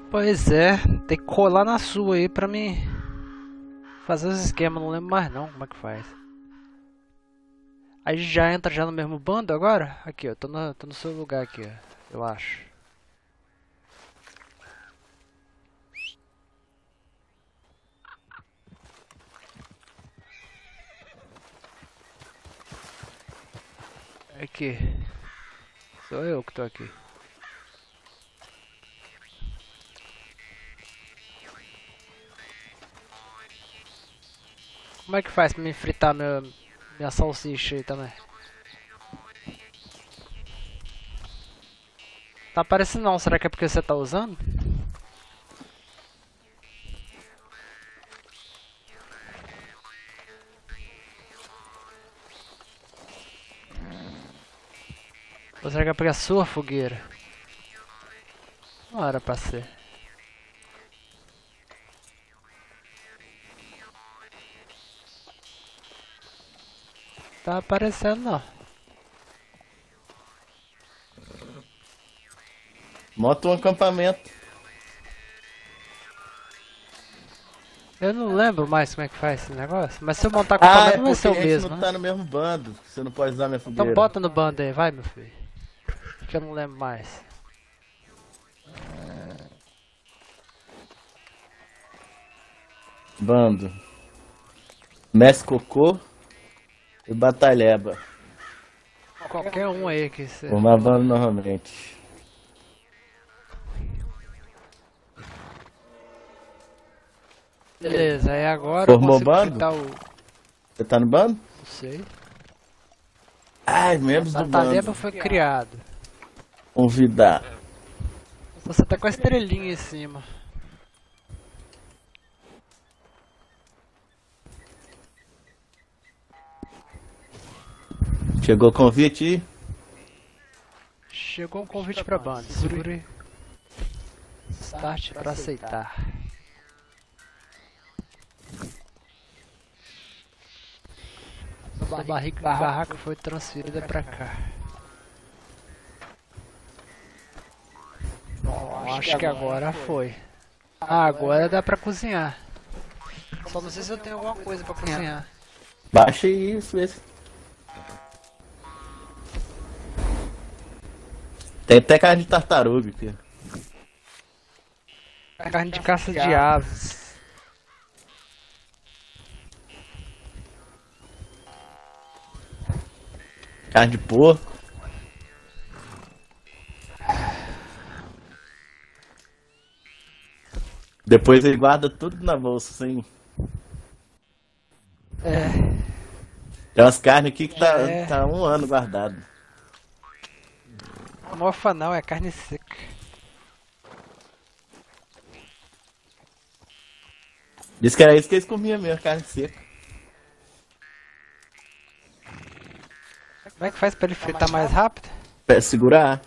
Pois é, tem que colar na sua aí pra mim fazer os esquemas, não lembro mais não como é que faz. A gente já entra já no mesmo bando agora? Aqui ó, tô no seu lugar aqui ó, eu acho. Aqui, sou eu que tô aqui. Como é que faz pra me fritar minha salsicha aí também? Tá aparecendo não, será que é porque você tá usando? Ou será que é porque é a sua fogueira? Não era pra ser. Tá aparecendo não. Monta um acampamento. Eu não lembro mais como é que faz esse negócio, mas se eu montar Ah, é acampamento não vai ser porque o a gente mesmo, não né? tá no mesmo bando. Você não pode usar minha Então fogueira. bota no bando aí, vai meu filho. Que eu não lembro mais. Bando. Mestre Cocô e Batalheba. Qualquer um aí que você... Formar bando novamente. Beleza, aí agora eu Formou consigo bando? fritar o... Você tá no bando? Não sei. Ai, membros do Batalheba bando. foi criado. Convidar. Você tá com a estrelinha em cima. Chegou o convite? Chegou um convite pra banda. Segure. Start pra aceitar. A barraca foi transferida pra cá. Bom, acho que agora foi. Ah, agora dá pra cozinhar. Só não sei se eu tenho alguma coisa pra cozinhar. Baixa isso, vê se... Tem até carne de tartaruga aqui. Carne de caça de aves. Carne de porco. Depois ele guarda tudo na bolsa, assim. É, Tem umas carnes aqui que É. tá 1 ano guardado. mofa não, é carne seca. Diz que era isso que eles comiam mesmo, carne seca. Como é que faz pra ele fritar mais rápido? Pra segurar.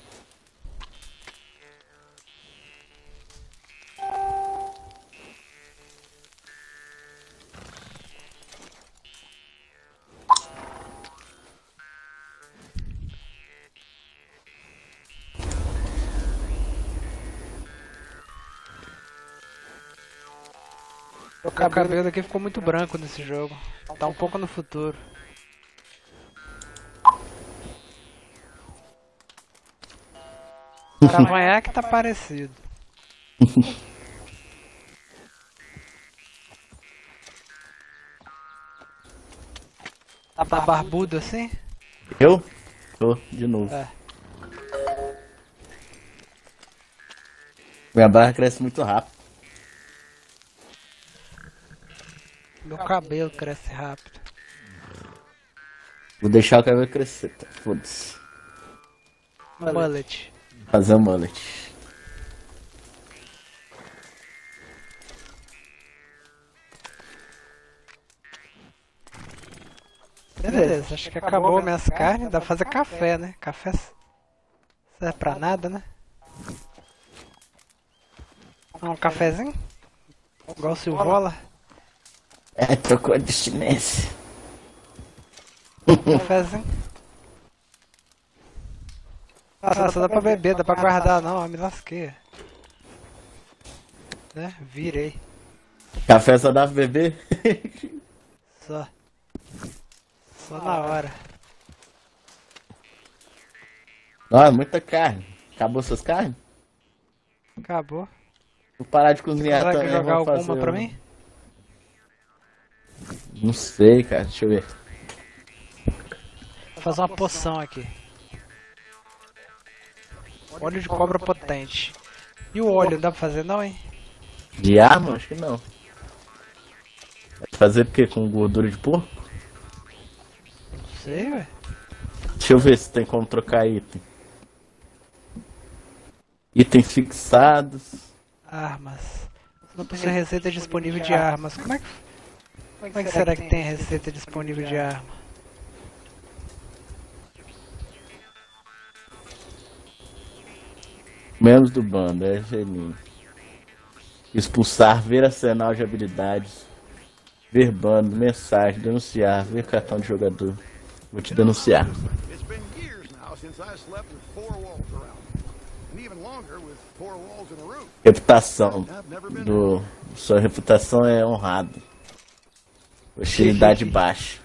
O cabelo aqui ficou muito branco nesse jogo. Tá um pouco no futuro. Cavanhaque tá parecido. Tá barbudo assim? Eu? Tô, de novo. É. Minha barra cresce muito rápido. Meu cabelo cresce rápido. Vou deixar o cabelo crescer, tá? Foda-se. Mullet. Fazer um mullet. Beleza, acho que acabou minhas carnes. Dá pra fazer café, né? Café serve pra nada, né? Um cafezinho? Igual o Silvola? É, trocou a destinência. Cafezinho? Nossa, dá pra beber, dá pra guardar não, eu me lasquei. né? Virei. Café só dá pra beber? Só. Só na hora. Nossa, muita carne. Acabou suas carnes? Acabou. Vou parar de cozinhar Será que também. jogar vou alguma fazer pra um- mim? Não sei, cara. Deixa eu ver. Vou fazer uma poção aqui. Óleo de cobra potente. E o óleo, dá pra fazer não, hein? De arma? Acho que não. Fazer porque com gordura de porco? Não sei, ué. Deixa eu ver se tem como trocar item. Itens fixados. Armas. Não possui receita disponível de armas. Como é que será que tem receita disponível de arma? Membros do bando, é geninho. Expulsar, ver arsenal de habilidades. Ver bando, mensagem, denunciar, ver cartão de jogador. Vou te denunciar. It's been years now since I slept with four walls around me. And even longer with four walls in a room. Reputação. Sua reputação é honrada. Hostilidade baixa.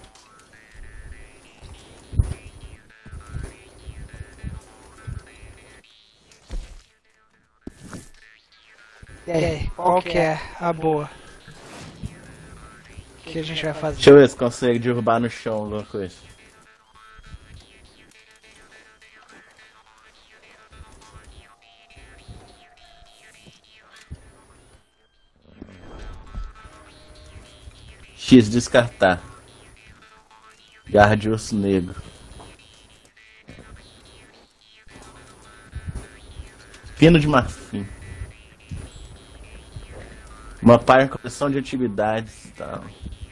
E aí, qual que é a boa? O que a gente vai fazer? Deixa eu ver se consegue derrubar no chão alguma coisa. X, descartar. Garra de urso negro. Pino de marfim. Uma página com coleção de atividades e tal.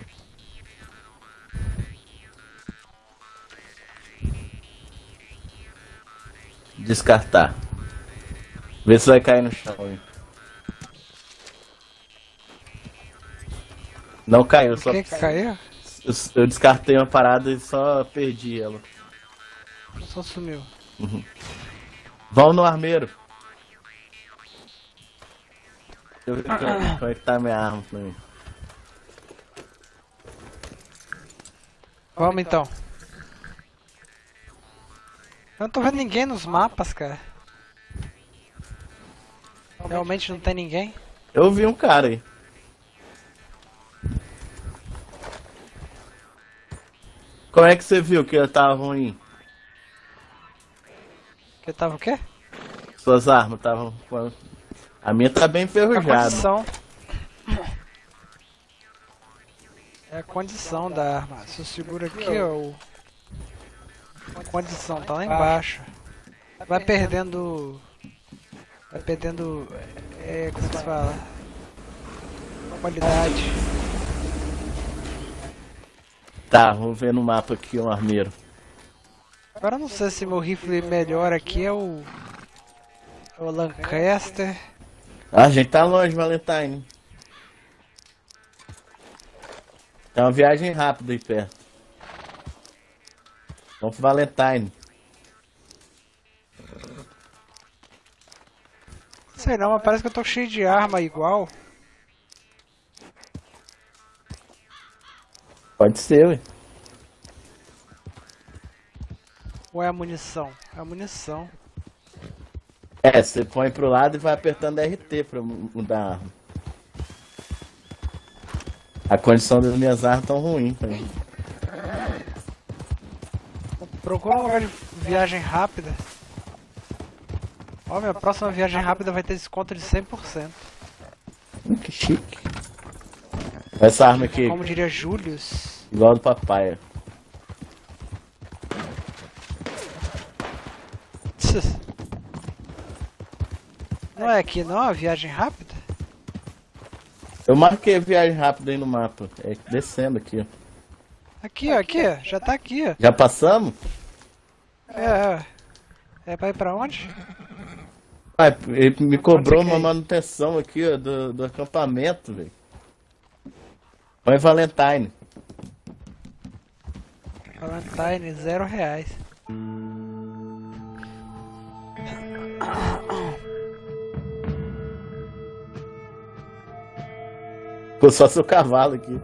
Descartar. Vê se vai cair no chão. Hein? Não caiu, O só. que caiu? Eu descartei uma parada e só perdi ela. Só sumiu. Vamos no armeiro. Deixa eu ver como é que tá minha arma também. Vamos então. Eu não tô vendo ninguém nos mapas, cara. Realmente não tem ninguém? Eu vi um cara aí. Como é que você viu que eu tava ruim? Que tava o quê? Suas armas estavam. A minha tá bem A enferrujada. condição. É a condição da arma. Se eu seguro aqui, ó. A condição tá lá embaixo. Vai perdendo. Vai perdendo. Como se fala? Qualidade. Tá, vamos ver no mapa aqui um armeiro. Agora eu não sei se meu rifle melhor aqui é o Lancaster. Ah, a gente tá longe, Valentine. Tem uma viagem rápida aí perto. Vamos pro Valentine. Sei não, mas parece que eu tô cheio de arma igual. Pode ser, ué. Ou é a munição? É a munição. É, você põe pro lado e vai apertando RT pra mudar a arma. A condição das minhas armas tão ruim também. Procura um lugar de viagem rápida. Ó, minha próxima viagem rápida vai ter desconto de 100%. Que chique. Essa arma aqui, Como diria Julius. igual do papai. Não é aqui não, a viagem rápida? Eu marquei a viagem rápida aí no mapa. É descendo aqui, ó. Aqui, ó, aqui, ó. Já tá aqui, ó. Já passamos? É pra ir pra onde? Ah, ele me cobrou Onde que é uma manutenção aqui, ó, do acampamento, velho. Põe Valentine. Valentine, R$0. Ficou só seu cavalo aqui.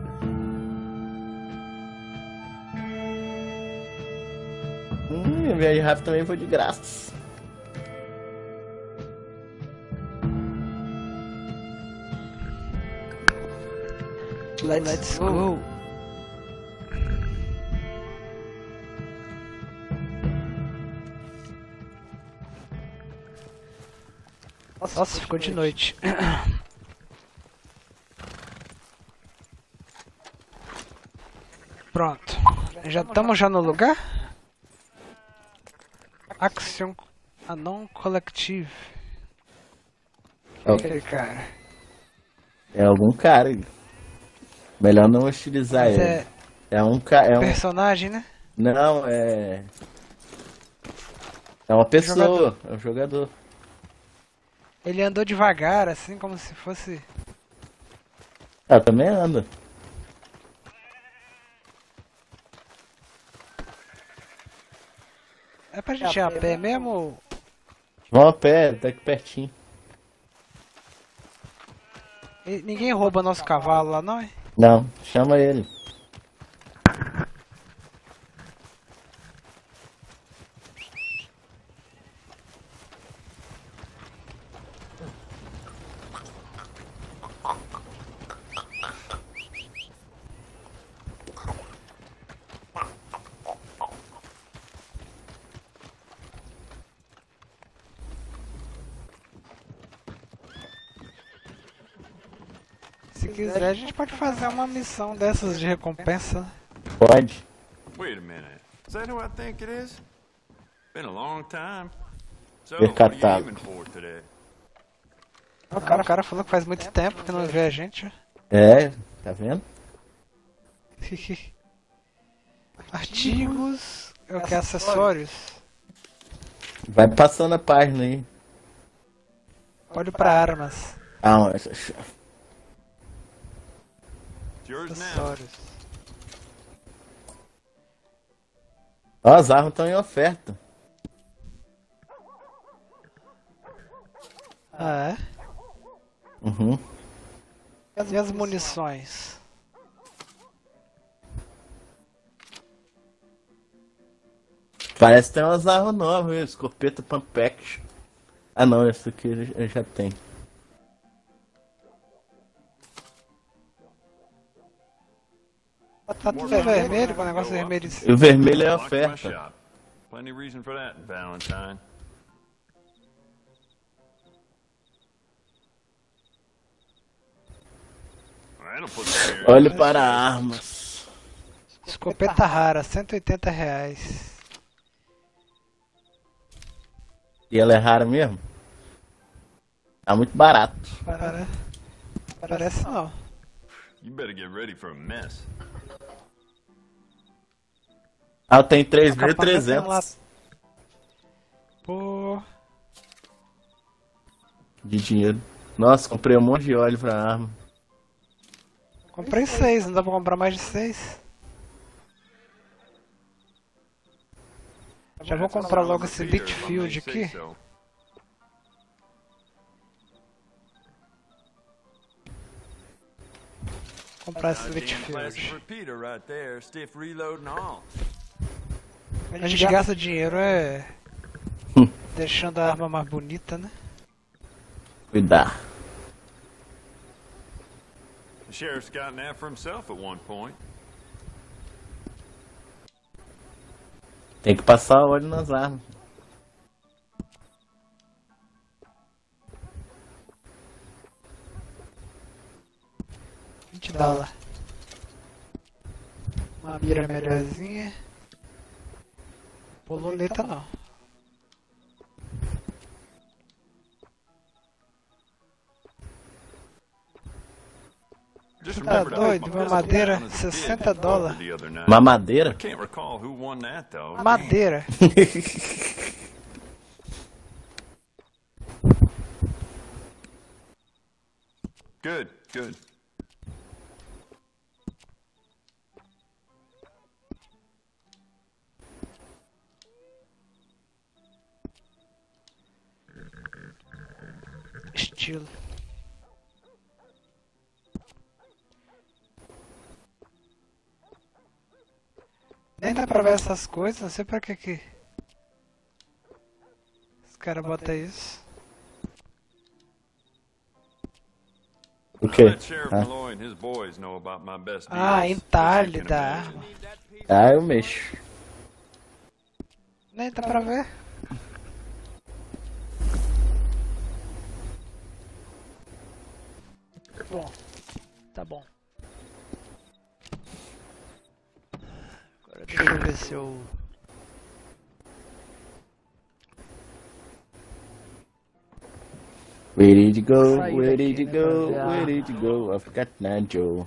A viagem rápida também foi de graça. Let's go. Nossa, ficou de noite. Pronto. Já estamos no lugar? Action Anon Collective. Aquele cara. É algum cara aí. Melhor não hostilizar Mas ele. É um cara. personagem, né? Não, é. É uma pessoa. É um jogador. Ele andou devagar, assim, como se fosse... Ah, também anda. É pra gente ir a pé mesmo? Vamos a pé, tá aqui pertinho. Ninguém rouba nosso cavalo lá, não é? Não, chama ele. Se quiser, a gente pode fazer uma missão dessas de recompensa, né? Pode. Wait a minute. Is that who I think it is? Been a long time. So, Ver what are you catálogo. aiming for today? O cara falou que faz muito tempo que não vê a gente. É, tá vendo? Artigos... Eu quero acessórios. Vai passando a página aí. Olho pra armas. Ah, It's yours now. Acessórios. ó, as armas estão em oferta. Ah, é? Uhum. E as munições? Parece que tem umas armas novas, hein? Escopeta Pump Action. Ah não, essa aqui eu já tenho. Tá tudo vermelho, com o negócio vermelho em E cima. o vermelho é Locked my oferta. shop. Plenty of reason for that, Valentine. That'll put the fear Olhe out. para armas. Escopeta rara, R$180. E ela é rara mesmo? Tá muito barato. Parece não. You better get ready for a mess. Ah, tem Capanga tem 3.300 Pô, de dinheiro. Nossa, comprei um monte de óleo pra arma. comprei 6, não dá pra comprar mais de 6. Já vou comprar logo esse Litfield aqui. Comprar esse Litfield. Repeater right there, stiff reload and all. A gente gasta dinheiro deixando a arma mais bonita, né? Cuidar. The sheriff's gotten after himself at one point. Tem que passar óleo nas armas. $20. Uma mira melhorzinha. Pololeta não. Just Tá remember to doido? put Uma my madeira, down as a bid $60. the other night. Uma madeira? Can't recall who won that though. Madeira. Good, good. Estilo. Nem dá pra ver essas coisas, não sei pra que os caras botam isso. O quê? Let Sheriff Malloy and his boys know about my best Ah, deals. entalhe As you can da imagine. arma. Ah, eu mexo. Nem dá pra ver. Bom, tá bom. Agora deixa eu ver se eu... Where did you go? Sair Where daqui, did you né, go? pra ver a Where did you go? I've got Joe.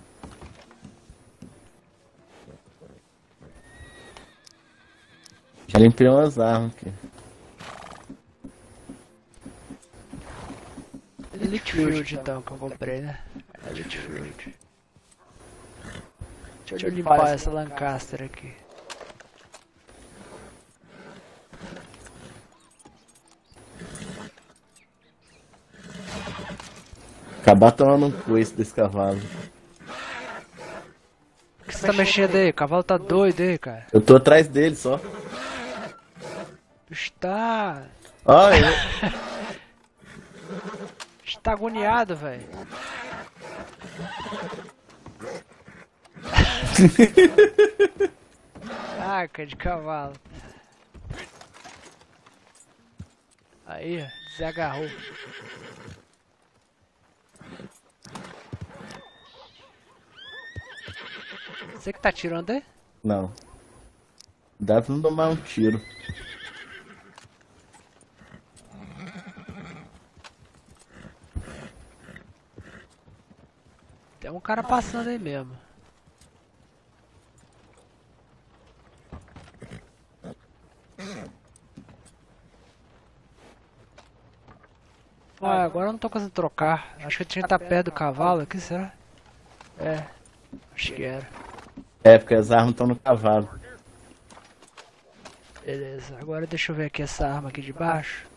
Já limpei umas armas aqui. Litfield então que eu comprei, né? É Litfield. Deixa eu limpar essa Lancaster aqui. Acabar tomando um coice desse cavalo. Por que você tá mexendo aí? O cavalo tá doido aí, cara. Eu tô atrás dele só. O bicho tá... Ó, eu... O bicho tá agoniado, velho. Caraca, de cavalo. Aí, ó, desagarrou. Você que tá tirando aí? Não. Dá pra não tomar um tiro. Tem um cara passando aí mesmo. Ah, agora eu não tô conseguindo trocar. Acho que eu tinha que estar perto do cavalo aqui, será? É, acho que era. É, porque as armas estão no cavalo. Beleza, agora deixa eu ver aqui essa arma aqui de baixo.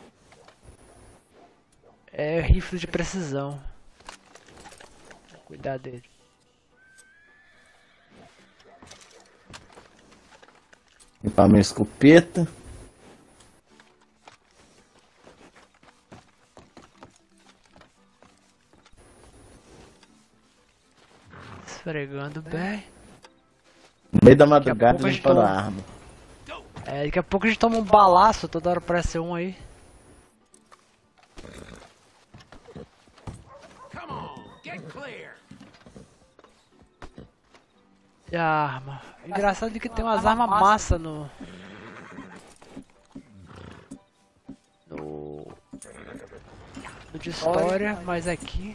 É rifle de precisão. Vou cuidar dele. Limpar minha escopeta. Esfregando bem. No meio da a madrugada pouco a gente limpando a toma- arma. É, daqui a pouco a gente toma um balaço, toda hora aparece um aí. Come on, get clear. E a arma? Engraçado é que tem umas armas massa no de história, mas aqui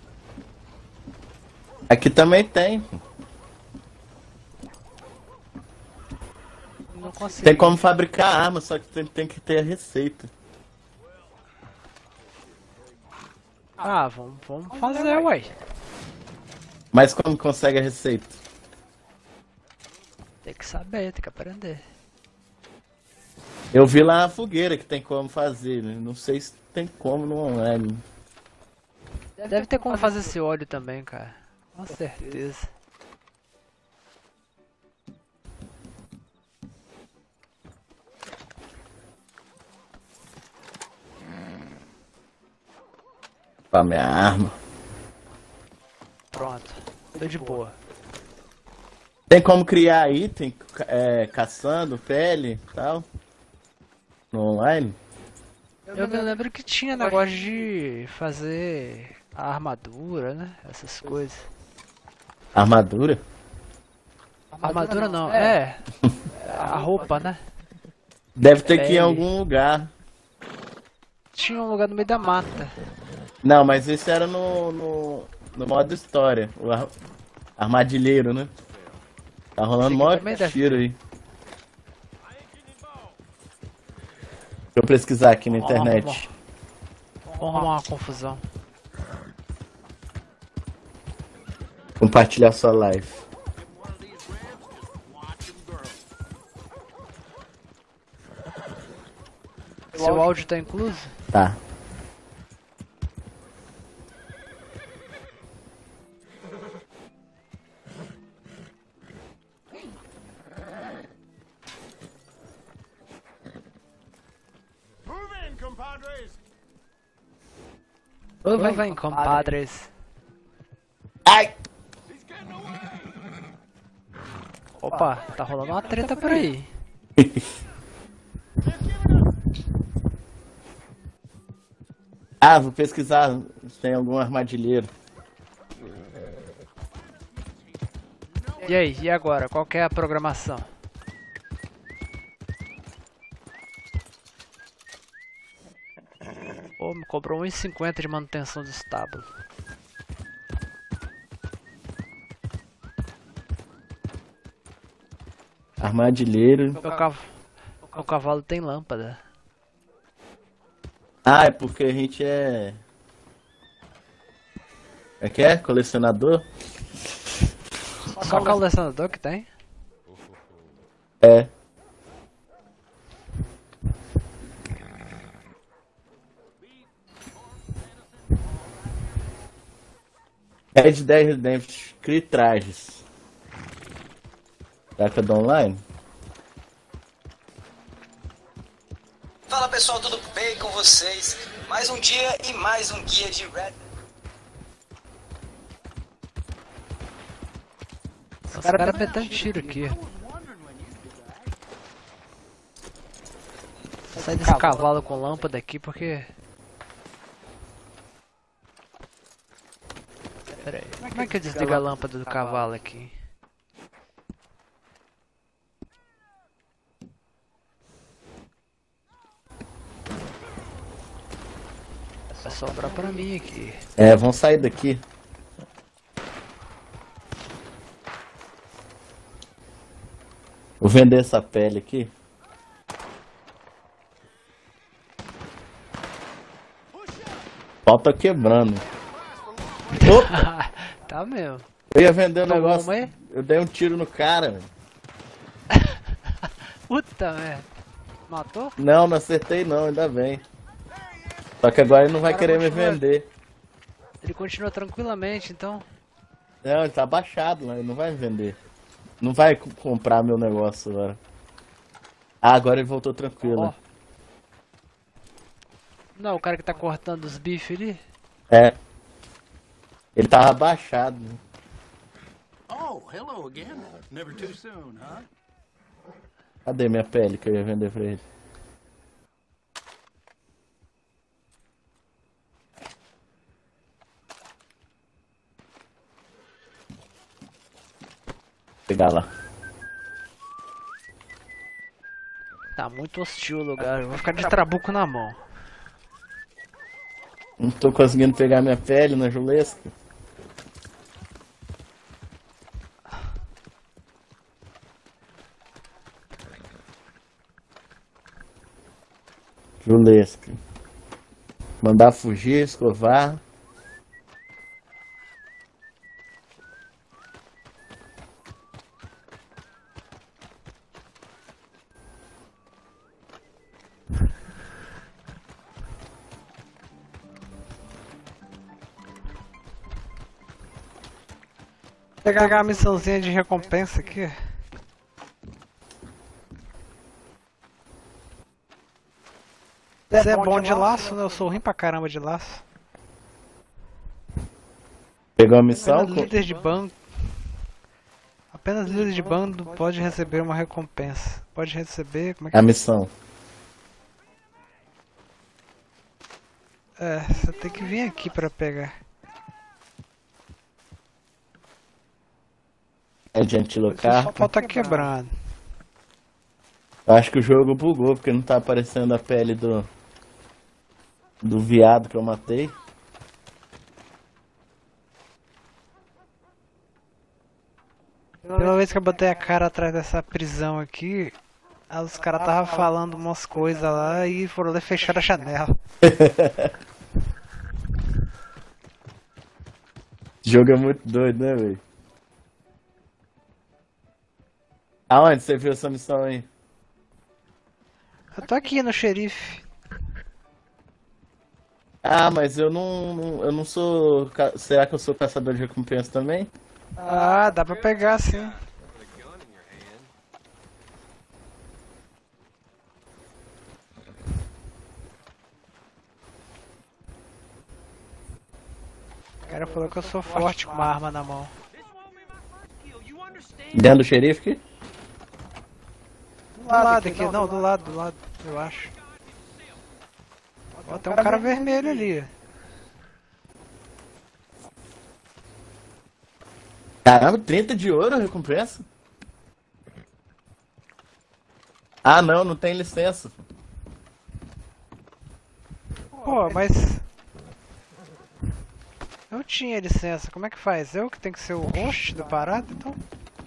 Aqui também tem. não consigo. Tem como fabricar arma, só que tem que ter a receita. Ah, vamos fazer, ué. Mas como consegue a receita? Tem que saber, tem que aprender. Eu vi lá a fogueira que tem como fazer, né? Não sei se tem como no online. Deve ter como fazer esse óleo também, cara. Com certeza. Pra minha arma. Pronto. Tô de boa. Tem como criar item, caçando, pele e tal? No online? Eu me lembro que tinha negócio de fazer a armadura, né? Essas coisas. Armadura? Armadura não, é. A roupa, né? Deve ter que ir em Pele. algum lugar. Tinha um lugar no meio da mata. Não, mas esse era no modo história. O armadilheiro, né? Tá rolando Esse mó aqui também deve tiro aí. Deixa eu pesquisar aqui na internet. Vamos arrumar uma confusão. Compartilhar sua live. Seu áudio tá incluso? Tá. compadres. Tudo bem, compadres. Ai! He's getting away. Opa, tá rolando uma treta por aí. Ah, vou pesquisar se tem algum armadilheiro. E aí, e agora? Qual que é a programação? Pô, me cobrou 1,50 de manutenção do estábulo. Armadilheiro. O cavalo tem lâmpada. Ah, é porque a gente é... É que é? Colecionador? Só o colecionador que tem? É. Red Dead Redemption, crie trajes. Será que é do online? Fala pessoal, tudo bem com vocês? Mais um dia e mais um guia de Red. Os caras metendo tiro aqui. Vou sair desse cavalo com lâmpada aqui porque... Pera aí, como é que eu desligo a lâmpada do cavalo aqui? Vai sobrar pra mim aqui. É, vamos sair daqui. Vou vender essa pele aqui. Pau tá quebrando. Opa! Tá mesmo. Eu ia vender o Tomou negócio. uma aí? Eu dei um tiro no cara, velho. Puta merda. Matou? Não, não acertei não, ainda bem. Só que agora ele não vai O cara querer me continua- vender. Ele continua tranquilamente, então. Não, ele tá abaixado lá, ele não vai me vender. Não vai comprar meu negócio agora. Ah, agora ele voltou tranquilo. Ó. Não, o cara que tá cortando os bifes ali. É. Ele tava abaixado. Né? Oh, hello again. Never too soon, huh? Cadê minha pele que eu ia vender pra ele? Vou pegar lá. Tá muito hostil o lugar, eu vou ficar de trabuco na mão. Não tô conseguindo pegar minha pele na Julesca. Julesca. Mandar fugir, escovar. Pegar a missãozinha de recompensa aqui. Você é bom de laço, né? Eu sou ruim pra caramba de laço. Pegou a missão? Apenas líder de bando. Apenas líder de bando pode receber uma recompensa. Pode receber. Como é que A missão. é? Você tem que vir aqui pra pegar. É de Só antilocar. falta quebrando. Acho que o jogo bugou porque não tá aparecendo a pele do viado que eu matei. Pela vez que eu botei a cara atrás dessa prisão aqui, aí os caras estavam falando umas coisas lá e foram lá e fecharam a janela. Esse jogo é muito doido, né, velho? Aonde você viu essa missão aí? Eu tô aqui no xerife. Ah, mas eu não sou... Será que eu sou caçador de recompensa também? Ah, dá pra pegar sim. O cara falou que eu sou forte com uma arma na mão. Dentro do xerife aqui? Do lado aqui, não, do lado, eu acho. Ó, tem um cara vermelho ali. Caramba, 30 de ouro a recompensa? Ah não, não tem licença. Pô, mas... Eu tinha licença, como é que faz? Eu que tenho que ser o host da parada, então?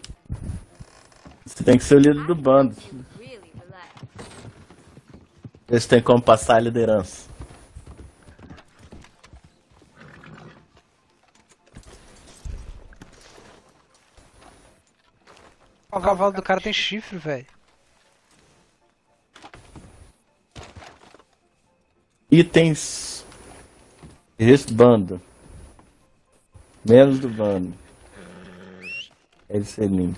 Você tem que ser o líder do bando. Eles têm como passar a liderança. O cavalo do cara tem chifre, velho. Itens. Esse bando. Menos do bando. Ele selinho.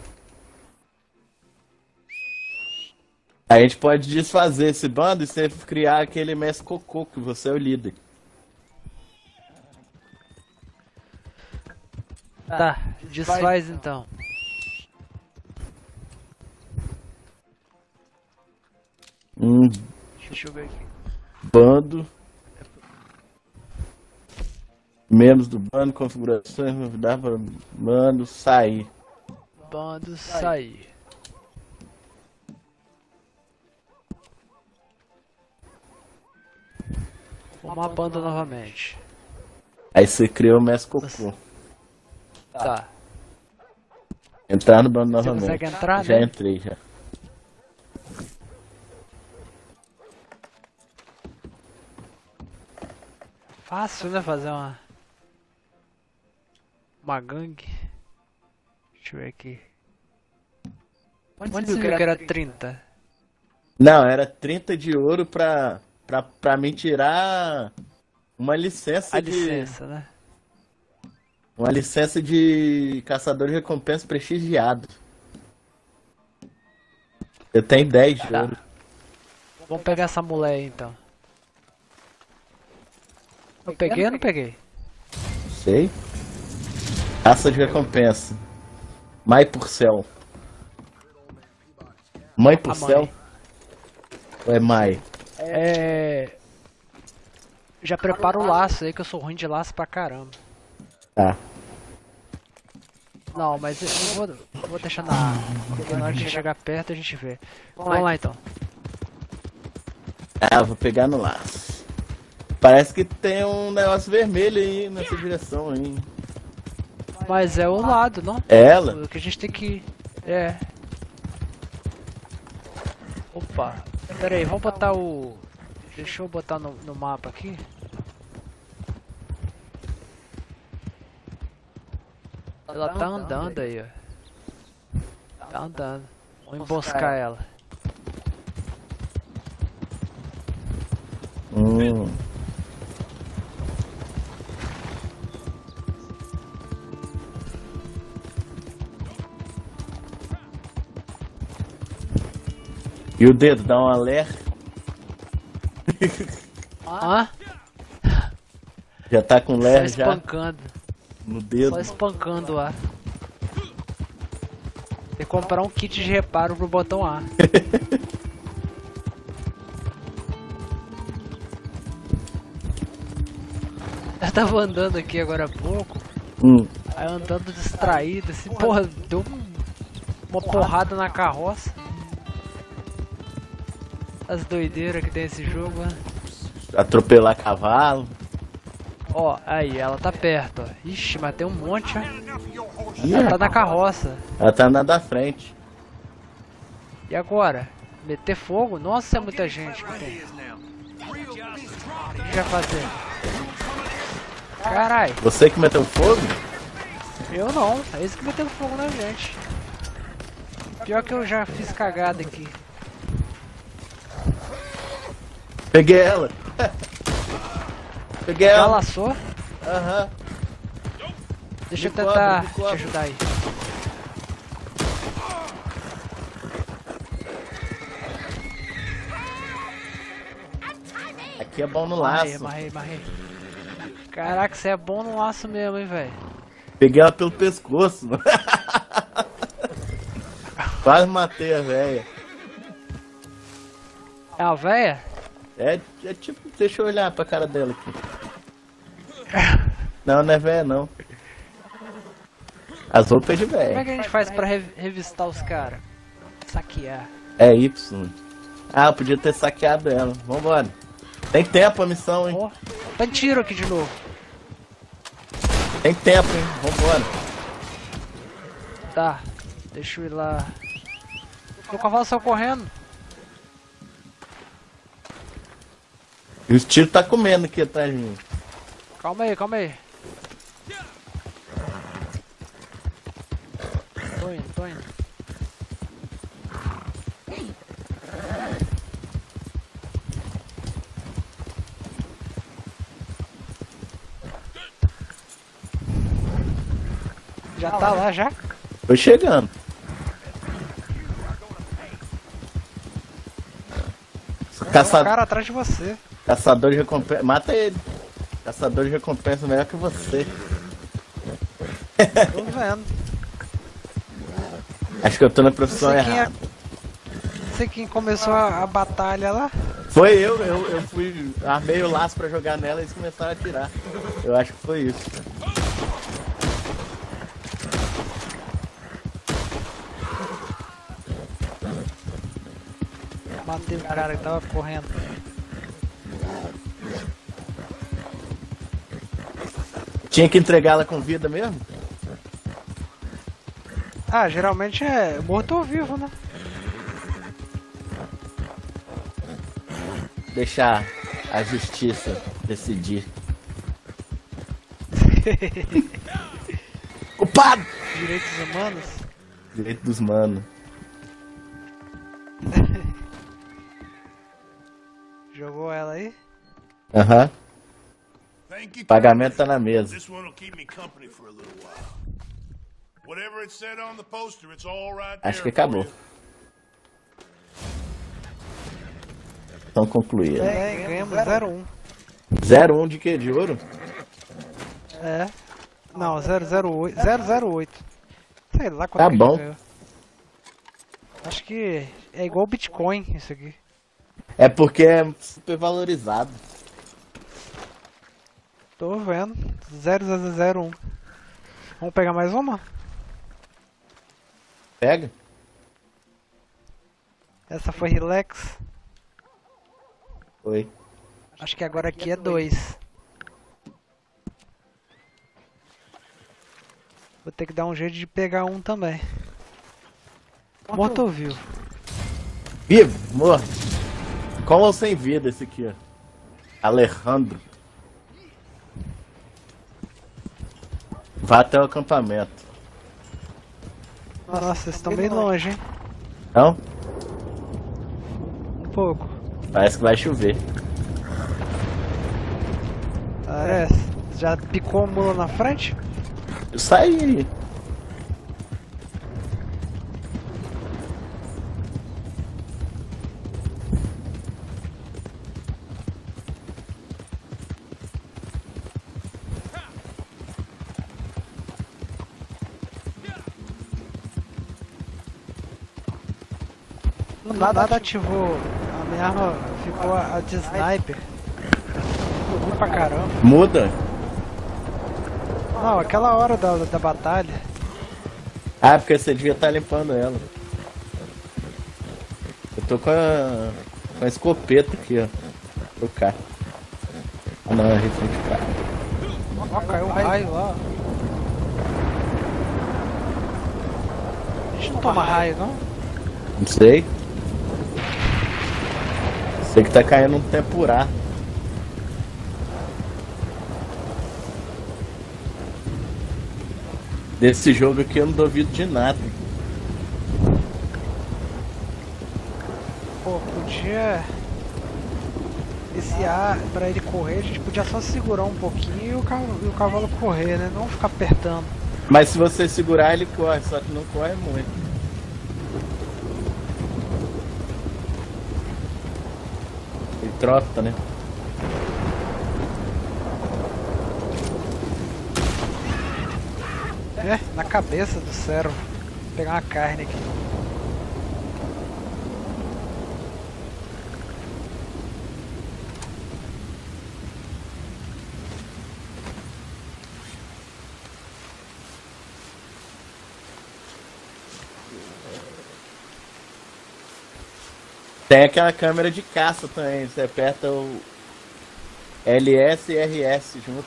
A gente pode desfazer esse bando e sempre criar aquele mestre cocô que você é o líder. Tá, desfaz então. Deixa eu ver aqui. Bando. Menos do bando, configurações, dá para bando sair. Bando sair. Uma banda novamente. Aí você criou o mestre cocô. Tá. Entrar no bando Você novamente. consegue entrar, Já né? entrei, já. Fácil, né? Fazer uma gangue. Deixa eu ver aqui. Onde você viu que era 30? Não, era 30 de ouro pra me tirar uma licença A licença, né? Uma licença de caçador de recompensa prestigiado. Eu tenho 10 de Tá. ouro. Vamos pegar essa mulher aí então. Eu peguei ou não peguei? Sei. Caça de recompensa. Mãe por céu. Mãe por A mãe. céu? Ou é Mai? Já prepara o laço aí que eu sou ruim de laço pra caramba. Tá. Não, mas eu vou deixar na porque na hora de chegar perto a gente vê. Vamos lá então. Ah, vou pegar no laço. Parece que tem um negócio vermelho aí nessa direção aí. Mas é o lado, não? É ela? O que a gente tem que... É. Opa. Pera aí, vamos botar o... Deixa eu botar no mapa aqui. Ela tá andando aí, ó. Tá andando. Vamos emboscar ela. E o dedo dá um alerta. Ah? Já tá com Só ler já espancando. no dedo. Só espancando A. Tem que comprar um kit de reparo pro botão A. Eu tava andando aqui agora há pouco, aí andando distraído, assim, porra, deu uma porrada na carroça. As doideiras que tem esse jogo, né? Atropelar cavalo. Ó, aí, ela tá perto, ó. Ixi, mas tem um monte, ó. Ela tá na carroça. Ela tá na da frente. E agora? Meter fogo? Nossa, é muita gente que tem. O que a gente vai fazer? Carai, Você que meteu fogo? eu não. É isso que meteu fogo na gente. Pior que eu já fiz cagada aqui. Peguei ela. Peguei Já ela. laçou? Aham. Deixa eu Me cobre, tentar me te cobre. ajudar aí. Aqui é bom no Amarrei, laço. amarrei, amarrei. Caraca, você é bom no laço mesmo, hein, velho. Peguei ela pelo pescoço, mano. Quase matei a velha. É uma véia? É tipo, deixa eu olhar pra cara dela aqui. Não, não é velha não. As roupas é de Como é velha. que a gente faz pra revistar os caras? Saquear. É Y. Ah, eu podia ter saqueado ela. Vambora. Tem tempo a missão, hein? Ó, tá em tiro aqui de novo. Tem tempo, hein? Vambora. Tá, deixa eu ir lá. O cavalo saiu correndo. E os tiros tá comendo aqui atrás de mim. Calma aí, calma aí. Tô indo, tô indo. Já tá lá, já? Tô chegando. Tem um Caçador, cara atrás de você. caçador de recompensa. Mata ele. Caçador de recompensa melhor que você. Tô vendo. Acho que eu tô na profissão Não sei quem é- errada. Não sei quem começou a batalha lá. Foi eu fui. Armei o laço pra jogar nela e eles começaram a atirar. Eu acho que foi isso. Matei o cara que tava correndo. Tinha que entregá-la com vida mesmo? Ah, geralmente é morto ou vivo, né? Deixar a justiça decidir. Culpado! Direitos humanos. Direito dos manos. Jogou ela aí. Aham. Thank you. Pagamento tá na mesa. This one will keep me company for a little while. Whatever it said on the poster, it's all right there. Acho que acabou. Então concluído. É, ganhamos 0-1. 0-1 de quê? De ouro? É. Não, 008. 008. Sei lá quanto Tá que a bom. gente ganhou. Acho que é igual Bitcoin isso aqui. É porque é super valorizado. Tô vendo. 0001. Vamos pegar mais uma? Pega. Essa foi relax. Foi. Acho que agora aqui é 2. Vou ter que dar um jeito de pegar um também. Morto ou vivo? Vivo, morto. Com ou sem vida esse aqui, ó. Alejandro. Vá até o acampamento. Nossa, vocês estão bem longe, hein? Não? Um pouco. Parece que vai chover. Parece. Já picou a mula na frente? Eu saí. Do nada ativou. A minha arma ficou a de sniper. Ruim pra caramba. Muda. Não, aquela hora da batalha. Ah, porque você devia estar limpando ela. Eu tô com a escopeta aqui, ó. Vou trocar. Ah, não, é refém de cara. Ó, caiu um raio lá. A gente não toma raio, não? Não sei. Sei que tá caindo um tempurá. Desse jogo aqui eu não duvido de nada. Pô, podia... Esse ar, pra ele correr, a gente podia só segurar um pouquinho e o cavalo correr, né? Não ficar apertando. Mas se você segurar ele corre, só que não corre muito. Ele trota, né? É, na cabeça do servo. Vou pegar uma carne aqui. Tem aquela câmera de caça também, você aperta o LS e RS junto.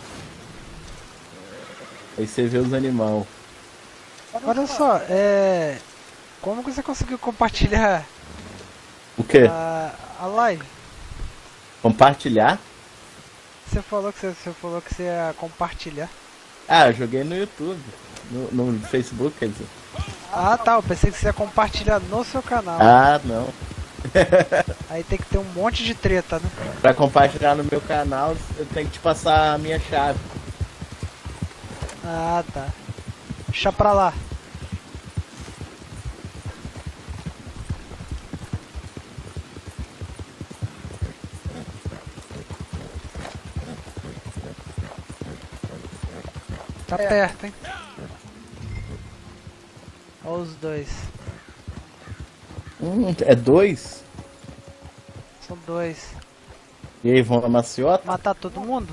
Aí você vê os animais. Olha só, como que você conseguiu compartilhar O quê? a live? Compartilhar? Você falou que você ia compartilhar. Ah, eu joguei no YouTube. No Facebook, quer dizer. Ah tá, eu pensei que você ia compartilhar no seu canal. Ah, não. Aí tem que ter um monte de treta, né? Pra compartilhar no meu canal, eu tenho que te passar a minha chave. Ah tá. Deixa pra lá. Tá perto, hein? Olha os dois. É 2? São dois. E aí, vão na maciota? Matar todo mundo?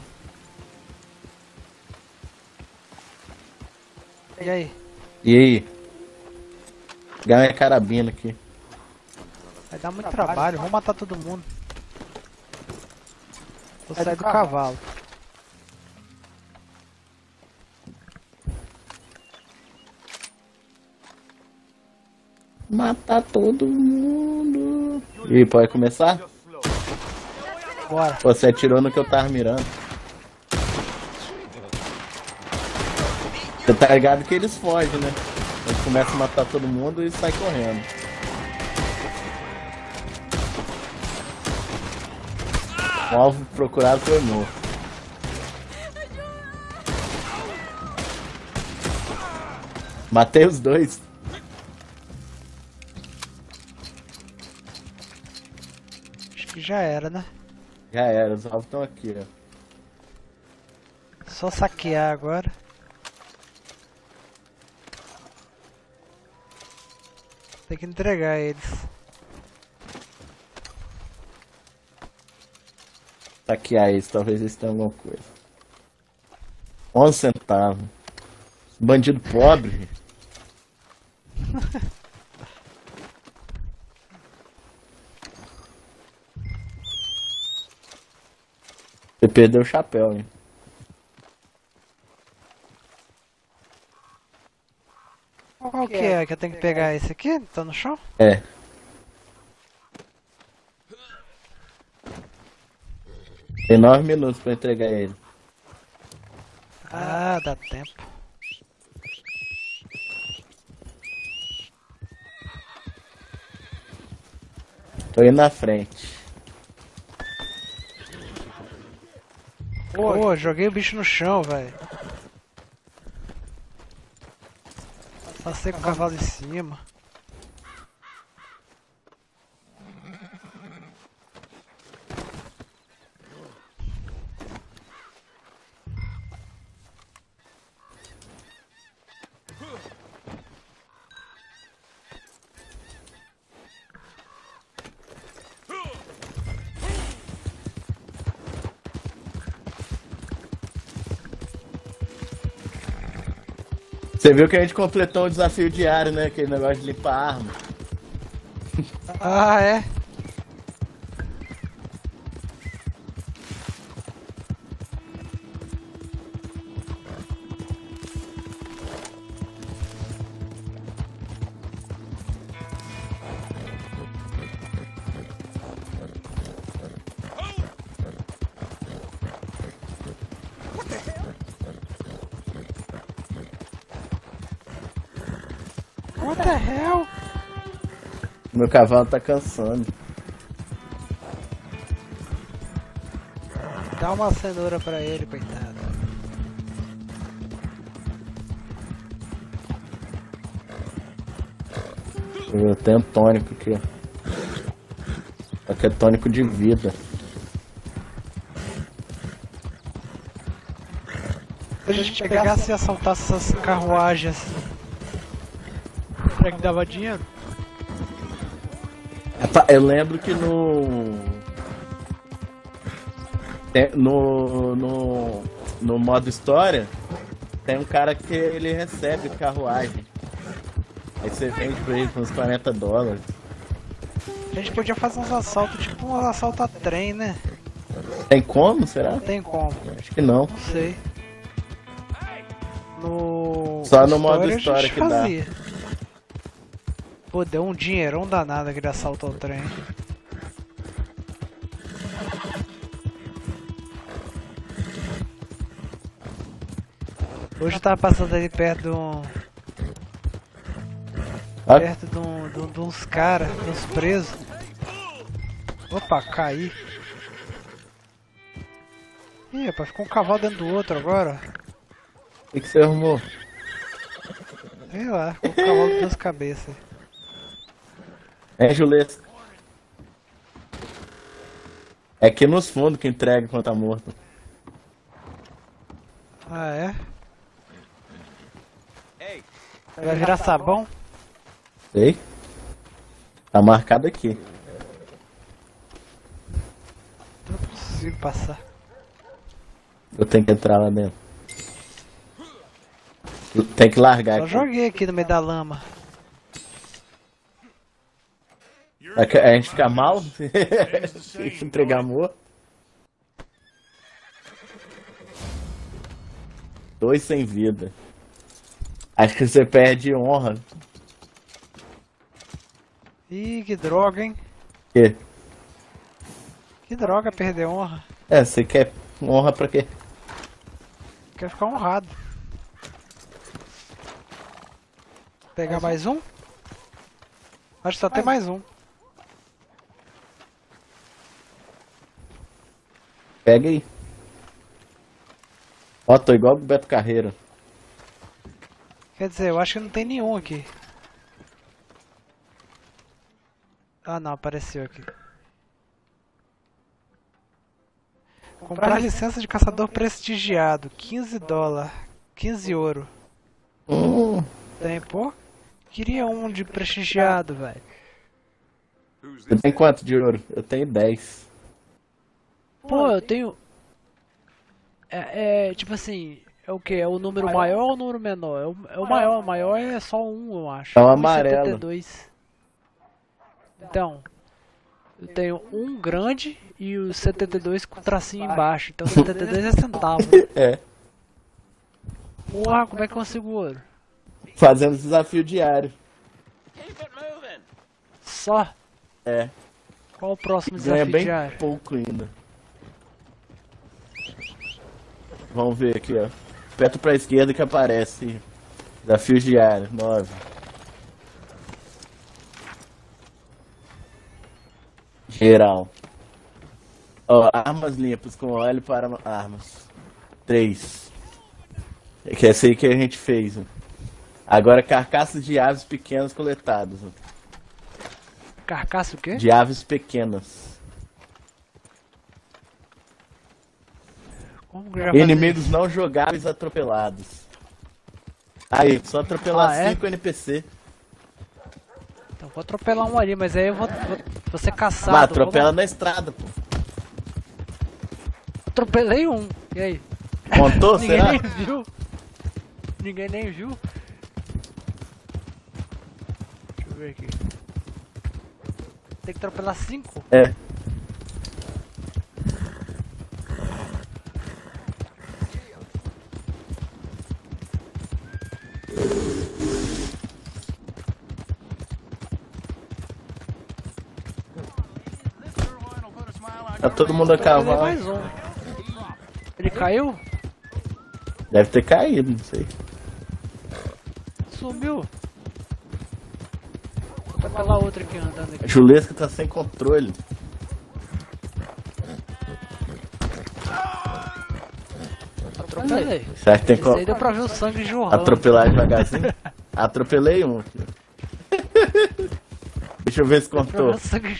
E aí? E aí? Ganha minha carabina aqui. Vai dar muito trabalho, vamos matar todo mundo. Vou sair do cavalo. Matar todo mundo. E aí, pode começar? Bora. Pô, você atirou no que eu tava mirando. Você tá ligado que eles fogem, né? Eles começam a matar todo mundo e saem correndo. O alvo procurado foi morto. Matei os dois. Acho que já era, né? Já era, os alvos estão aqui, ó. Só saquear agora. Tem que entregar eles. Saquear isso, talvez eles tenham alguma coisa. 11 centavos. Bandido pobre. Você perdeu o chapéu, hein? Qual que é que eu tenho que pegar? Esse aqui? Tá no chão? É. Tem 9 minutos pra entregar ele. Ah, dá tempo. Tô indo na frente. Pô, joguei o bicho no chão, velho. Passei com o cavalo em cima. Você viu que a gente completou o desafio diário, né? Aquele negócio de limpar a arma. Ah, é? What the hell? Meu cavalo tá cansando. Dá uma cenoura pra ele, coitado. Eu tenho tônico aqui. Aqui é tônico de vida. Se a gente pegasse e assaltasse essas carruagens, será que dava dinheiro? Eu lembro que no modo história tem um cara que ele recebe carruagem. Aí você vende pra ele por uns $40. A gente podia fazer uns assaltos, tipo uns assaltos a trem, né? Tem como, será? Não tem como, Acho que não. não sei. Só no modo a história gente que dá. fazia. Pô, deu um dinheirão danado aquele assalto ao trem. Hoje eu tava passando ali perto de um... Ah, Perto de uns caras, de uns presos. Opa, caí. Ih, rapaz, ficou um cavalo dentro do outro agora. o que você arrumou? Sei lá, ficou um cavalo de duas cabeças. É, Julesca. É aqui nos fundos que entrega quando tá morto. Ah, é? Vai virar sabão? Sei? Tá marcado aqui. Não consigo passar. Eu tenho que entrar lá dentro. Tem que largar Só aqui. joguei aqui no meio da lama. A gente fica mal? Se entregar amor. 2 sem vida. Acho que você perde honra. Ih, que droga, hein? Quê? Que droga perder honra. É, você quer honra pra quê? Quer ficar honrado. Pegar mais um? Acho que só tem mais um. Pega aí. Ó, tô igual o Beto Carreiro. Quer dizer, eu acho que não tem nenhum aqui. Ah não, apareceu aqui. Comprar licença de caçador prestigiado, $15, 15 ouro. Tem, pô? Queria um de prestigiado, velho. Você tem quanto de ouro? Eu tenho 10. Pô, eu tenho... tipo assim, é o que? É o número maior ou o número menor? É o maior, o maior é só um, eu acho. É o amarelo. 1,72. Então, eu tenho um grande e o 72 com tracinho embaixo. Então 72 é centavo. É. Porra, como é que eu consigo ouro? Fazendo desafio diário. Só? É. Qual o próximo Ganha desafio bem diário? pouco ainda. Vamos ver aqui, ó. Aperta pra esquerda que aparece. Desafio diário, 9. Geral. Ó, armas limpas com óleo para armas. 3. Que é essa aí que a gente fez. Ó. Agora carcaças de aves pequenas coletadas. Ó. Carcaça o quê? De aves pequenas. Como que eu já fazia Inimigos isso? não jogáveis atropelados. Aí, só atropelar Ah, é? 5 NPC. Então vou atropelar um ali, mas aí eu vou ser caçado. Mas atropela Vamos- na estrada, pô. Atropelei um. E aí? Contou, Ninguém será? nem viu. Ninguém nem viu. Deixa eu ver aqui. Tem que atropelar 5? É. Tá todo mundo a Atropelei cavalo. mais um. Ele caiu? Deve ter caído, não sei. Sumiu. Vou atropelar outro aqui andando aqui. A Julesca tá sem controle. Atropelei. Será que tem Esse como aí deu pra ver o sangue jorrando. atropelar devagarzinho? Atropelei um aqui. Deixa eu ver se Deu pra ver contou. o sangue...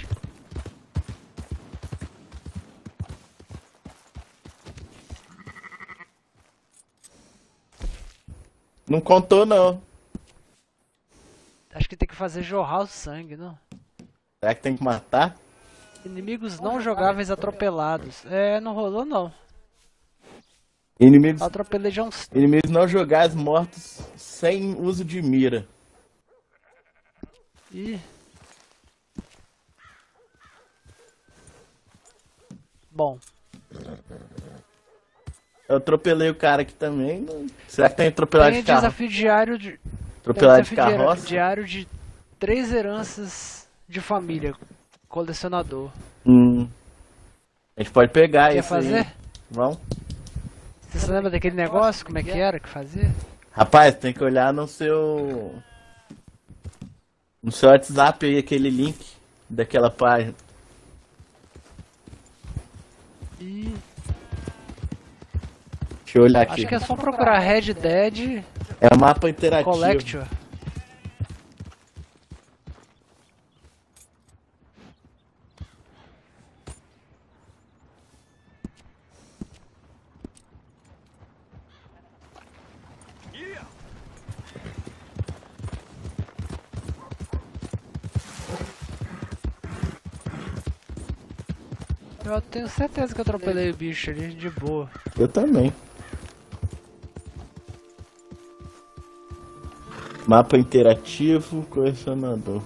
Não contou, não. Acho que tem que fazer jorrar o sangue, não? Será que tem que matar? Inimigos não jogáveis atropelados. É, não rolou não. Inimigos, Atropelei já uns... inimigos não jogados mortos sem uso de mira. Ih. Bom. Eu atropelei o cara aqui também. Será que tem atropelado Tem de carro? desafio diário de... Atropelado de Tem desafio carroça? diário de 3 heranças de família. Colecionador. A gente pode pegar Quer isso fazer? aí. Vamos? Você se lembra daquele negócio? Como é que era que fazia? Rapaz, tem que olhar no seu... No seu WhatsApp aí, aquele link daquela página. Ih. Deixa eu olhar aqui. Acho que é só procurar Red Dead É um mapa interativo. Collector. Eu tenho certeza que eu atropelei o bicho ali de boa. Eu também. Mapa interativo, colecionador.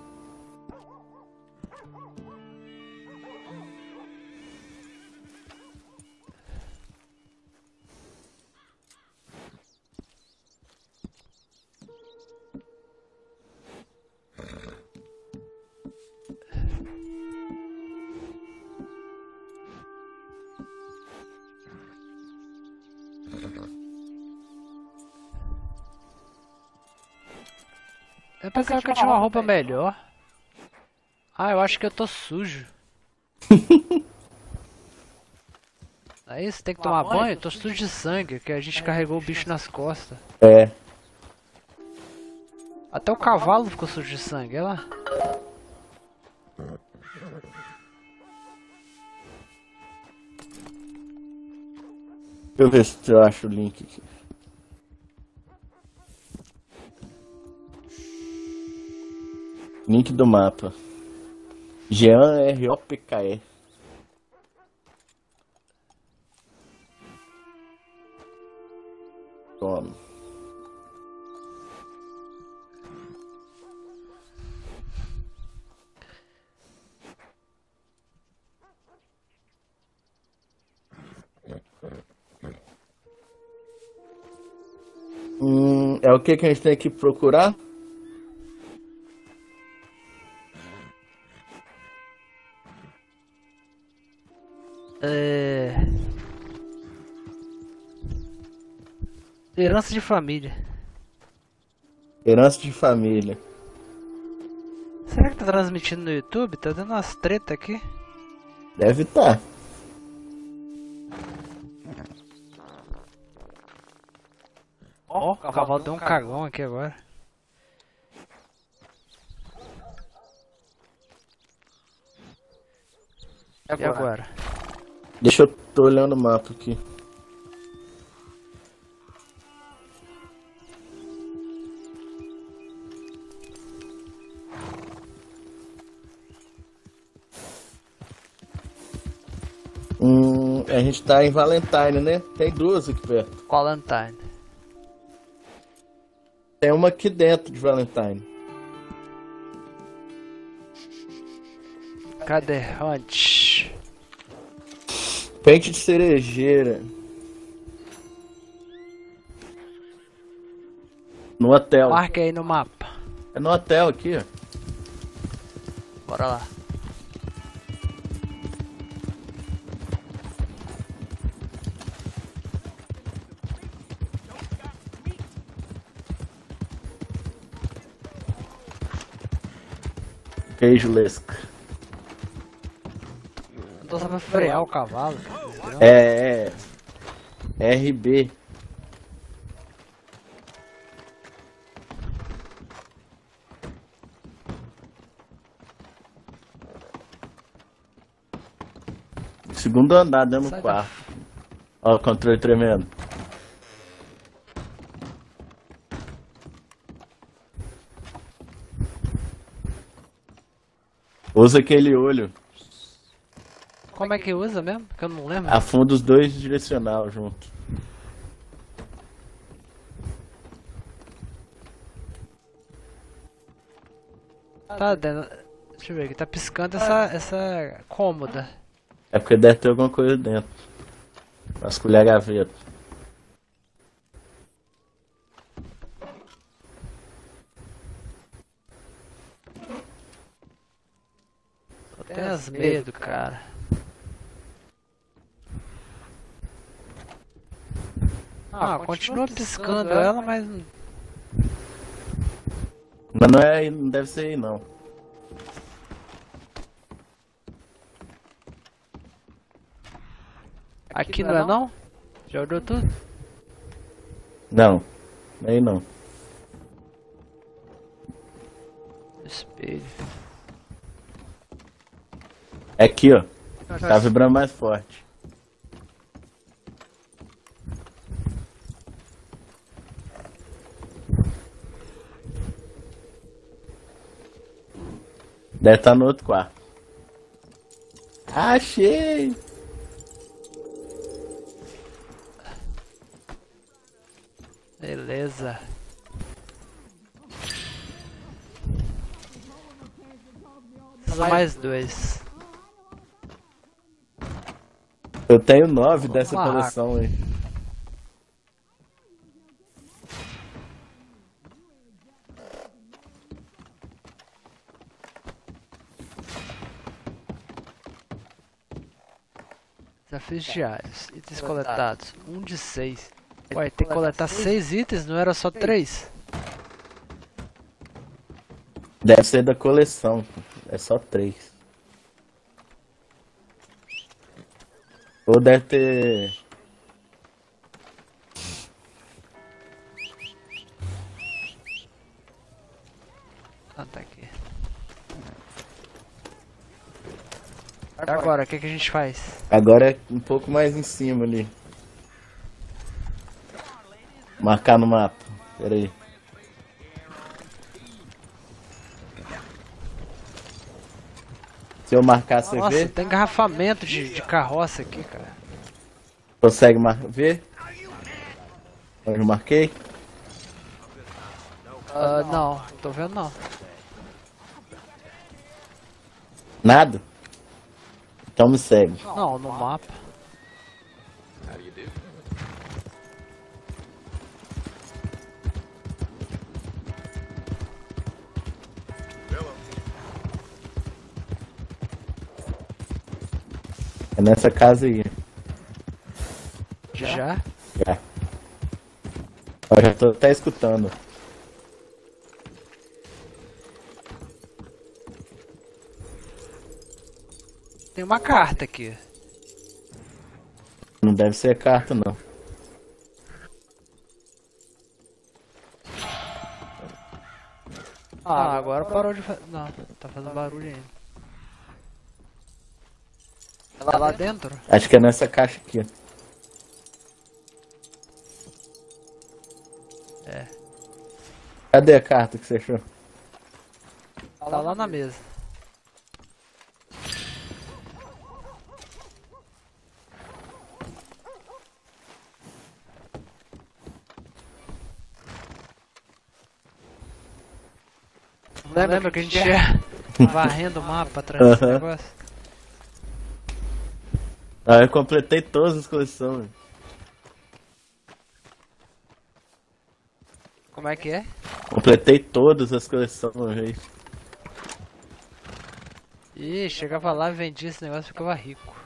Eu pensava que eu tinha uma roupa melhor. Ah, eu acho que eu tô sujo. É isso? Tem que tomar banho? Eu tô sujo de sangue, que a gente carregou o bicho nas costas. É. Até o cavalo ficou sujo de sangue, olha lá. Deixa eu ver se eu acho o link aqui. Link do mapa. Jean ROPKE. Toma. É o que a gente tem que procurar? Herança de família. Herança de família. Será que tá transmitindo no YouTube? Tá dando umas treta aqui. Deve estar. Ó, o cavalo deu um cagão aqui agora. E agora? Deixa eu tô olhando o mapa aqui. A gente tá em Valentine, né? Tem duas aqui perto. Valentine. Tem uma aqui dentro de Valentine. Cadê? Hunt. Pente de cerejeira. No hotel. Marque aí no mapa. É no hotel aqui, ó. Bora lá. Queijo lesca. Não tô sabendo frear o cavalo. É. RB. Segundo andar, dando Sai quarto. Ó, o controle tremendo. Usa aquele olho. Como é que usa mesmo? Que eu não lembro. Afunda os dois direcional junto. Tá dando. Deixa eu ver aqui, tá piscando essa cômoda. É porque deve ter alguma coisa dentro. Vasculhar a gaveta. Só tem as meias do cara. Ah, continua piscando ela, mas. Mas não é aí, não deve ser aí não. Aqui não é não? Já olhou tudo? Não, aí não. Espelho. É aqui, ó. Tá vibrando mais forte. Deve estar no outro quarto. Achei! Beleza. Precisa mais 2. Eu tenho 9 dessa Uma coleção aí. Desafios diários. Itens coletados. 1 de 6. Ué, tem que coletar 6 itens, não era só 3? Deve ser da coleção. É só 3. Ou deve ter... Ah, tá aqui. Agora, o que a gente faz? Agora é um pouco mais em cima ali. Marcar no mapa. Pera aí. Se eu marcar, você Nossa, vê? tem engarrafamento de carroça aqui, cara. Consegue ver? Onde eu marquei? Não, tô vendo não. Nada? Então me segue. Não, no mapa. É nessa casa aí. Já? Já. Eu já tô até escutando. Tem uma carta aqui. Não deve ser carta, não. Ah, agora parou de fazer. Não, tá fazendo barulho ainda. Tá lá dentro? Acho que é nessa caixa aqui. É. Cadê a carta que você achou? Tá lá na mesa. Lembra que a gente ia varrendo o mapa atrás desse negócio? Ah, eu completei todas as coleções. Como é que é? Completei todas as coleções. Ih, chegava lá e vendia esse negócio e ficava rico.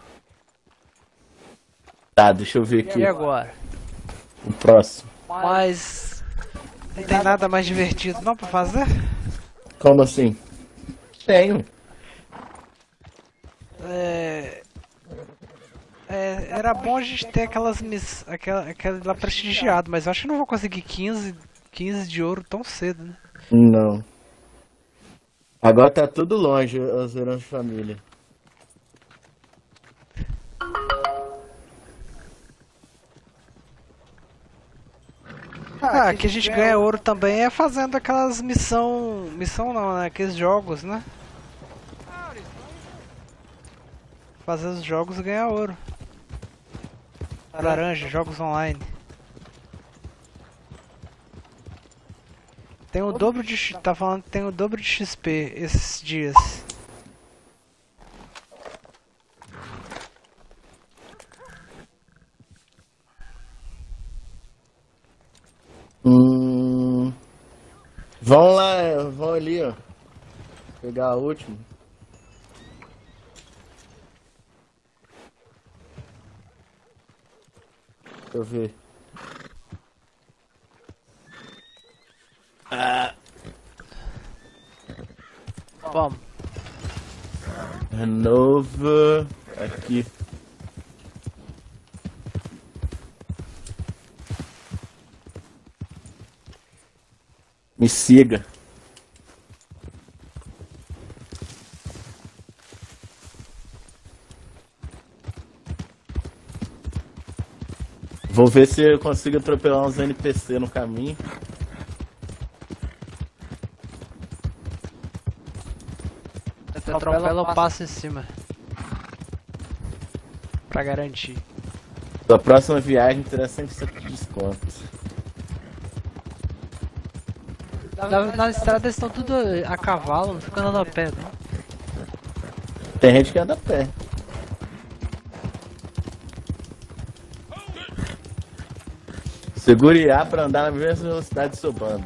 Tá, deixa eu ver aqui. E agora? O próximo. Mas não tem nada mais divertido não pra fazer? Como assim? Tenho. Era bom a gente ter aquelas aquela lá prestigiado, mas eu acho que não vou conseguir 15 de ouro tão cedo, né? Não. Agora tá tudo longe, as heranças de família. Ah, que a gente ganha ouro também é fazendo aquelas missão não, né? Aqueles jogos, né? fazer os jogos e ganhar ouro. Laranja, jogos online. Tem o dobro de... Tá falando que tem o dobro de XP esses dias. Vão lá, vão ali, ó. Pegar a última. Deixa eu ver. Vamos. Renova. Aqui. Me siga. Vou ver se eu consigo atropelar uns NPC no caminho. Você atropela ou passa em cima. Pra garantir. Da próxima viagem terá 100% de desconto. Na estrada eles estão tudo a cavalo, não fica andando a pé, não. Tem gente que anda a pé. Segure A para andar na mesma velocidade do seu bando.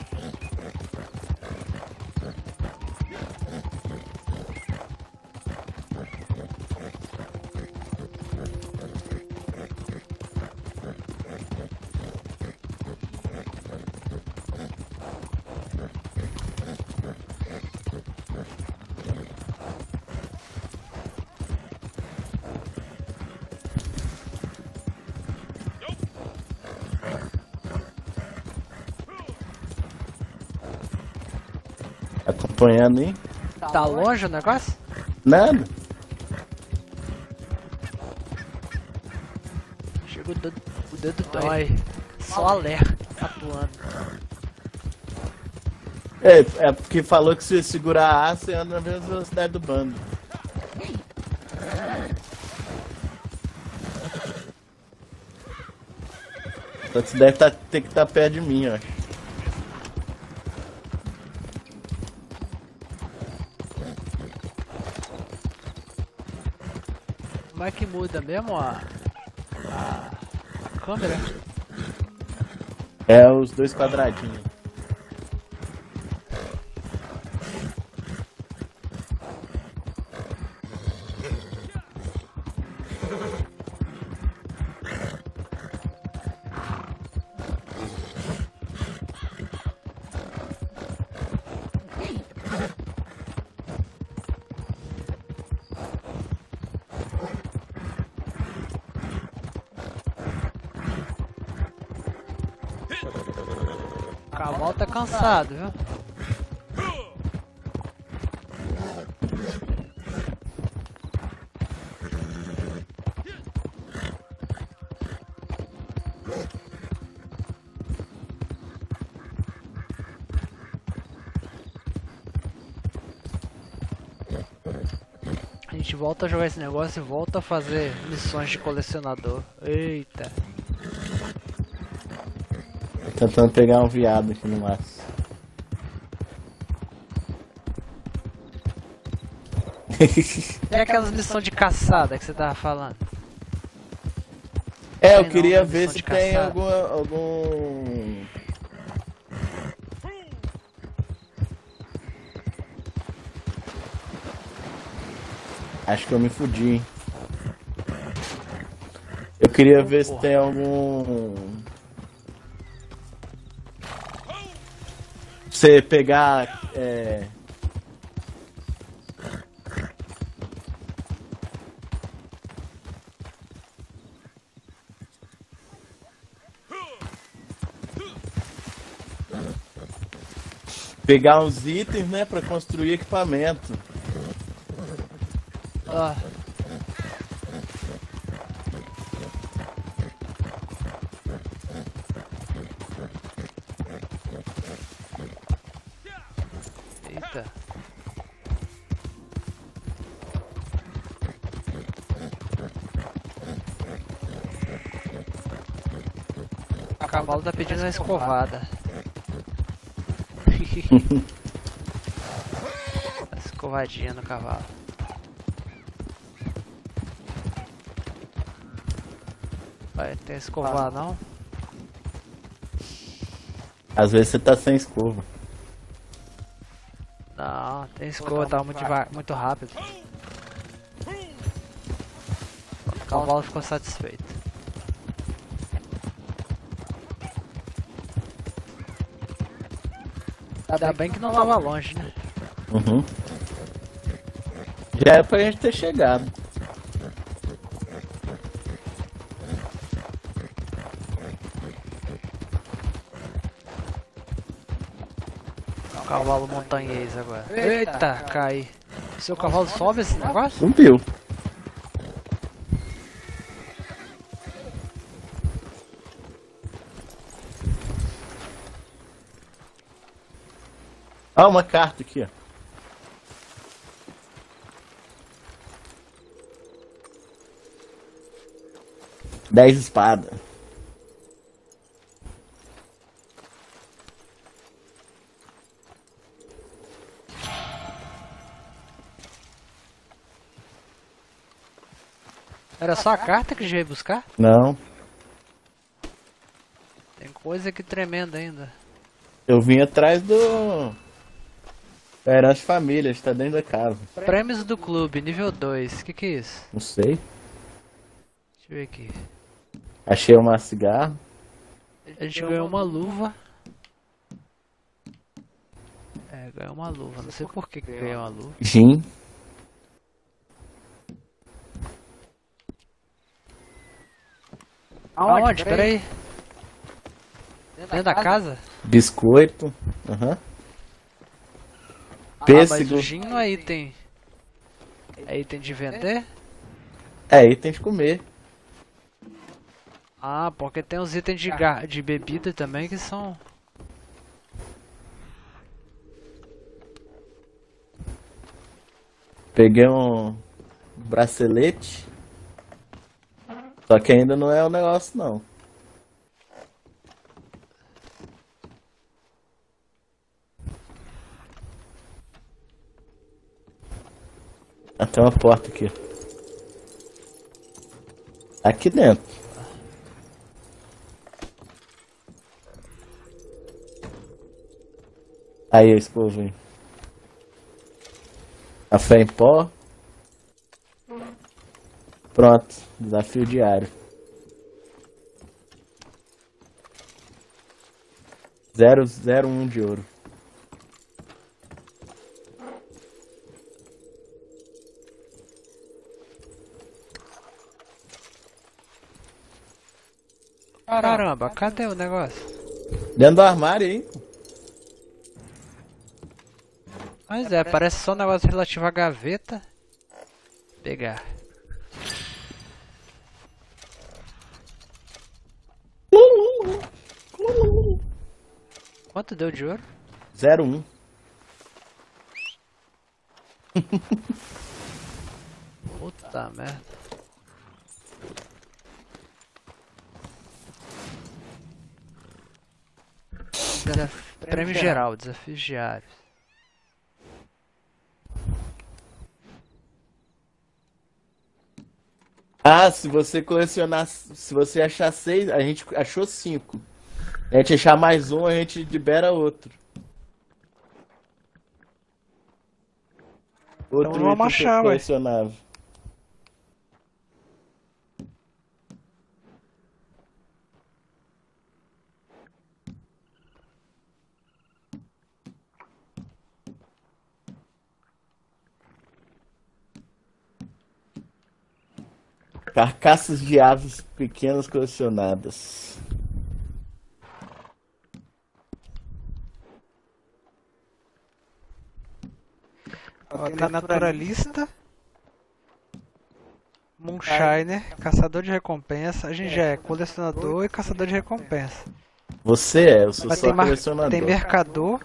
Acompanhando, hein? Tá longe o negócio? Nada. Chega o dedo dói. Só alerta, atuando. É porque falou que se segurar A, você anda na mesma velocidade do bando. Só que você deve ter que estar perto de mim, ó. Como é que muda mesmo a câmera? É os dois quadradinhos. O cavalo tá cansado, viu? A gente volta a jogar esse negócio e volta a fazer missões de colecionador. Eita. Tentando pegar um viado aqui no maço. E aquelas missões de caçada que você tava falando? É, eu Tem queria não, ver missão se de tem caçada. algum... Acho que eu me fudi, hein? Eu queria ver se tem algum... Você pegar... Pegar uns itens, né, pra construir equipamento. Ah. Eita. cavalo tá pedindo uma escovada. Escovadinha no cavalo. Vai ter escovar não? Às vezes você tá sem escova. Não, tem escova, tava muito rápido. O cavalo ficou satisfeito. Ainda bem que não tava longe, né? Uhum. Já era pra gente ter chegado. Cavalo montanhês agora. Eita, cai. Seu cavalo sobe esse negócio? Subiu. Ah, uma carta aqui, ó. Dez espadas. Era só a carta que a gente veio buscar? Não, Tem coisa aqui tremenda ainda. eu vim atrás do... Herança de família, está dentro da casa. Prêmios do clube, nível 2. Que é isso? Não sei. Deixa eu ver aqui. Achei uma cigarro. A gente ganhou uma luva. É, ganhou uma luva. Não sei por que ganhou uma luva. Gin. Aonde? Peraí. Dentro da casa? Biscoito. Aham. Ah, Pêssego. mas o gin não é item. É item de vender? É, item de comer. Ah, porque tem os itens de bebida também que são... Peguei um bracelete. Só que ainda não é o negócio, não. Tem uma porta aqui. Aqui dentro. Aí a escova. A fé em pó. Pronto. Desafio diário. 001 de ouro. Caramba, cadê o negócio? Dentro do armário aí. Mas é, parece só um negócio relativo à gaveta. Pegar. Quanto deu de ouro? 01. Puta merda. Prêmio geral, desafios diários. Ah, se você colecionar, se você achar 6, a gente achou 5. A gente achar mais um, a gente libera outro. Outro Então vamos item achar, ué. colecionável. Carcaças de aves pequenas colecionadas. Ó, tem naturalista, Moonshiner, caçador de recompensa. A gente já é colecionador e caçador de recompensa. Você é, eu sou Mas só colecionador. tem mercador,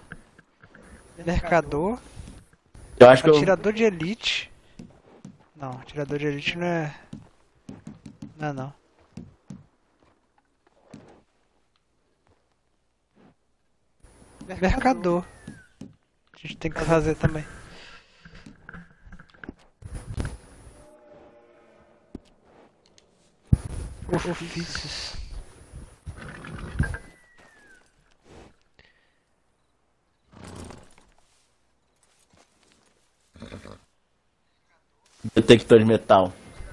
Eu acho que eu... atirador de elite. Não, atirador de elite não é. Não é não. Mercador. A gente tem que fazer também. Ofícios. Detector de metal.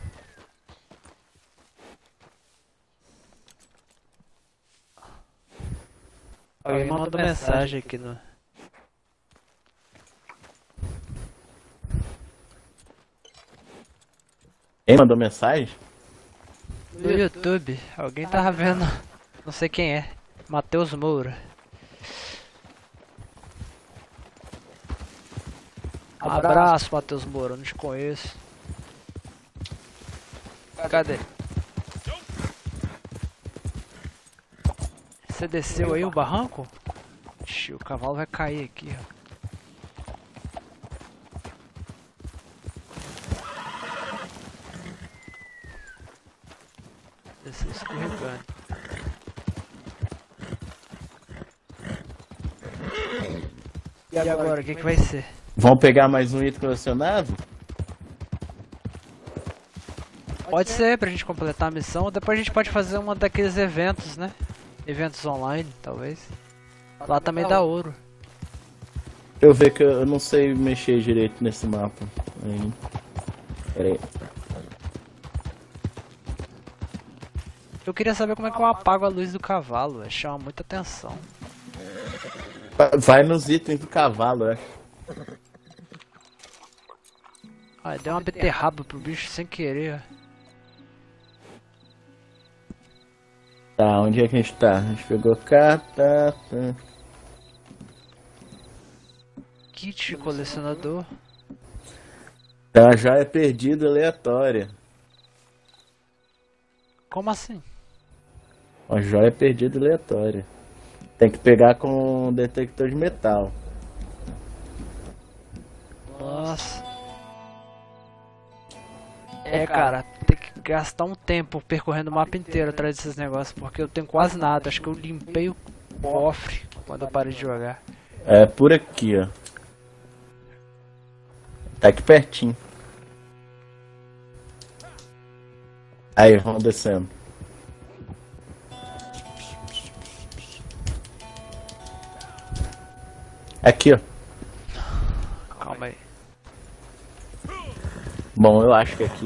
Alguém mandou mensagem aqui no... Quem mandou mensagem? No YouTube. Alguém tava vendo. Não sei quem é. Matheus Moura. Abraço, Matheus Moura. Não te conheço. Cadê? Você desceu aí o barranco? Ixi, o cavalo vai cair aqui, ó. Desceu escorregando. E agora, o que vai ser? Vão pegar mais um item colecionável? Pode ser, pra gente completar a missão. Depois a gente pode fazer uma daqueles eventos, né? Eventos online, talvez. Lá também dá ouro. Eu ver que eu não sei mexer direito nesse mapa. Aí. Pera aí. Eu queria saber como é que eu apago a luz do cavalo, véio. Chama muita atenção. Vai nos itens do cavalo, eu acho. Ah, deu uma beterraba pro bicho sem querer, ó. Tá, onde é que a gente tá? A gente pegou carta. Tá. Kit colecionador. Tá, a joia perdida aleatória. Como assim? Uma joia perdida aleatória. Tem que pegar com um detector de metal. Nossa. É, cara, tem que gastar um tempo percorrendo o mapa inteiro atrás desses negócios, porque eu tenho quase nada. Acho que eu limpei o cofre quando eu parei de jogar. É por aqui, ó. Tá aqui pertinho. Aí, vamos descendo. Aqui, ó. Calma aí. Bom, eu acho que é aqui.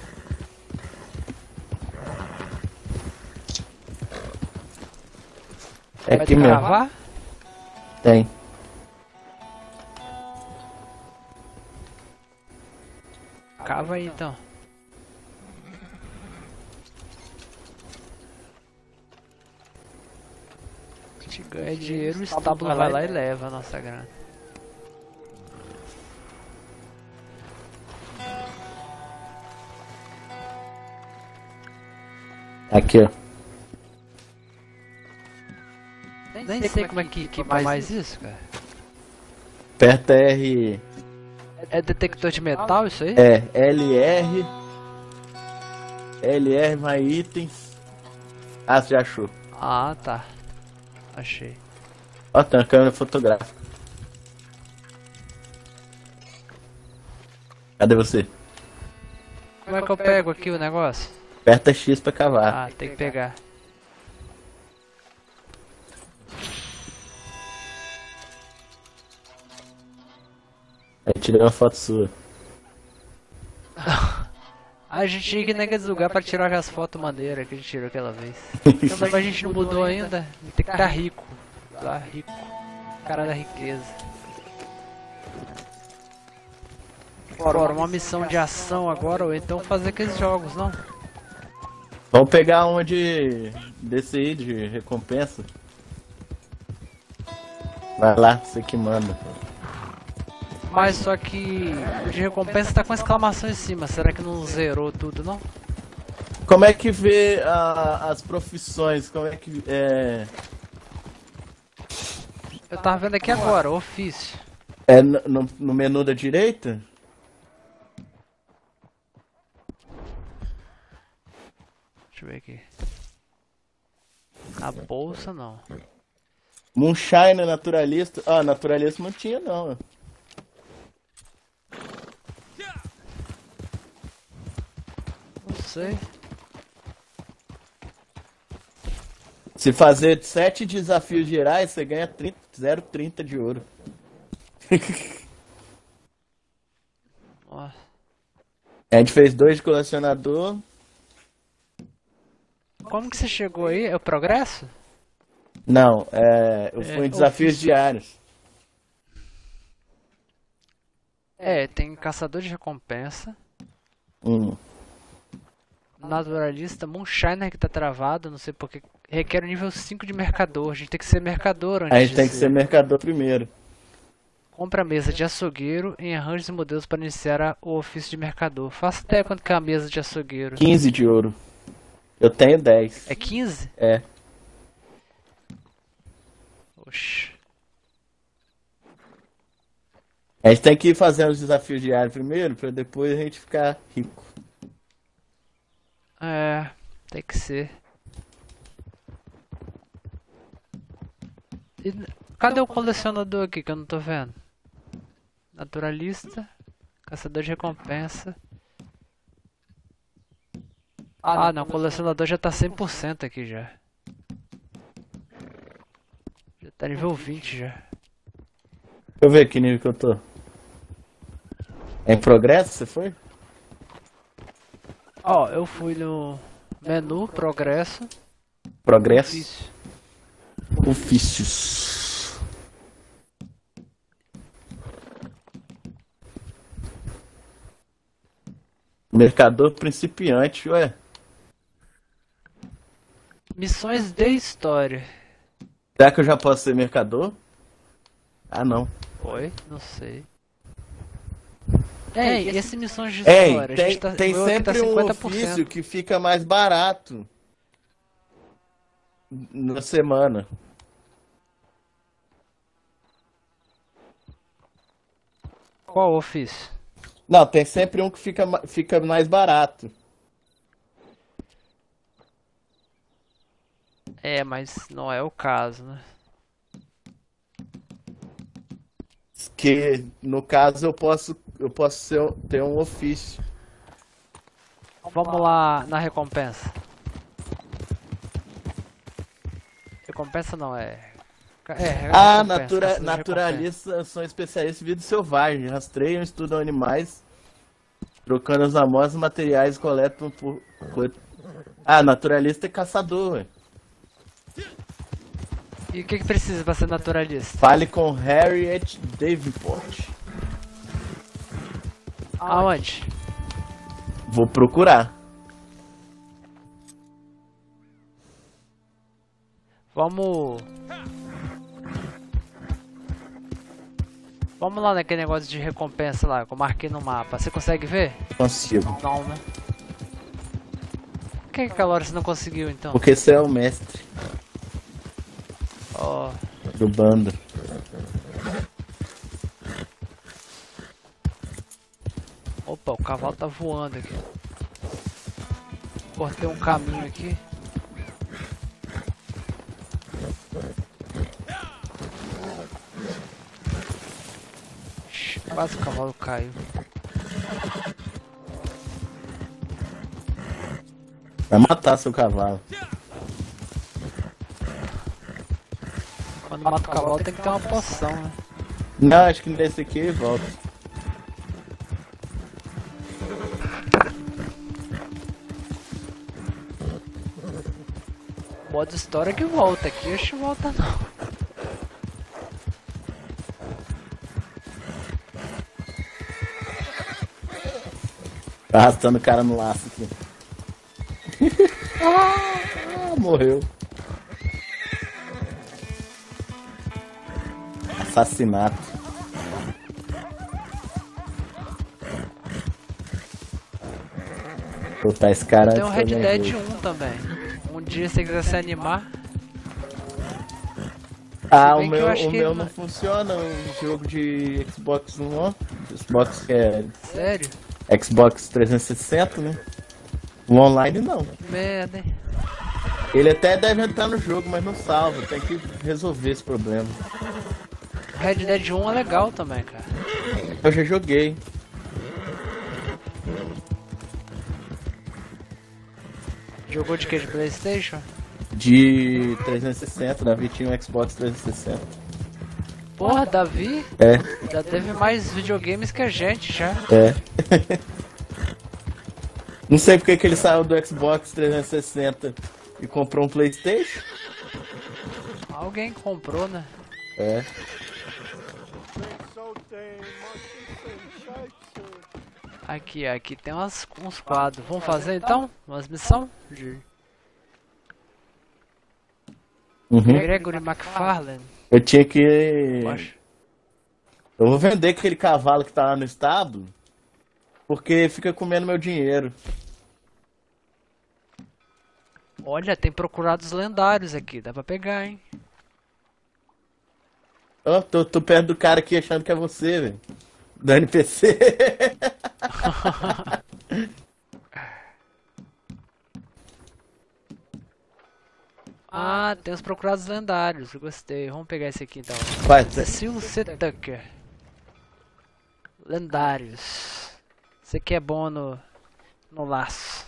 É Vai aqui mesmo. cavar? Tem. Cava aí então. A gente ganha dinheiro, o estábulo vai lá e leva a nossa grana. Aqui, ó. Nem sei como é que equipa mais isso, cara. Aperta R. É detector de metal isso aí? É, LR. LR mais itens. Ah, você já achou. Ah, tá. Achei. Ó, tem uma câmera fotográfica. Cadê você? Como é que eu pego aqui o negócio? Aperta X pra cavar. Ah, tem que pegar. Aí tirei uma foto sua. A gente tinha que ir naquele lugar pra tirar as fotos maneiras que a gente tirou aquela vez. Então, a gente não mudou ainda. Tem que estar rico. Lá, rico. Cara da riqueza. Bora, uma missão de ação agora, ou então fazer aqueles jogos, não? Vamos pegar uma desse aí de recompensa. Vai lá, você que manda. Mas só que o de recompensa tá com exclamação em cima. Será que não zerou tudo, não? Como é que vê as profissões? Como é que é? Eu tava vendo aqui agora, ofício. É no menu da direita? Deixa eu ver aqui. Na bolsa não. Moonshine, naturalista. Ah, naturalista não tinha, não. Não sei. Se fazer 7 desafios gerais, você ganha 0,30 de ouro. Ó, A gente fez 2 de colecionador. como que você chegou aí? É o progresso? Não, eu fui em desafios ofício. diários. É, tem caçador de recompensa, naturalista, Moonshiner que tá travado, não sei porque. Requer o nível 5 de mercador. A gente tem que ser mercador antes A gente de tem que ser mercador primeiro. Compra a mesa de açougueiro em arranjos e modelos para iniciar o ofício de mercador. Faça ideia quanto que é a mesa de açougueiro. 15 de ouro. Eu tenho 10. É 15? É. Oxi. A gente tem que ir fazendo os desafios diários primeiro, pra depois a gente ficar rico. É, tem que ser. E cadê o colecionador aqui que eu não tô vendo? Naturalista, caçador de recompensa. Ah não, o colecionador já tá 100% aqui já. Já tá nível 20 já. Deixa eu ver que nível que eu tô. É em progresso, você foi? Ó, eu fui no menu, progresso, Progresso. ofício. Ofícios. Mercador principiante, ué. Missões de história. Será que eu já posso ser mercador? Ah, não. Oi? Não sei. Ei, e esse missões de Ei, história? A gente tá, tem o meu aqui tá sempre um 50%. ofício que fica mais barato na semana. Qual ofício? Não, tem sempre um que fica mais barato. É, mas não é o caso, né? Que no caso eu posso ter um ofício. Vamos lá na recompensa. Recompensa não é. Ah, recompensa, caçador de recompensa. naturalistas são especialistas em vida selvagem, rastreiam, estudam animais, trocando as amostras, materiais, coletam por. Ah, naturalista é caçador, ué. E o que precisa pra ser naturalista? Fale com Harriet Davenport. Aonde? Vou procurar. Vamos lá naquele negócio de recompensa lá, que eu marquei no mapa. Você consegue ver? Consigo. Não, né? Por que aquela hora você não conseguiu então? Porque você é o mestre Ó, do bando. opa, o cavalo tá voando aqui. Cortei um caminho aqui. Ixi, quase o cavalo caiu. Vai matar seu cavalo. Quando mata o cavalo tem que ter uma poção, né? Não, acho que nesse aqui ele volta. Modo história que volta, aqui acho que volta não. Tá arrastando o cara no laço aqui. Morreu. Assassinato. Botar esse cara Tem um antes Red da minha Dead vez. 1 também. Um dia se você quiser se animar. Ah, bem o que eu meu, acho o que meu ele não não- funciona, o jogo de Xbox One. Xbox que é Sério? Xbox 360, né? O online não. Merda, hein? Ele até deve entrar no jogo, mas não salva. Tem que resolver esse problema. Red Dead 1 é legal também, cara. Eu já joguei. Jogou de que? De PlayStation? De 360, Davi tinha um Xbox 360. Porra, Davi É, já teve mais videogames que a gente já. é. Não sei porque que ele saiu do Xbox 360 e comprou um PlayStation. Alguém comprou, né? É. Aqui tem uns quadros. Vamos fazer então? Umas missões? Uhum. Gregory McFarlane. Eu tinha que... Poxa. Eu vou vender aquele cavalo que tá lá no estado, porque fica comendo meu dinheiro. Olha, tem procurados lendários aqui. Dá pra pegar, hein? Ó, tô perto do cara aqui achando que é você, velho. Do NPC. Ah, tem os procurados lendários. Eu gostei. Vamos pegar esse aqui então. Vai, Cecil C. Tucker. Lendários. Esse aqui é bom no laço.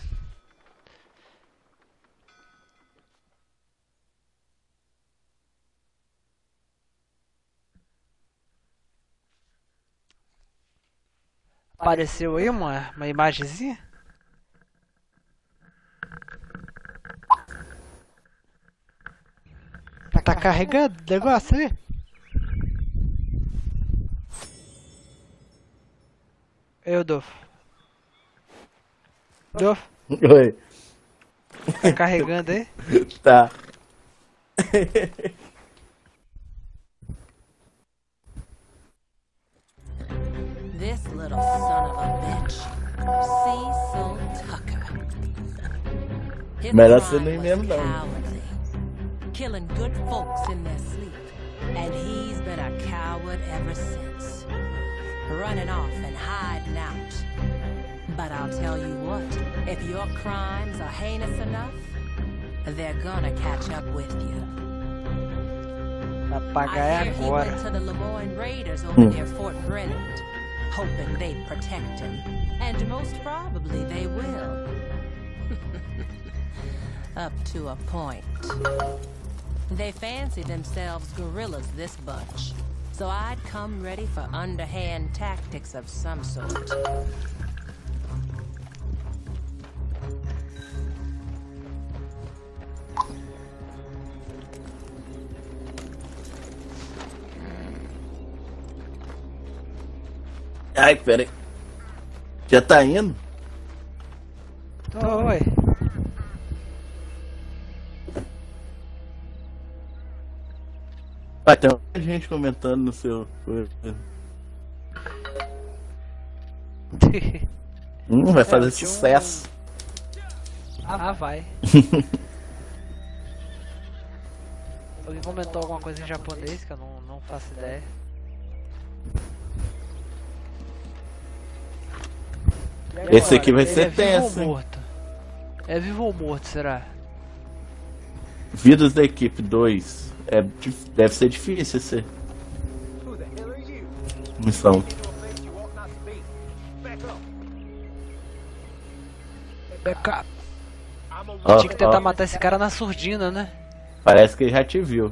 Apareceu aí uma imagenzinha? Tá carregando o negócio aí? Eu, Dolph. Dolph, Oi. tá carregando aí? Tá. This little son of a bitch, Cecil Tucker. His Melhor você crime nem was mesmo, não. cowardly, killing good folks in their sleep, and he's been a coward ever since, running off and hiding out. But I'll tell you what, if your crimes are heinous enough, they're gonna catch up with you. Vai pagar I é hear he agora. went to the Lemoyne Raiders over near Fort Brennand, hoping they'd protect him. And most probably they will. Up to a point. They fancy themselves guerrillas, this bunch. So I'd come ready for underhand tactics of some sort. Ai, peraí. Já tá indo? Oi. Vai, tem muita gente comentando no seu... vai fazer tinha um- sucesso. Ah, vai. Alguém comentou alguma coisa em japonês que eu não faço ideia. Esse aqui vai Ele ser é vivo tenso, ou hein? morto? É vivo ou morto, será? Vidas da equipe 2. Deve ser difícil essa missão. Backup. Ó, Tinha que tentar ó, matar esse cara na surdina, né? parece que ele já te viu.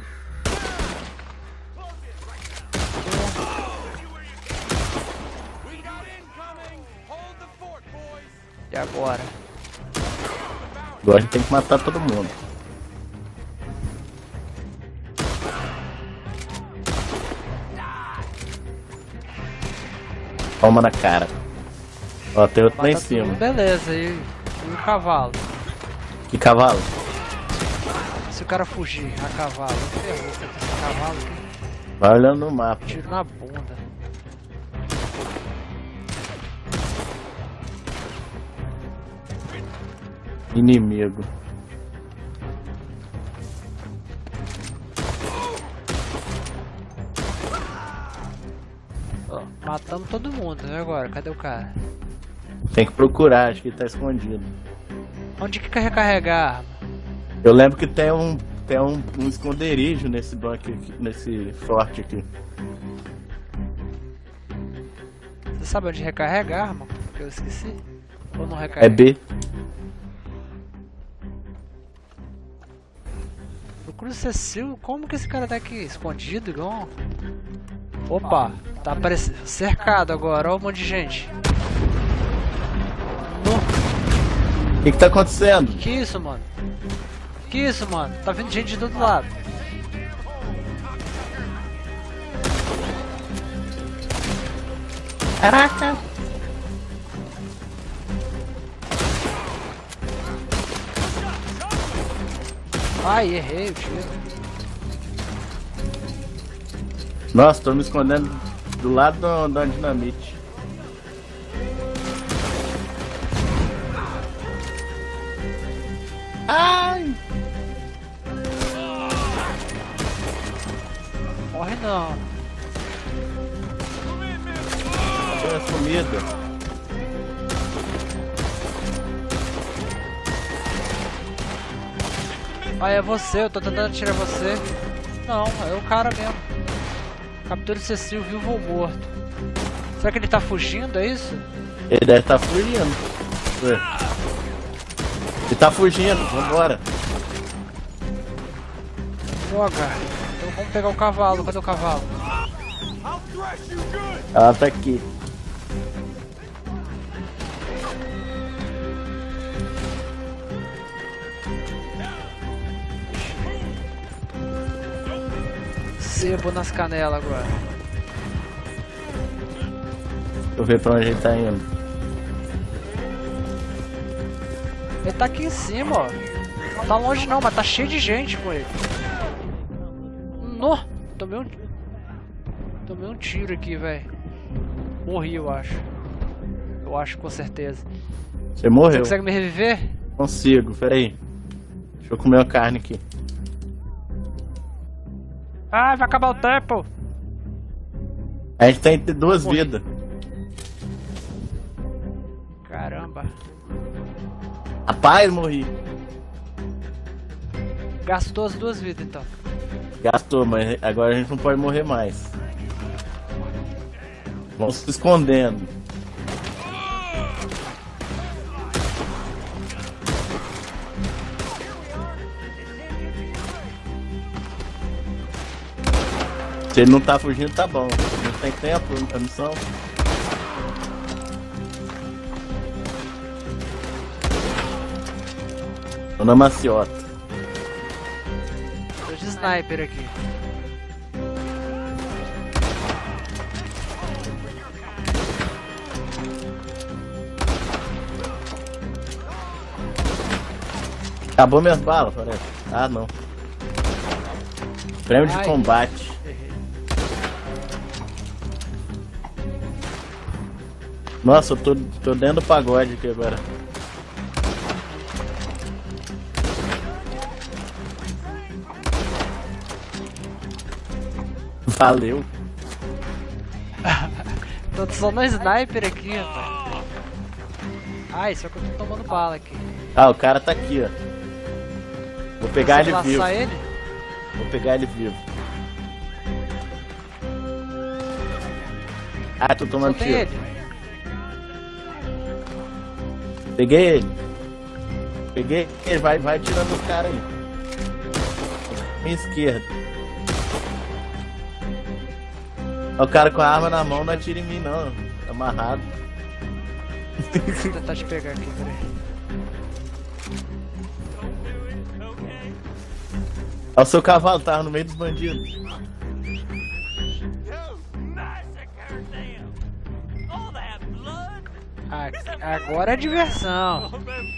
E agora? Agora a gente tem que matar todo mundo. Toma na cara. Ó, tem outro lá em Matar todo cima. mundo, beleza, e o cavalo? Que cavalo? Se o cara fugir a cavalo, ferrou com esse cavalo aqui. Vai olhando no mapa. Tiro na bunda. Inimigo. Ó, matamos todo mundo, e agora? Cadê o cara? Tem que procurar, acho que ele tá escondido. Onde que quer recarregar a arma? Eu lembro que tem um esconderijo nesse banco aqui, nesse forte aqui. Você sabe onde recarrega a arma? Que eu esqueci? Ou não recarrega? É B. Procura o Cecil. Como que esse cara tá aqui? Escondido igual? Opa, tá aparecendo. Cercado agora, olha um monte de gente. O que tá acontecendo? Que isso, mano? Que isso, mano? Tá vindo gente de todo lado. Caraca! Ai, errei o tiro. Nossa, tô me escondendo do lado da dinamite. Ai! Morre não. Tô sumida. Ah, é você, eu tô tentando atirar você. Não, é o cara mesmo. Captura o Cecil, vivo ou morto. Será que ele tá fugindo, é isso? Ele deve estar fugindo. Ele tá fugindo, vambora. Droga. Então vamos pegar o cavalo, cadê o cavalo? Ela tá aqui. Sebo nas canelas agora. Deixa eu ver pra onde ele tá indo. Ele tá aqui em cima, ó. Não tá longe não, mas tá cheio de gente com ele. No! Tomei um tiro aqui, velho. Morri, eu acho. Eu acho com certeza. Você morreu. Você consegue me reviver? Consigo, peraí. Deixa eu comer uma carne aqui. Ah, vai acabar o tempo. A gente tem duas vidas. Caramba. Rapaz, morri. Gastou as duas vidas então. Gastou, mas agora a gente não pode morrer mais. Vamos se escondendo. Se ele não tá fugindo, tá bom. Não tem tempo, a missão. Tô na maciota. Tô de sniper aqui. Acabou minhas balas, parece. Ah, não. Prêmio de combate. Nossa, eu tô dentro do pagode aqui agora. Valeu. Tô só no sniper aqui, rapaz. Ai, só que eu tô tomando bala aqui. Ah, o cara tá aqui, ó. Vou pegar ele vivo. Ele? Vou pegar ele vivo. Ah, tô tomando tiro. Ele. Peguei ele. Peguei ele. Vai tirando os caras aí. Minha esquerda. O cara com a arma na mão não atira em mim não. Tá amarrado. Vou tentar te pegar aqui, peraí. Olha o seu cavalo, tava no meio dos bandidos. Agora é diversão.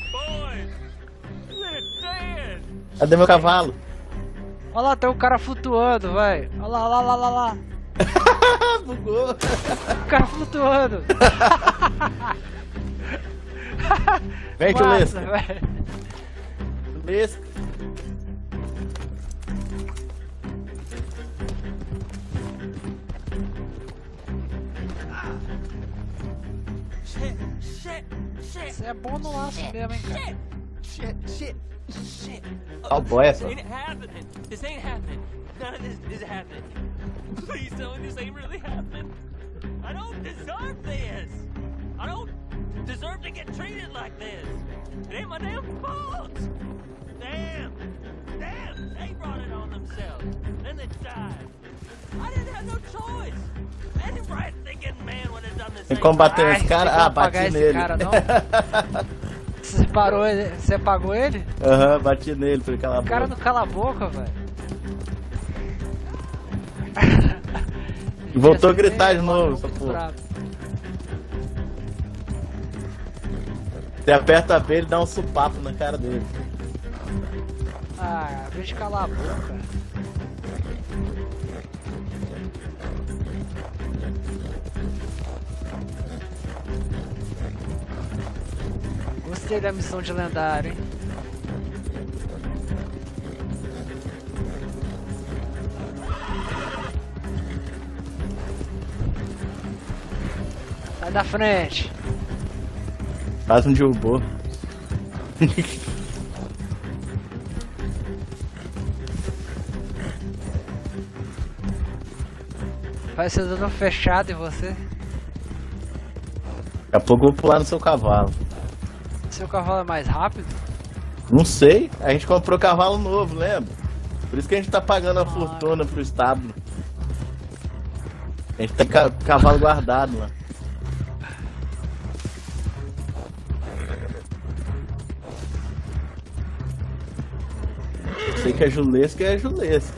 Cadê meu cavalo? Olha lá, tem um cara flutuando, vai. Olha lá, olha lá, olha lá. Bugou. O cara flutuando. Vem, tio Lesca. velho. Lesca. Você é bom no laço mesmo, hein, cara. Shit. Cowboy, This só. ain't happening. This ain't happening. None of this is happening. Please tell me this ain't really happening. I don't deserve this. I don't deserve to get treated like this. It ain't my damn fault. Damn. Damn. They brought it on themselves. Then they died. I didn't have no choice. Any right thinking man would have done the Tem same. como bater nesse Ai, cara? tem como Ah, bati apagar esse nele. cara, não? Você parou ele? Você apagou ele? Aham, bati nele, falei cala a O cara boca. não cala a boca, velho. E voltou a gritar de novo, essa Muito porra. bravo. Você aperta B, ele dá um supapo na cara dele. Ah, vez de calar a boca. Gostei da missão de lendário, hein? Sai da frente. Quase me derrubou. Vai ser dando fechado em você. Daqui a pouco eu vou pular no seu cavalo. Seu cavalo é mais rápido? Não sei, a gente comprou cavalo novo, lembra? Por isso que a gente tá pagando a fortuna pro estábulo. A gente tem cavalo guardado lá. Sei que é julesca, é julesca.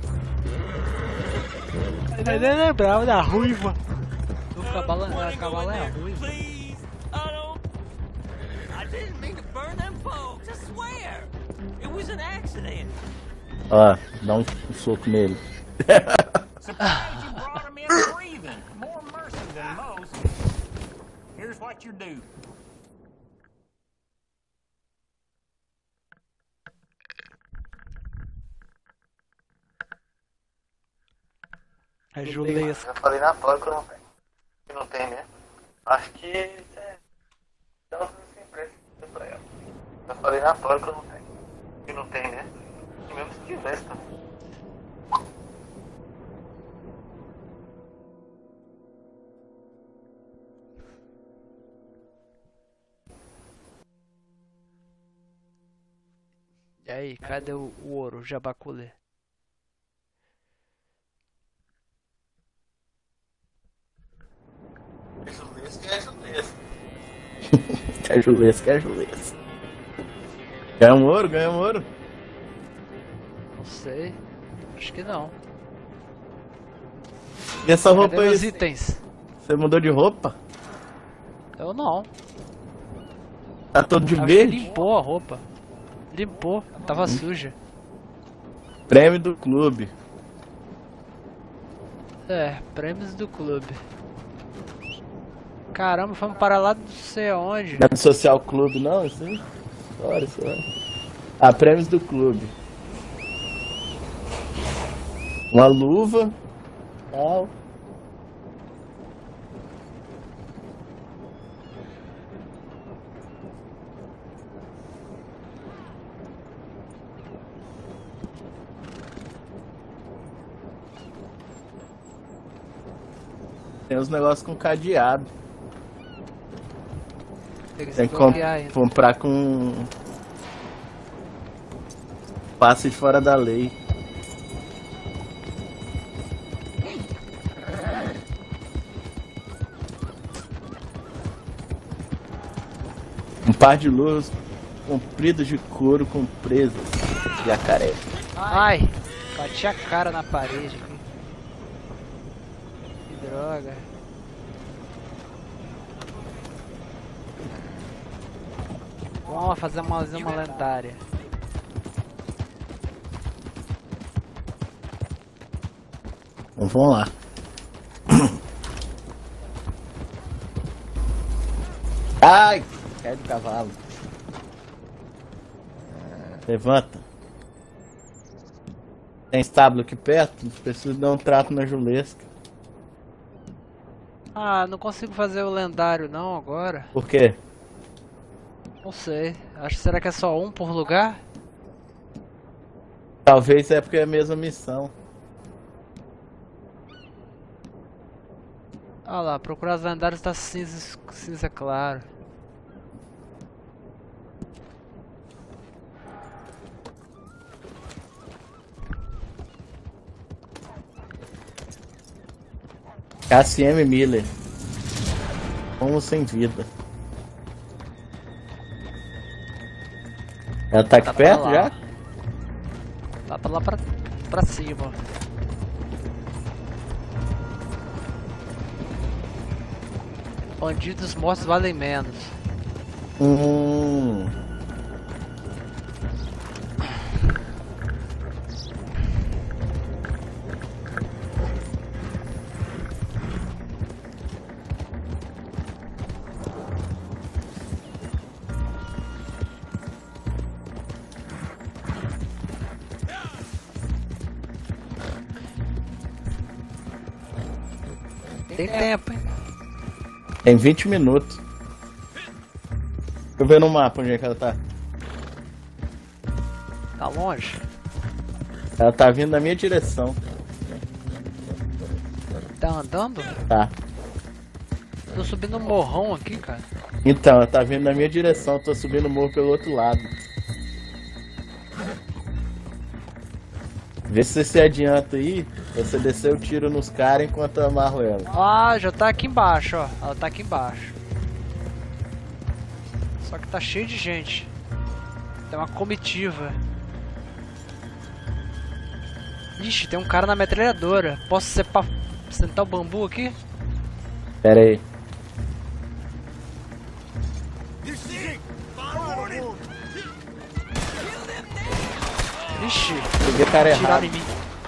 Eu nem lembrava da ruiva. O cavalo é ruivo. Please, I don't. I didn't mean to burn them folks. I swear, it was an accident. Ó, dá um soco nele. Surprised you brought him in breathing. More mercy than most. Here's what you do. É julesco. Eu falei na tora que eu não tenho. Que não tem, né? Acho que dá uma surpresa pra ela. Eu falei na tora que eu não tenho. Que não tem, né? E mesmo se tivesse também. E aí, cadê o ouro, o jabaculê? É julesca, é julesca. É julesca, é julesca. Ganha um ouro, ganha um ouro. Não sei. Acho que não. E essa roupa Cadê aí? meus itens? Você mudou de roupa? Eu não. Tá todo de Acho que verde? limpou a roupa. Limpou, tava suja. Prêmio do clube. É, prêmios do clube. Caramba, fomos para lá não sei aonde. Não é do Social Clube, não? Isso aí? Olha só. Ah, prêmios do clube. Uma luva. Tal. Tem uns negócios com cadeado. Tem que Tem que desbloquear ainda. comprar com passe de fora da lei. Um par de luvas compridas de couro com presas de jacaré. Ai, bati a cara na parede aqui. Que droga. Vamos lá fazer mais uma lendária. Então vamos lá. Ai! Cai do cavalo. Levanta. Tem estábulo aqui perto? Preciso dar um trato na julesca. Ah, não consigo fazer o lendário não agora. Por quê? Não sei. Acho será que é só um por lugar? Talvez é porque é a mesma missão. Olha lá, procurar as lendárias da cinza claro. KCM Miller. Como sem vida. Ela tá aqui Tá perto pra lá. já? Tá pra lá pra cima. Bandidos mortos valem menos. Tem tempo, hein? Tem 20 minutos. Deixa eu ver no mapa onde é que ela tá. Tá longe? Ela tá vindo na minha direção. Tá andando? Tá. Tô subindo um morrão aqui, cara. Então, ela tá vindo na minha direção. Tô subindo o morro pelo outro lado. Vê se você se adianta aí. Você descer o tiro nos caras enquanto eu amarro ela. Ah, já tá aqui embaixo, ó. Ela tá aqui embaixo. Só que tá cheio de gente. Tem uma comitiva. Ixi, tem um cara na metralhadora. Posso sentar o bambu aqui? Pera aí. Ixi, Peguei o cara tiraram errado. em mim.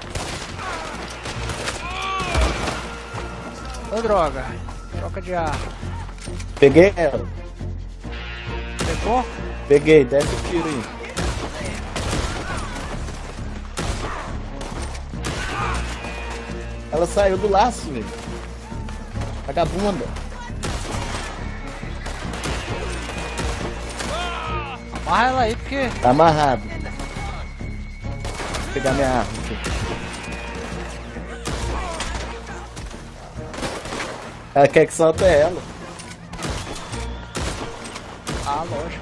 Ô droga, troca de arma. Peguei ela. Pegou? Peguei, desce o tiro aí. Ela saiu do laço, velho. Vagabunda. Amarra ela aí, porque... Tá amarrado. Vou pegar minha arma aqui. Ela quer que solte ela. Ah, lógico.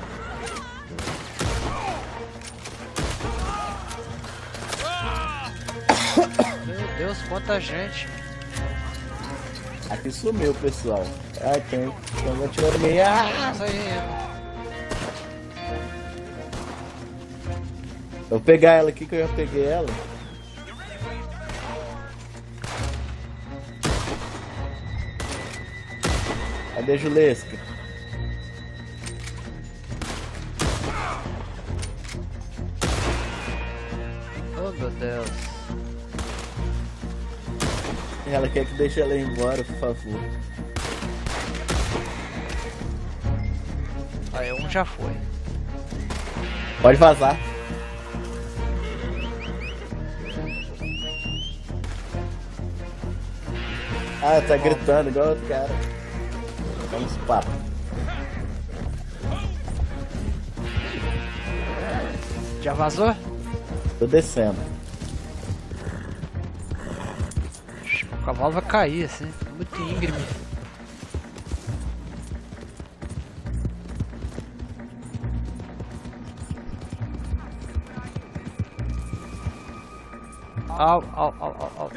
Meu Deus, quanta gente. Aqui sumiu, pessoal. Ah, tem. Então vou tirar meia. Isso aí, Vou pegar ela aqui que eu já peguei ela. Cadê a Julesca? oh meu Deus. Ela quer que deixe ela ir embora, por favor. Aí, um já foi. Pode vazar. Ah, tá gritando igual outro cara. Vamos papo. Já vazou? Tô descendo. O cavalo vai cair assim, muito íngreme. Au, au, au, au, au.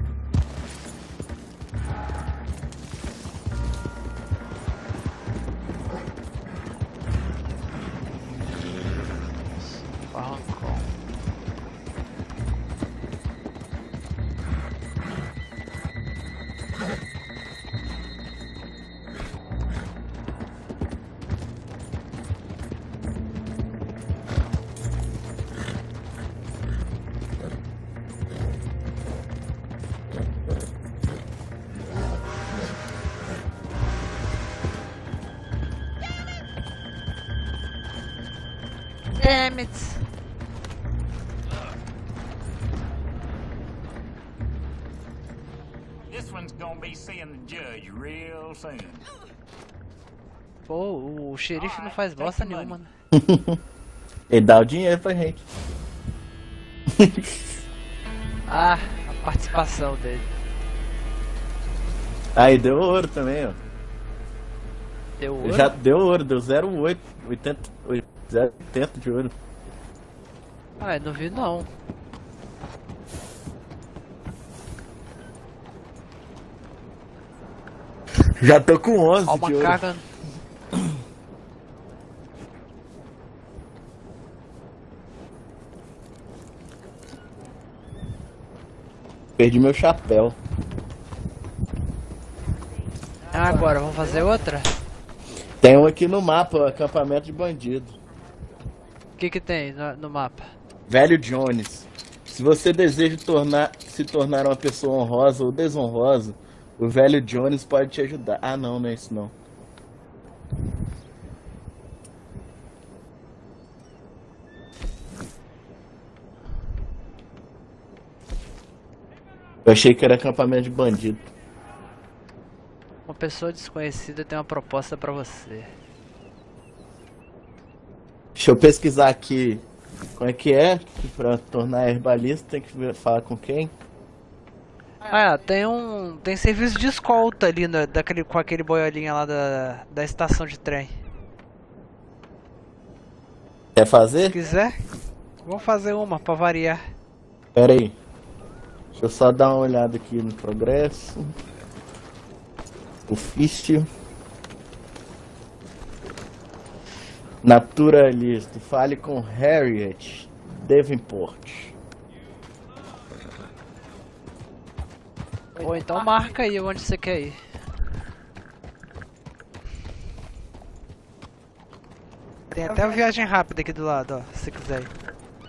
Barrancão. Damn it! This one's gonna be seeing the judge real soon. Pô, o xerife não faz bosta nenhuma, né? Ele dá o dinheiro pra gente. Ah, a participação dele. Aí deu ouro também, ó. Deu ouro? Já deu ouro, deu 0,8, 0,80 de ouro. Ah, eu não vi não. Já tô com 11 Ó, de uma ouro. carga. Perdi meu chapéu. Ah, agora, vamos fazer outra? Tem um aqui no mapa, acampamento de bandido. O que que tem no mapa? Velho Jones. Se você deseja se tornar uma pessoa honrosa ou desonrosa, o velho Jones pode te ajudar. Ah, não, não é isso não. Eu achei que era acampamento de bandido. Uma pessoa desconhecida tem uma proposta pra você. Deixa eu pesquisar aqui. Como é que é? Pra tornar herbalista tem que falar com quem? Ah, tem serviço de escolta ali com aquele boiolinha lá da estação de trem. Quer Se fazer? quiser, vou fazer uma pra variar. Pera aí. Deixa eu só dar uma olhada aqui no progresso. Ofício. Naturalista. Fale com Harriet Davenport. Ou então marca aí onde você quer ir. Tem até a viagem rápida aqui do lado, ó, se você quiser ir.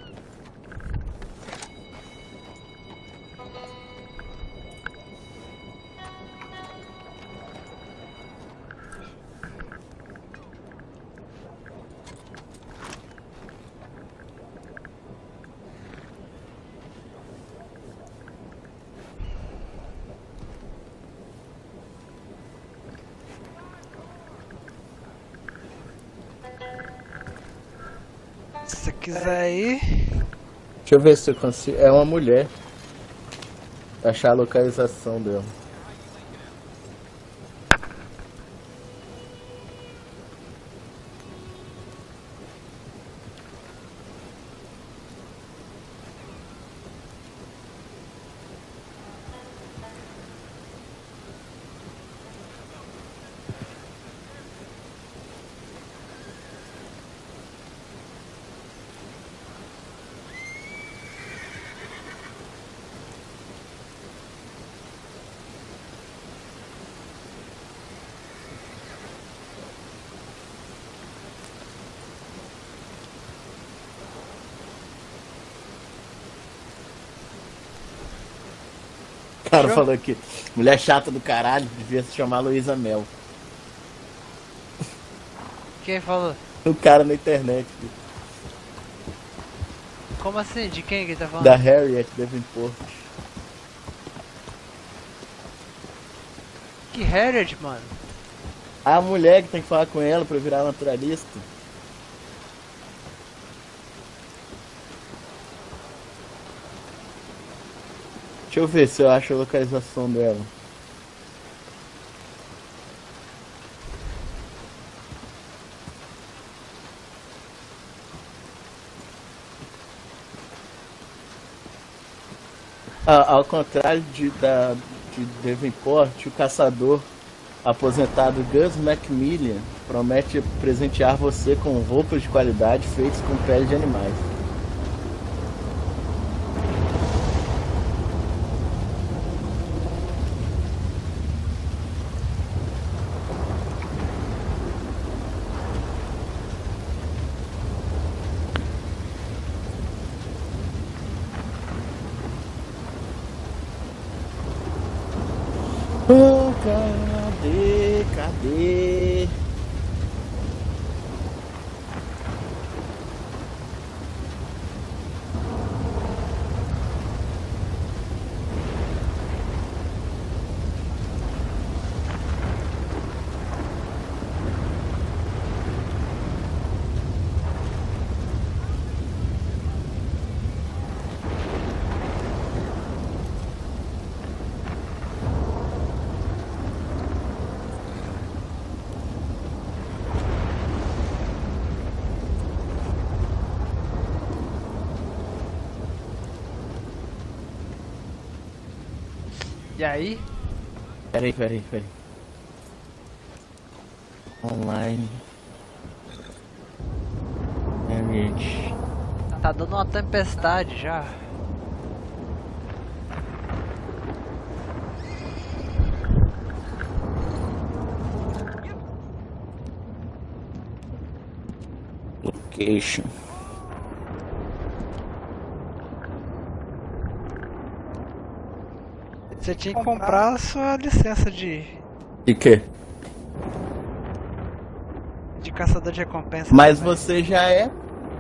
Se você quiser ir. Deixa eu ver se eu consigo. É uma mulher. Achar a localização dela. O cara falou aqui, mulher chata do caralho, devia se chamar Luísa Mel. Quem falou? O cara na internet. Como assim? De quem que tá falando? Da Harriet Davenport. Que Harriet, mano? A mulher que tem que falar com ela pra virar naturalista. Deixa eu ver se eu acho a localização dela. Ao contrário de Davenport, o caçador aposentado Gus Macmillan promete presentear você com roupas de qualidade feitas com pele de animais. Oh, cadê? E aí? Peraí. Online. Manage. Tá dando uma tempestade já. Location. Você tinha que comprar a sua licença de quê? caçador de recompensa. Mas também. você já é.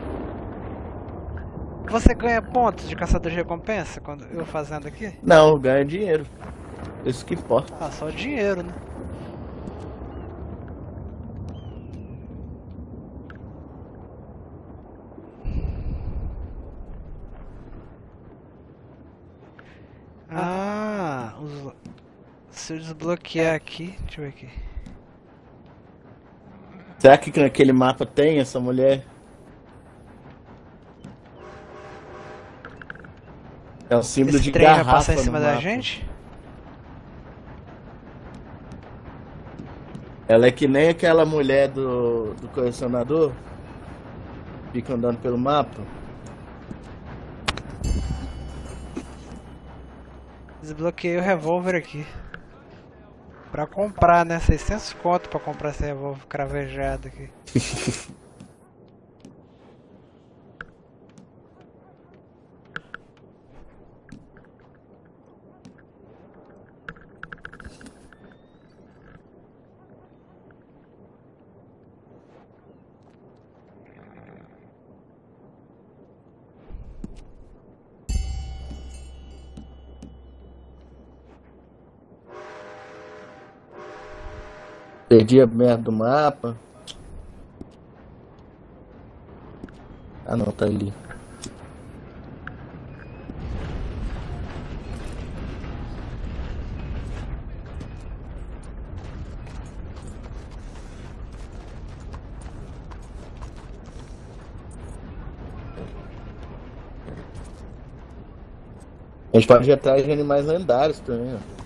Você ganha pontos de caçador de recompensa quando eu fazendo aqui? Não, ganha dinheiro. Isso que importa. Ah, só dinheiro, né? Se eu desbloquear aqui, deixa eu ver aqui. Será que naquele mapa tem essa mulher? É um símbolo Esse de trem vai garrafa passar em no cima da mapa. gente? Ela é que nem aquela mulher do colecionador. Fica andando pelo mapa. Desbloqueei o revólver aqui. Pra comprar, né? 600 conto pra comprar esse revólver cravejado aqui. Perdi a merda do mapa. Ah não, tá ali. A gente pode ir atrás de animais lendários também, ó.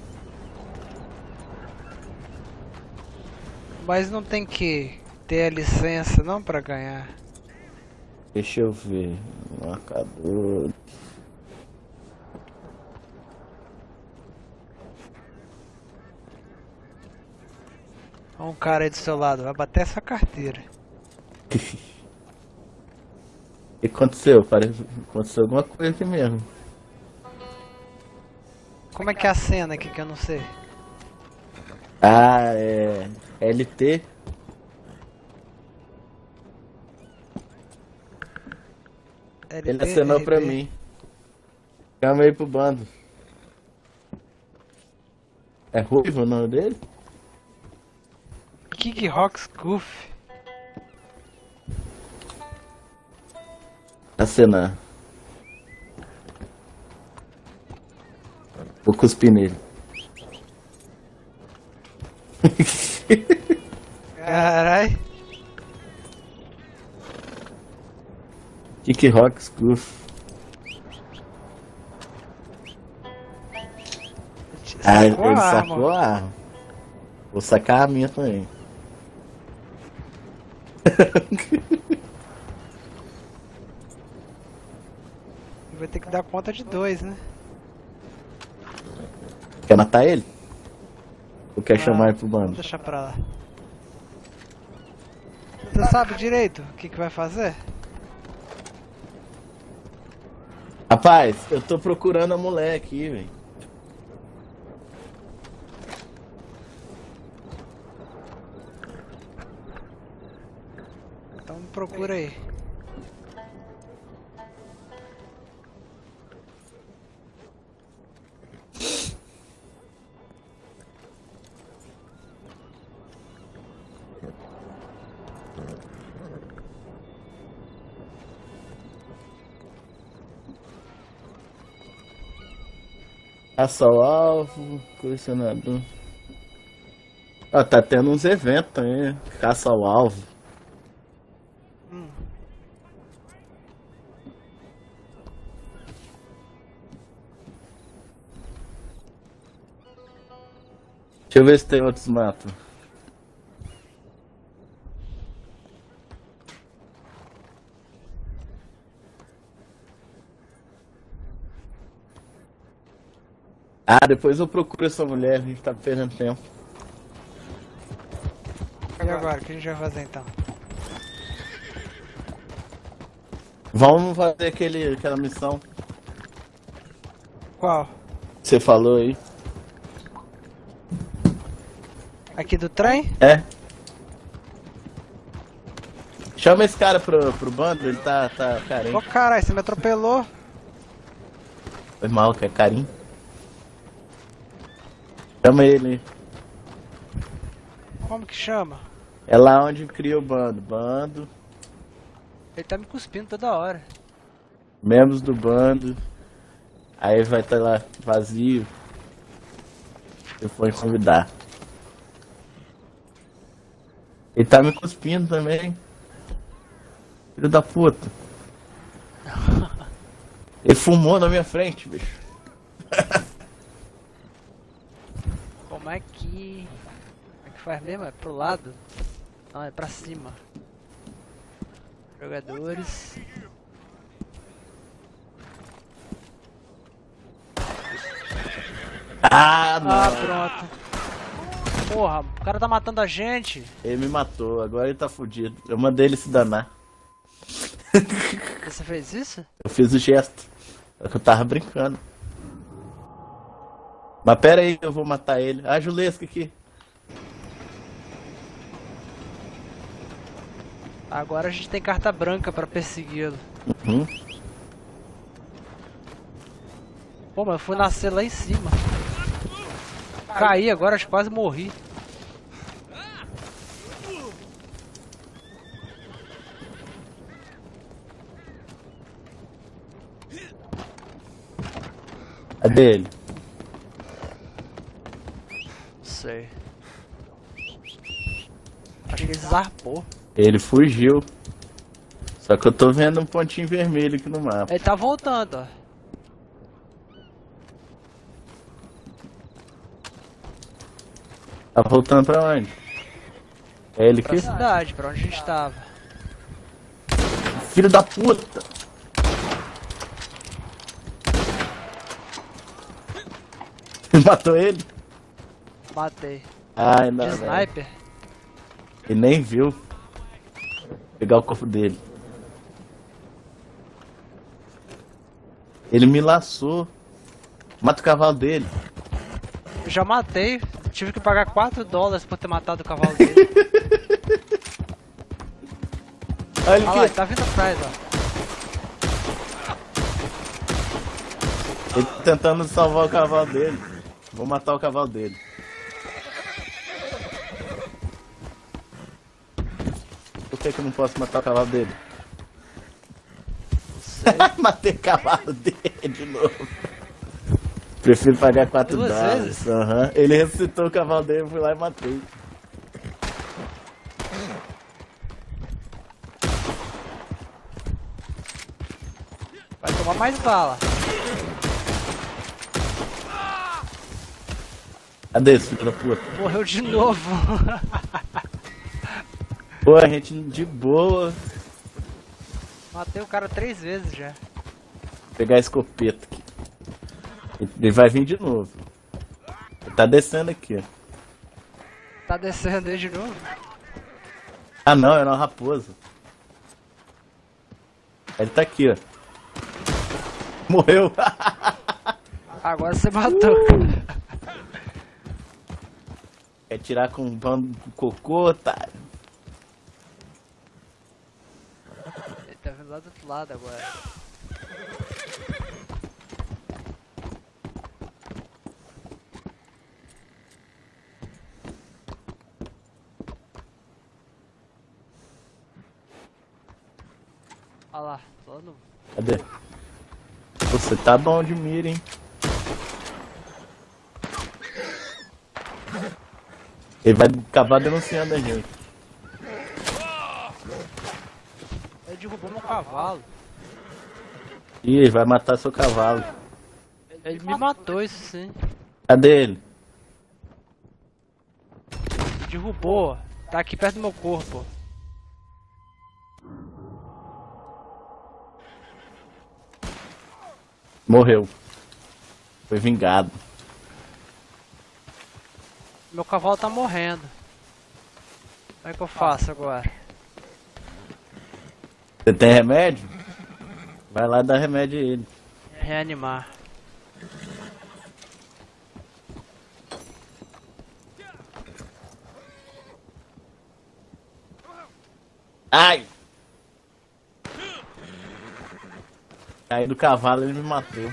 Mas não tem que ter a licença não pra ganhar. Deixa eu ver. Marcador. Olha um cara aí do seu lado, vai bater essa carteira. O que aconteceu? Aconteceu alguma coisa aqui mesmo. Como é que é a cena aqui que eu não sei? Ah, é. LT. Ele acenou pra mim. Chama aí pro bando. É Ruivo o nome dele? King Rocks Goof. Acenar. Vou cuspir nele. Carai. Kick Rock Scoof. Ah, ele sacou a arma. Vou sacar a minha também. Vai ter que dar conta de dois, né? Quer matar ele? Ou quer chamar ele pro bando? Vamos deixar pra lá. Você sabe direito o que vai fazer? Rapaz, eu tô procurando a mulher aqui, velho. Então procura aí. Caça ao alvo, colecionador. Ó, tá tendo uns eventos aí. Caça ao alvo. Deixa eu ver se tem outros matos. Ah, depois eu procuro essa mulher, a gente tá perdendo tempo. E agora, o que a gente vai fazer então? Vamos fazer aquela missão Qual? que você falou aí. Aqui do trem? É. Chama esse cara pro bando, ele tá carente. Ô caralho, você me atropelou. Foi mal, que é carinho. Chama ele. Como que chama? É lá onde cria o bando. Bando, Ele tá me cuspindo toda hora. membros do bando. Aí vai estar lá vazio. Você pode convidar. Ele tá me cuspindo também. Filho da puta. Ele fumou na minha frente, bicho. Como é que faz mesmo? É pro lado? Não, é pra cima. Jogadores. Ah, não. Ah, pronto. Porra, o cara tá matando a gente. Ele me matou, agora ele tá fudido. Eu mandei ele se danar. Você fez isso? Eu fiz o gesto. Só que eu tava brincando. Mas pera aí, eu vou matar ele. Ah, Julesca aqui. Agora a gente tem carta branca pra persegui-lo. Uhum. Pô, mas eu fui nascer lá em cima. Caí agora, acho que quase morri. Cadê ele? Não sei. Acho que ele zarpou. Ele fugiu. Só que eu tô vendo um pontinho vermelho aqui no mapa. Ele tá voltando, ó. Tá voltando pra onde? É ele Pra aqui? cidade, pra onde a gente tava. Filho da puta! Matou ele? Matei. Ai, não. De sniper? Ele nem viu. Vou pegar o corpo dele. Ele me laçou. Mata o cavalo dele. Eu já matei. Tive que pagar $4 por ter matado o cavalo dele. Olha ele Olha lá, ele aqui. tá vindo atrás, ó. Ele tá tentando salvar o cavalo dele. Vou matar o cavalo dele. Por que eu não posso matar o cavalo dele? Matei o cavalo dele de novo. Prefiro pagar $4. Duas vezes? Aham. Ele ressuscitou o cavalo dele, eu fui lá e matei. Vai tomar mais bala. Cadê esse filho da puta? Morreu de novo. Pô, a gente de boa. Matei o cara 3 vezes já. Vou pegar a escopeta aqui. Ele vai vir de novo. Ele tá descendo aqui, ó. Tá descendo aí de novo? Ah não, era uma raposa. Ele tá aqui, ó. Morreu. Agora você matou. Quer tirar com um pão de cocô, otário? Ele tá vindo lá do outro lado agora. Olha lá, tô no... Cadê? Você tá bom de mira, hein? Ele vai acabar denunciando a gente. Ele derrubou meu cavalo. Ih, ele vai matar seu cavalo. Ele me matou, isso sim. Cadê ele? Derrubou. Tá aqui perto do meu corpo. Morreu. Foi vingado. Meu cavalo tá morrendo. Como é que eu faço agora? Você tem remédio? Vai lá dar remédio a ele. Reanimar. Ai! Caí do cavalo e ele me matou.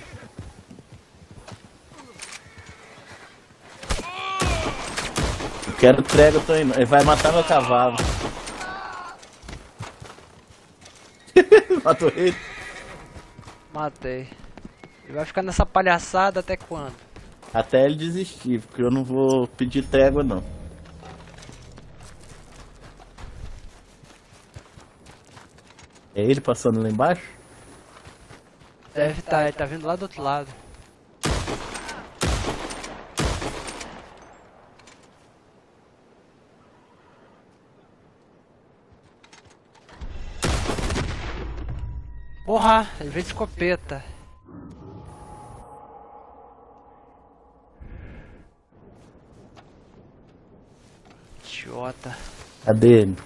Eu quero trégua, eu tô indo. Ele vai matar meu cavalo. Matou ele. Matei. Ele vai ficar nessa palhaçada até quando? Até ele desistir, porque eu não vou pedir trégua não. É ele passando lá embaixo? Deve estar, ele tá vindo lá do outro lado. Porra, ele veio de escopeta. Idiota. Cadê ele?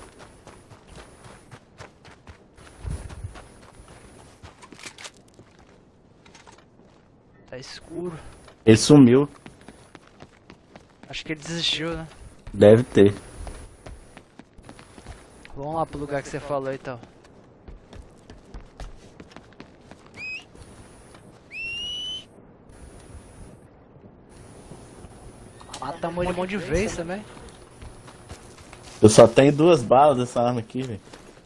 Tá escuro. Ele sumiu. Acho que ele desistiu, né? Deve ter. Vamos lá pro lugar que você falou então. Matamos ele um monte de vez também. Eu só tenho 2 balas dessa arma aqui, velho.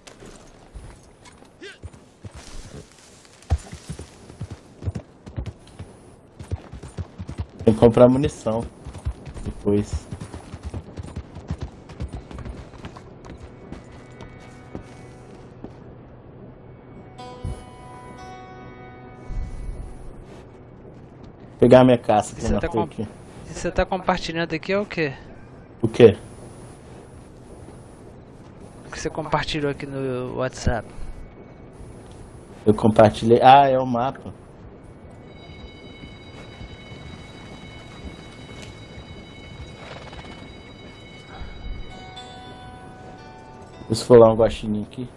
Tem que comprar munição. Depois. Vou pegar minha caça que eu matou aqui. Você tá compartilhando aqui é o quê? O quê? O que você compartilhou aqui no WhatsApp? Eu compartilhei. Ah, é o mapa. Deixa eu falar um guaxinim aqui.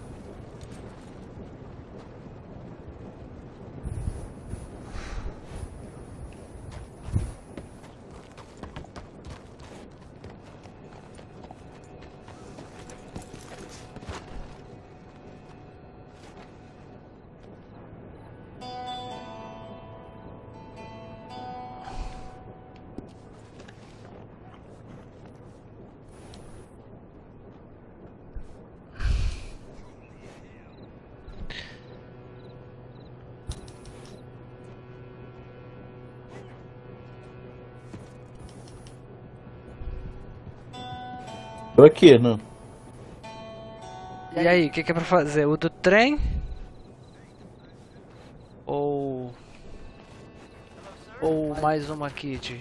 Tô aqui, não. E aí, o que é pra fazer? O do trem? Ou mais uma aqui de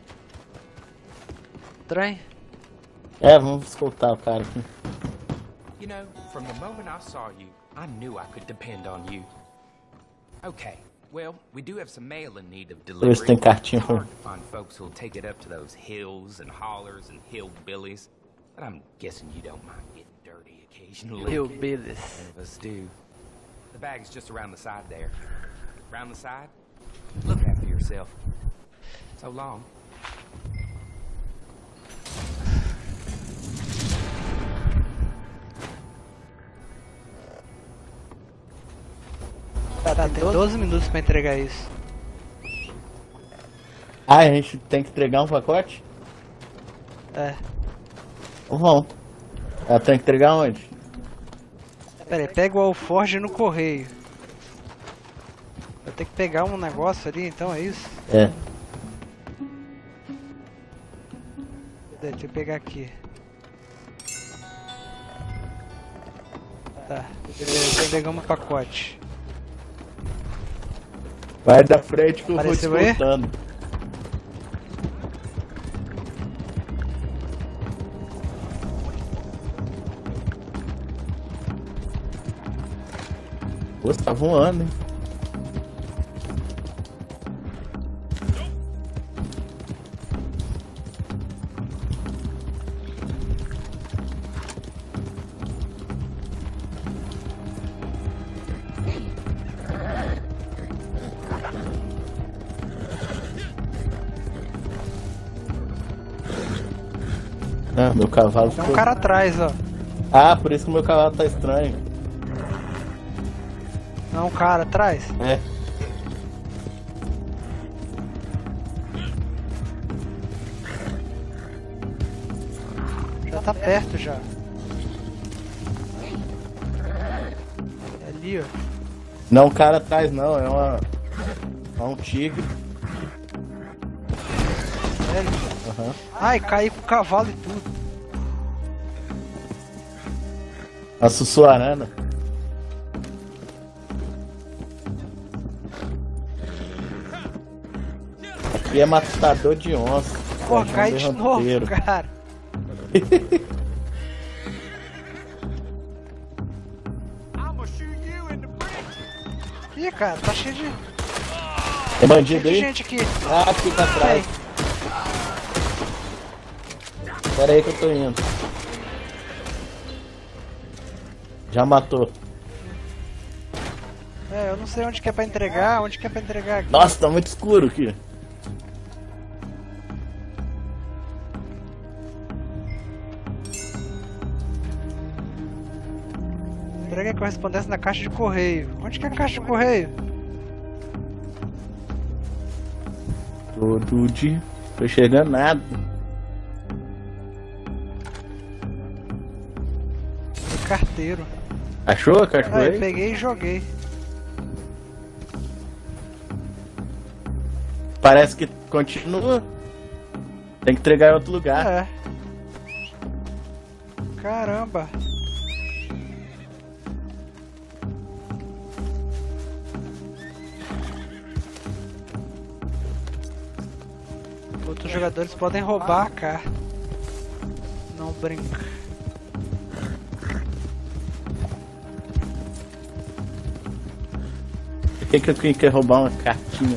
trem? É, vamos escoltar o cara aqui. You know, from the moment I saw you, I knew I could depend on you. Okay, well, we do have some mail in need of delivery. Eles têm cartinha It's pra... hard to find folks who'll take it up to those hills and hollers and hillbillies. But I'm guessing you don't mind getting dirty occasionally. Hillbillies. None of us do. The bag's just around the side there. Around the side? Look after yourself. So long. Tá, tem 12 minutos pra entregar isso. Ah, a gente tem que entregar um pacote? É. Vamos. Ela tem que entregar onde? Pera aí, pega o Alforge no correio. Eu tenho que pegar um negócio ali, então é isso? É. Deixa eu pegar aqui. Tá, beleza, pegamos o pacote. Vai da frente que eu Apareceu vou aí? escoltando. Pô, você tá voando, hein? Ah, meu cavalo Tem um ficou... cara atrás, ó. Ah, por isso que meu cavalo tá estranho. Não, um cara atrás. É. Já tá perto já. É ali, ó. Não, um cara atrás não, é um tigre. Sério? Aham. Ai, caí com o cavalo e tudo. A Sussuarana. Aqui é matador de onça. Pô, É cai de novo, derradeiro. cara. Ih, cara, tá cheio de... Tem bandido cheio de aí? gente aqui. Ah, aqui tá atrás. Pera aí que eu tô indo. Já matou. É, eu não sei onde que é pra entregar, onde que é pra entregar aqui. Nossa, tá muito escuro aqui. Entrega a correspondência na caixa de correio. Onde que é a caixa de correio? Todo dia. Tô enxergando nada. Carteiro. Achou a caixa de Aí, correio? peguei e joguei. Parece que continua. Tem que entregar em outro lugar. É. Caramba. Outros jogadores podem roubar a carta. Não brinca. Por que eu quer roubar uma cartinha?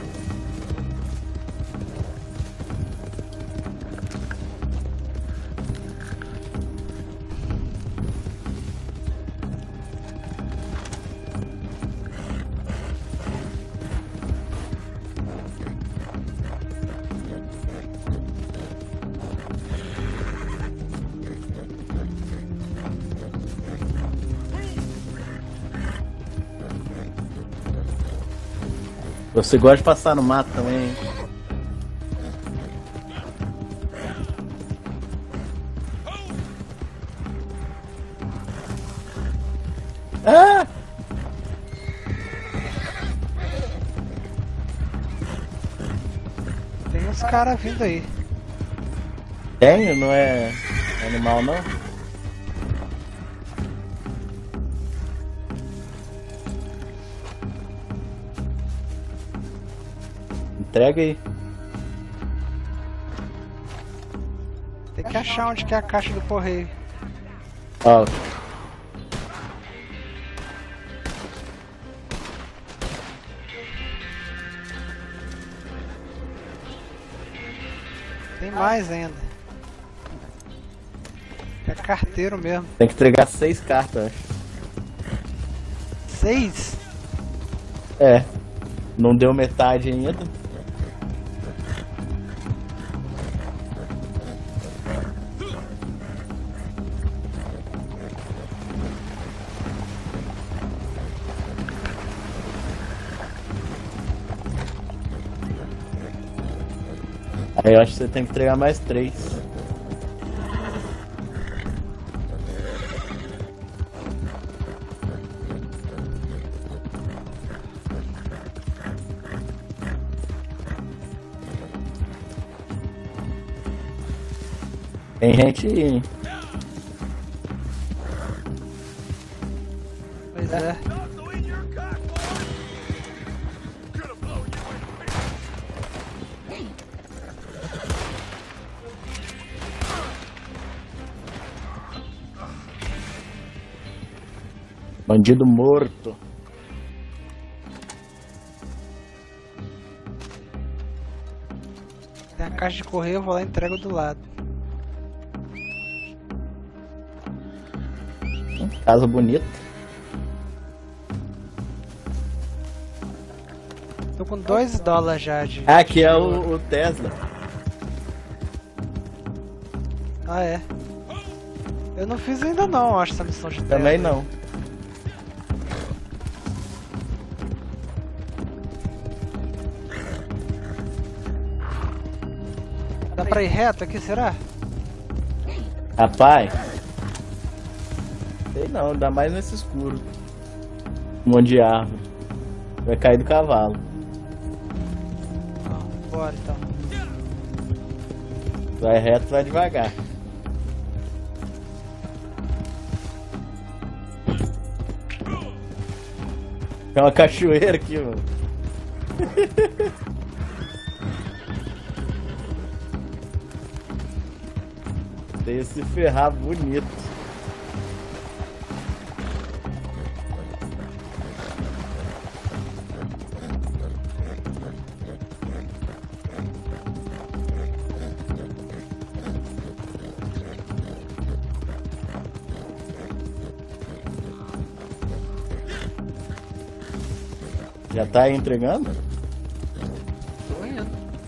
Você gosta de passar no mato também, hein? Ah! Tem uns caras vindo aí. Tem? Não é animal, não? Entrega aí. Tem que achar onde que é a caixa do correio. Ó. Tem mais ainda. É carteiro mesmo. Tem que entregar 6 cartas, acho. 6? É. Não deu metade ainda. Aí eu acho que você tem que entregar mais 3. Tem gente aí. Pois é. Bandido morto. caixa de correio, eu vou lá e entrego do lado. Casa bonita. Tô com $2 já de... Ah, aqui é o Tesla. Ah, é? Eu não fiz ainda não, acho, essa missão de Também Tesla. não. Dá pra ir reto aqui, será? Rapaz. Sei não, ainda mais nesse escuro. Um monte de árvore. Vai cair do cavalo. Não, bora então. Vai reto, vai devagar. Tem uma cachoeira aqui, mano. Tem que se ferrar bonito. Já tá aí entregando? Tô indo.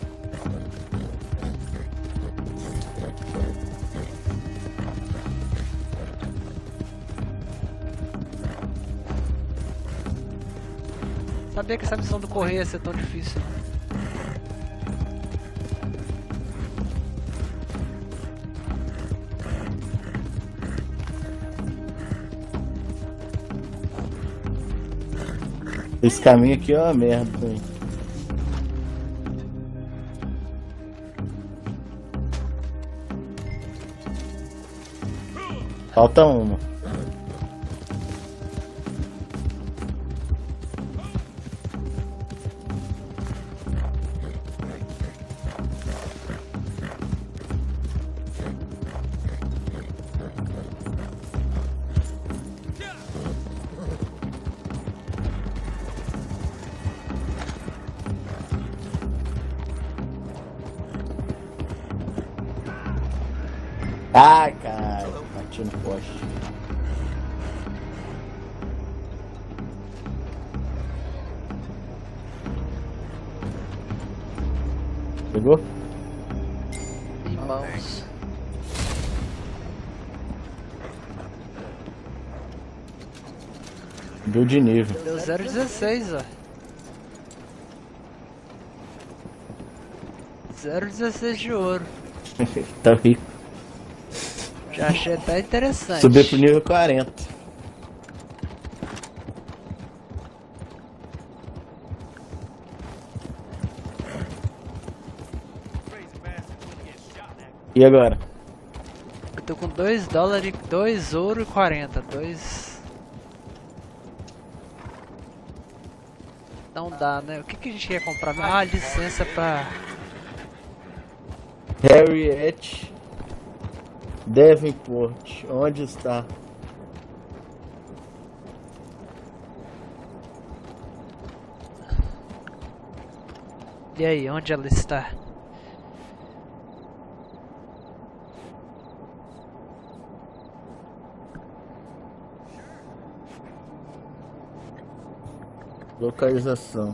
Sabia que essa missão do correio ia ser tão difícil. Esse caminho aqui é uma merda, hein? Falta uma. Ai, cara, bati no poste. Pegou? Irmãos. Deu de nível. Deu 0,16, ó. 0,16 de ouro. Tá rico. Já achei até interessante. Subiu pro nível 40. E agora? Eu tô com $2, 2 ouro e 40. 2. Não dá, né? O que a gente quer comprar? Ah, licença pra... Harriet Davenport, onde está? E aí, onde ela está? Localização.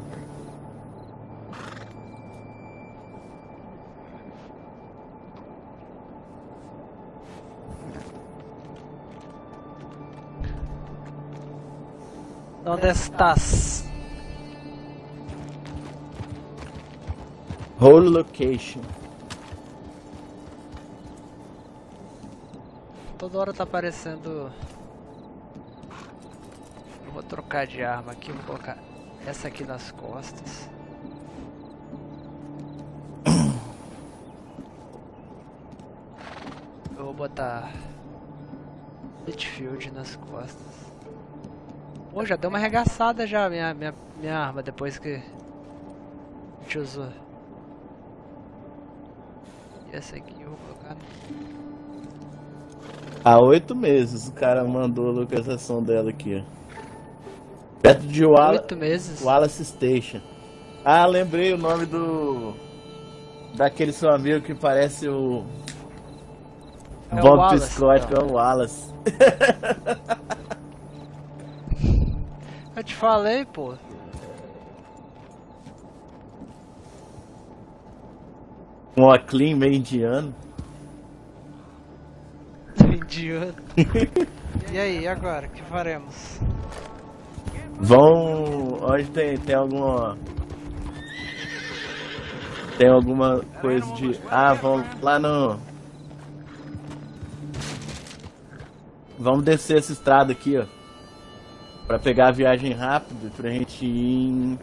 Onde estás? Whole location. Toda hora tá aparecendo... Eu vou trocar de arma aqui, vou colocar essa aqui nas costas. Eu vou botar Litfield nas costas. Pô, já deu uma arregaçada já minha arma depois que a gente usou. E essa aqui eu vou colocar. Há 8 meses o cara mandou a localização dela aqui, ó. Perto de 8 meses? Wallace Station. Ah, lembrei o nome do daquele seu amigo que parece o... É o Bob Wallace, Psicótico, então. é o Wallace. Eu te falei, pô. Um óculos meio indiano. Indiano. E aí, e agora? O que faremos? Vão... Onde tem alguma... Tem alguma coisa de... Ah, vamos lá no... Vamos descer essa estrada aqui, ó. Pra pegar a viagem rápida, pra gente ir em...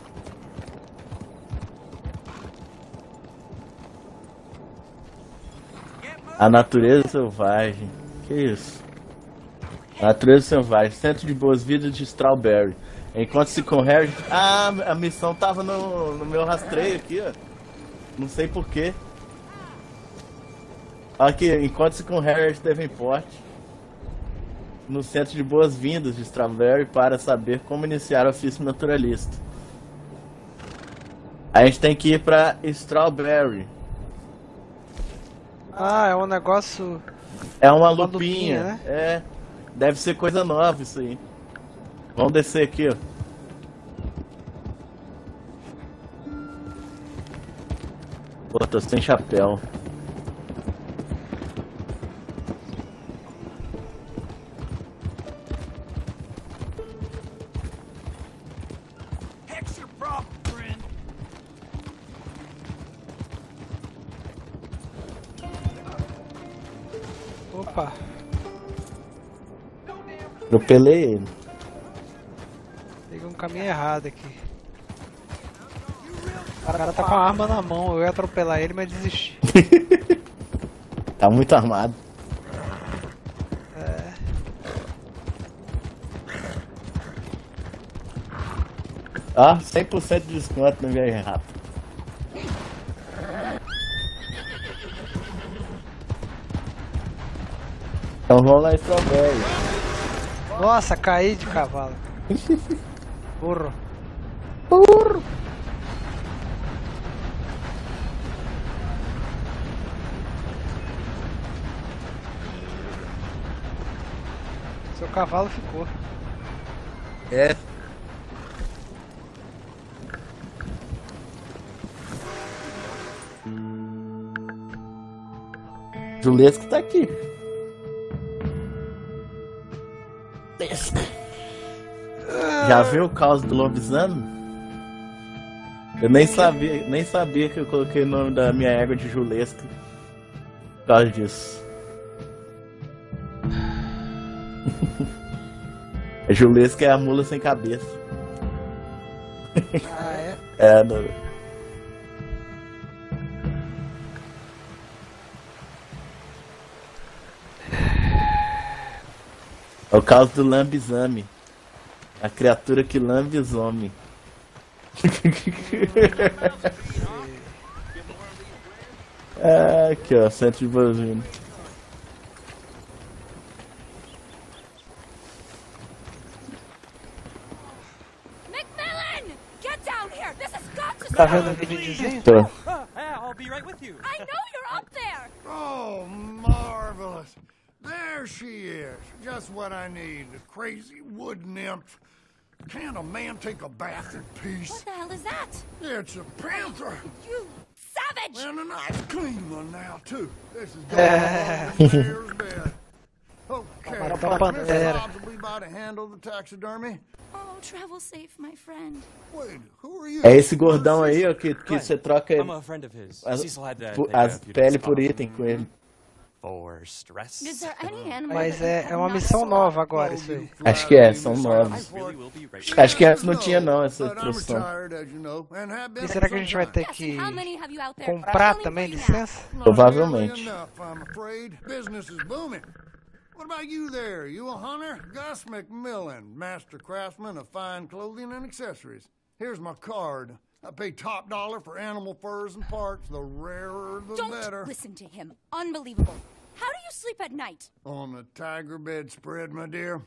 A natureza selvagem. Que isso? A natureza selvagem. Centro de boas-vindas de Strawberry. Encontre-se com Harry... Ah, a missão tava no meu rastreio aqui, ó. Não sei porquê. Aqui, encontre-se com Harry Davenport no Centro de Boas-Vindas de Strawberry para saber como iniciar o ofício naturalista. A gente tem que ir pra Strawberry. Ah, é um negócio... É uma Uma lupinha, lupinha, né? É, deve ser coisa nova isso aí. Vamos descer aqui, ó. Pô, tô sem chapéu. Heck's your problem, friend? Opa. Atropelei ele. Peguei um caminho errado aqui. O cara tá com a arma na mão, eu ia atropelar ele, mas desisti. Tá muito armado. É. Ah, 100% de desconto na viagem rápida. Então vamos lá em Strawberry. Nossa, caí de cavalo. Burro. Burro. Seu cavalo ficou. É. Julesco tá aqui. Já viu o caos do lobisomem? Eu nem sabia que eu coloquei o nome da minha égua de Julesco por causa disso. Julesco é a mula sem cabeça. Ah, é? É, não. É o caos do lambisame. A criatura que lambisome. Aqui ó, centro de boas-vindas. McMillan! Get down here! This has got to Tá stop! vendo o videozinho? Tô. I'll be right with you. I know you're up there! Oh, marvelous. There she is. Just what I need. The crazy wood nymph. Can't a man take a bath in peace? What the hell is that? It's a panther. You savage! And a nice clean one now, too. This is going on the stairs bed. Okay, Matou a Miss pantera. Hobbs will be by to handle the taxidermy. Oh, travel safe, my friend. Wait, who are you? É esse gordão aí ó, que você troca I'm a friend of his. as, Cecil had that as therapeutic pele por spot item com ele. for stress. Is there any animal Mas that you é uma cannot missão swallow? nova agora, isso aí. Acho que é, são novos. Really will be right. Acho que antes não tinha não essa But I'm instrução. retired, as you know, and have been E será que a for gente some vai ter time. que How many have you out there? comprar Rolling também for you now. licença? Not Provavelmente. nearly enough, I'm afraid. Business is booming. What about you there? You a hunter? Gus McMillan, master craftsman of fine clothing and accessories. Here's my card. I pay top dollar for animal furs and parts. The rarer, the Don't better. listen to him. Unbelievable. How do you sleep at night? On the tiger bed spread, my dear.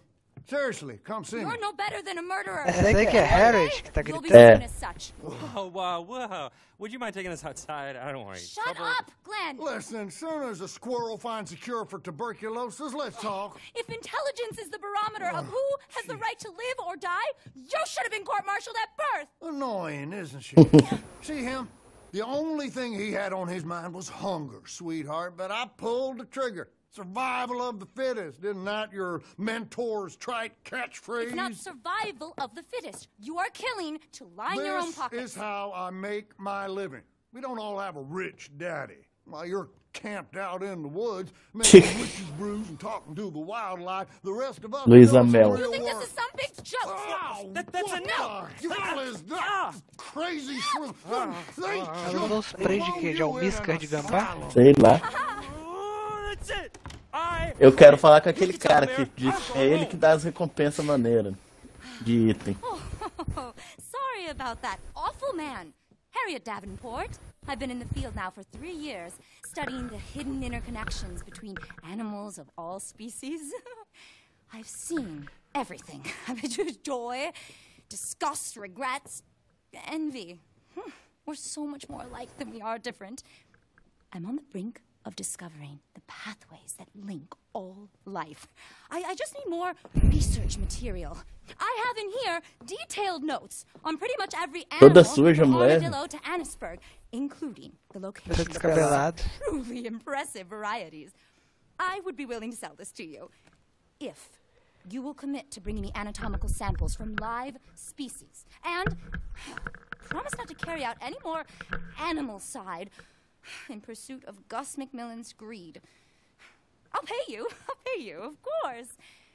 Seriously, come see me. You're no better than a murderer. Essa aí que é Harriet que tá You'll be gritando. seen as such. Whoa, whoa, whoa. Would you mind taking us outside? I don't worry. Shut up, Glenn. Listen, soon as a squirrel finds a cure for tuberculosis, let's talk. If intelligence is the barometer of who has the right to live or die, you should have been court-martialed at birth. Annoying, isn't she? See him? The only thing he had on his mind was hunger, sweetheart, but I pulled the trigger. Survival of the fittest. Isn't that your mentor's trite catchphrase? It's not survival of the fittest. You are killing to line your own pockets. This is how I make my living. We don't all have a rich daddy. While you're camped out in the woods, making witches brews and talking to the wildlife, the rest of us... Luisa Mel. You think this is some big joke? Oh, That's what enough. the hell is that crazy shrew? They Ela usou spray de quê? De almíscar de gambá? Sei lá. That's it. Eu quero falar com aquele cara que diz que é ele que dá as recompensas maneiras de item. Oh, sorry about that awful man. Harriet Davenport. I've been in the field now for 3 years, studying the hidden interconnections between animals of all species. I've seen everything. Joy, disgust, regrets, envy. We're so much more alike than we are different. I'm on the brink of discovering the pathways that link all life. I just need more research material. I have in here detailed notes on pretty much every Toda animal suja, from mulher. armadillo to Annisburg, including the location of Descabelado. truly impressive varieties. I would be willing to sell this to you if you will commit to bringing me anatomical samples from live species and promise not to carry out any more animal side in pursuit of Gus McMillan's greed. I'll pay you, of course.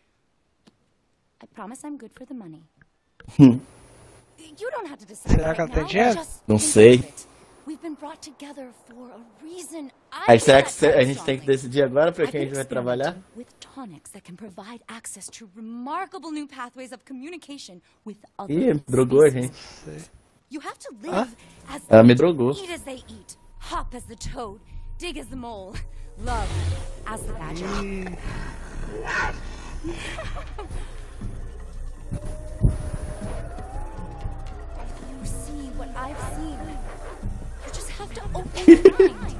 I promise I'm good for the money. You don't have to decide Será que ela right tem now. dinheiro? Just Não think sei. of it. We've been brought together for a reason. Aí será que a gente tem que decidir agora pra quem a gente vai trabalhar? With tonics that can provide access to remarkable new pathways of communication with other Ih, drogou a gente. You have to live as Ela me drogou. eat as they eat, hop as the toad, dig as the mole, love as the badger. If you see what I've seen, you just have to open your mind.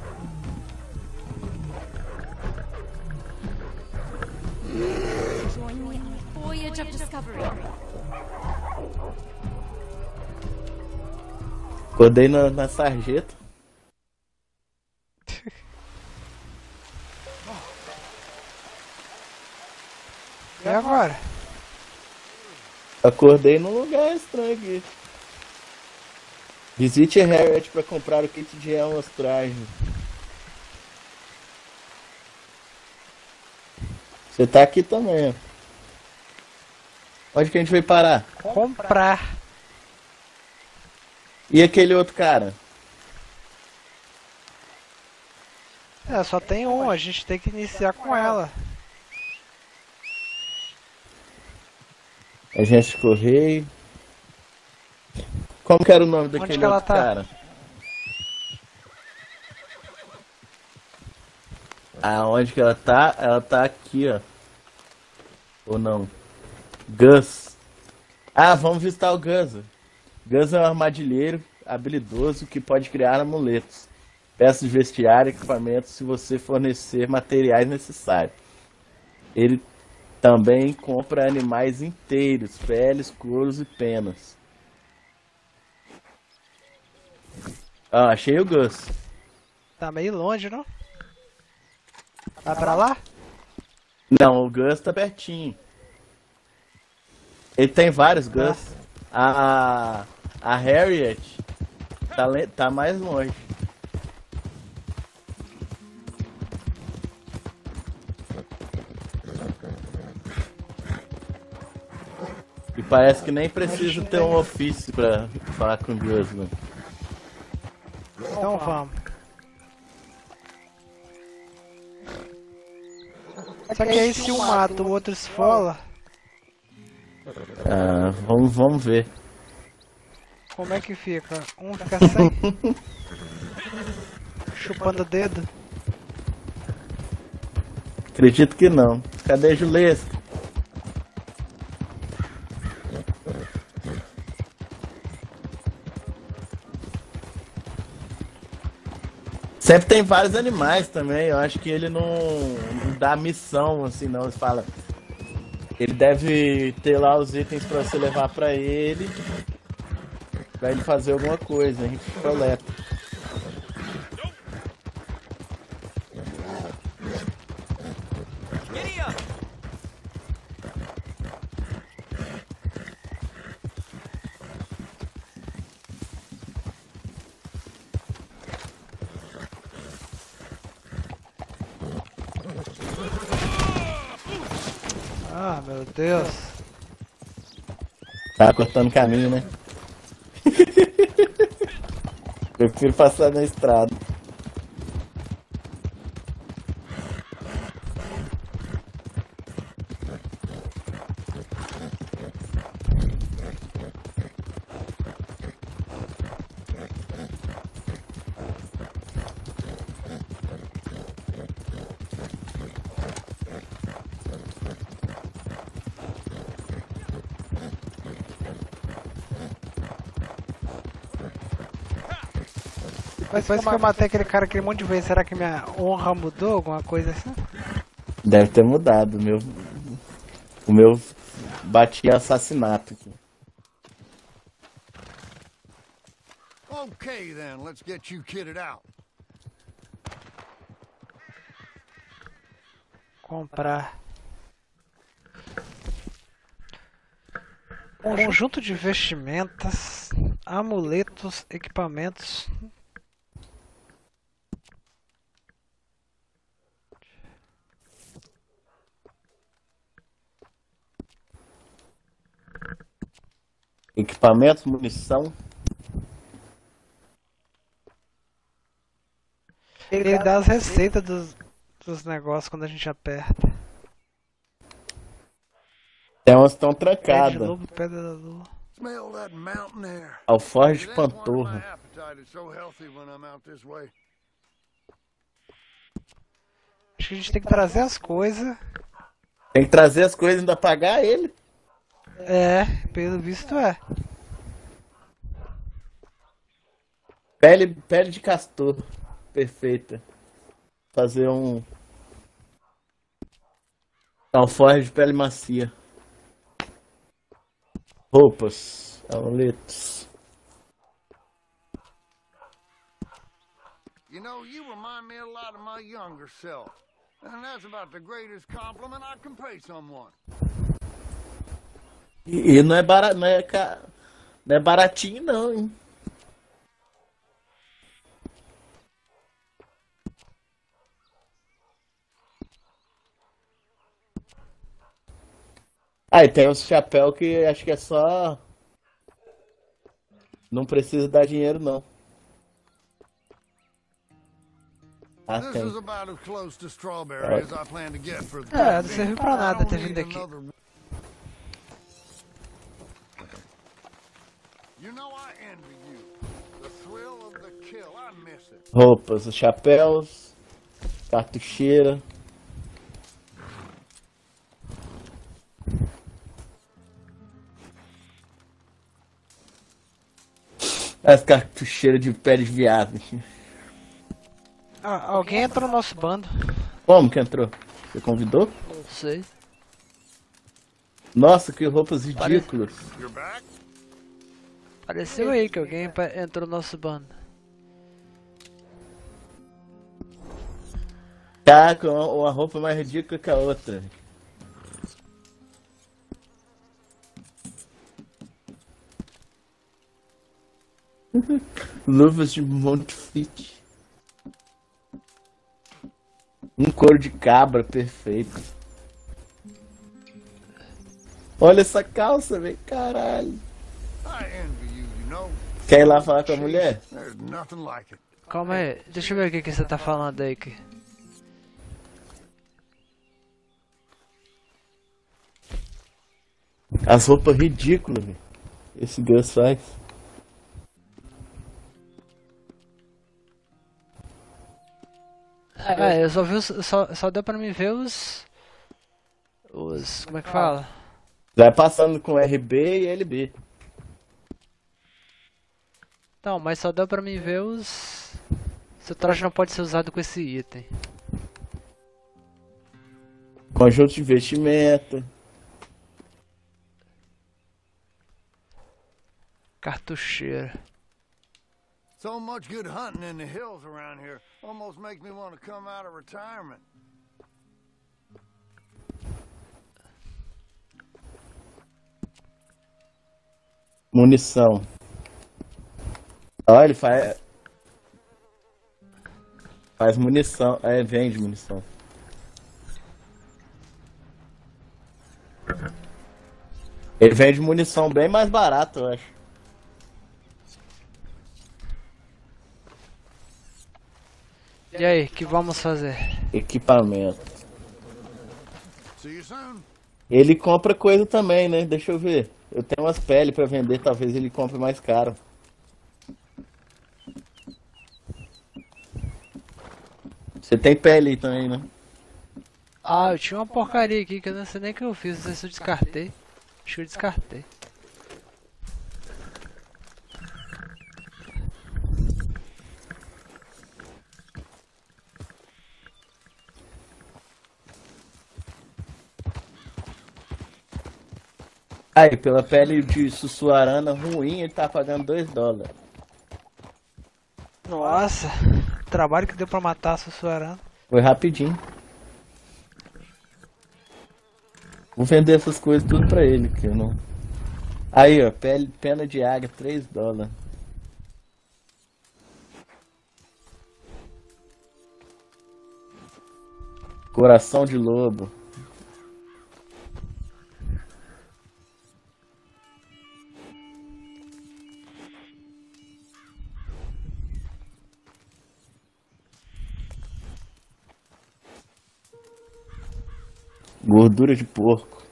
Join me on a voyage of discovery. Acordei na sarjeta. E agora? Acordei num lugar estranho aqui. Visite a Harriet para comprar o kit de amostragem. Você tá aqui também, ó. Onde que a gente vai parar? Comprar. E aquele outro cara? É, só tem um, a gente tem que iniciar com ela. Agente de correio. Como que era o nome Onde daquele que ela outro tá? cara? Aonde que ela tá? Ela tá aqui, ó. Ou não? Gus. Ah, vamos visitar o Gus. Gus é um armadilheiro habilidoso que pode criar amuletos, peças de vestiário e equipamentos se você fornecer materiais necessários. Ele também compra animais inteiros, peles, couros e penas. Ah, achei o Gus. Tá meio longe, não? Vai pra lá? Não, o Gus tá pertinho. Ele tem vários Gus. A Harriet tá mais longe. E parece que nem precisa ter um ofício pra falar com o Gus, né? Então vamos. Só que aí se um mata, o outro esfola. Ah, vamos ver. Como é que fica? Um fica sem? Chupando o dedo? Acredito que não. Cadê a Julesca? Sempre tem vários animais também. Eu acho que ele não dá missão, assim, não. Ele fala. Ele deve ter lá os itens pra você levar pra ele fazer alguma coisa. A gente coleta. Ah, meu Deus. Tá cortando caminho, né? Prefiro passar na estrada. Depois que eu matei aquele cara aquele monte de vezes, será que minha honra mudou? Alguma coisa assim? Deve ter mudado. O meu batia assassinato aqui. Okay then, let's get you kitted out. Comprar. Conjunto de vestimentas, amuletos, equipamentos. Equipamentos, munição. Ele dá as receitas dos negócios quando a gente aperta. Tem umas que estão Pé de trancadas. lobo, pedra da lua. Smell that mountain air. Alforje de That's why my pantorra. appetite is so healthy when I'm out this way. Acho que a gente tem que trazer as coisas. Tem que trazer as coisas e ainda pagar ele. É, pelo visto é. Pele de castor. Perfeita. Fazer um alforje de pele macia. Roupas, amuletos. You know, you remind me a lot of my younger self. And that's about the greatest compliment I can pay someone. E não é barato, não é baratinho não, hein? Ah, e tem uns chapéu que acho que é só... Não precisa dar dinheiro, não. Ah, This tem. is about as close to strawberry as I plan to get for the É, não serviu pra nada ter vindo aqui. You know I envy you. The thrill of the kill, I miss it. Roupas, os chapéus, cartucheira. As cartucheiras de pele de viado. Ah, alguém entrou no nosso bando. Como que entrou? Você convidou? Não sei. Nossa, que roupas ridículas. Pareceu aí que alguém entrou no nosso bando. Tá, com uma roupa mais ridícula que a outra. Luvas de Montfit. Um couro de cabra perfeito. Olha essa calça, velho. Caralho. I envy you, you know. Quer ir lá falar com a mulher? There's nothing like it. Calma aí, deixa eu ver o que você tá falando aí. As roupas ridículas, velho. Esse Gus faz. É, eu só vi só deu pra mim ver os como é que fala? Vai passando com RB e LB. Não, mas só deu pra mim ver os Seu traje não pode ser usado com esse item. Conjunto de vestimenta. Cartucheira. So much good hunting in the hills around here. Almost makes me want to come out of retirement. Munição. Olha, ele faz munição. É, vende munição. Ele vende munição bem mais barato, eu acho. E aí, que vamos fazer? Equipamento. See you soon. Ele compra coisa também, né? Deixa eu ver. Eu tenho umas peles pra vender, talvez ele compre mais caro. Você tem pele aí também, né? Ah, eu tinha uma porcaria aqui que eu não sei nem o que eu fiz, não sei se eu descartei. Acho que eu descartei. Aí, pela pele de Sussuarana ruim, ele tá pagando $2. Nossa, trabalho que deu pra matar a Sussuarana. Foi rapidinho. Vou vender essas coisas tudo pra ele, que eu não... Aí, ó, pena de águia, $3. Coração de lobo. Gordura de porco.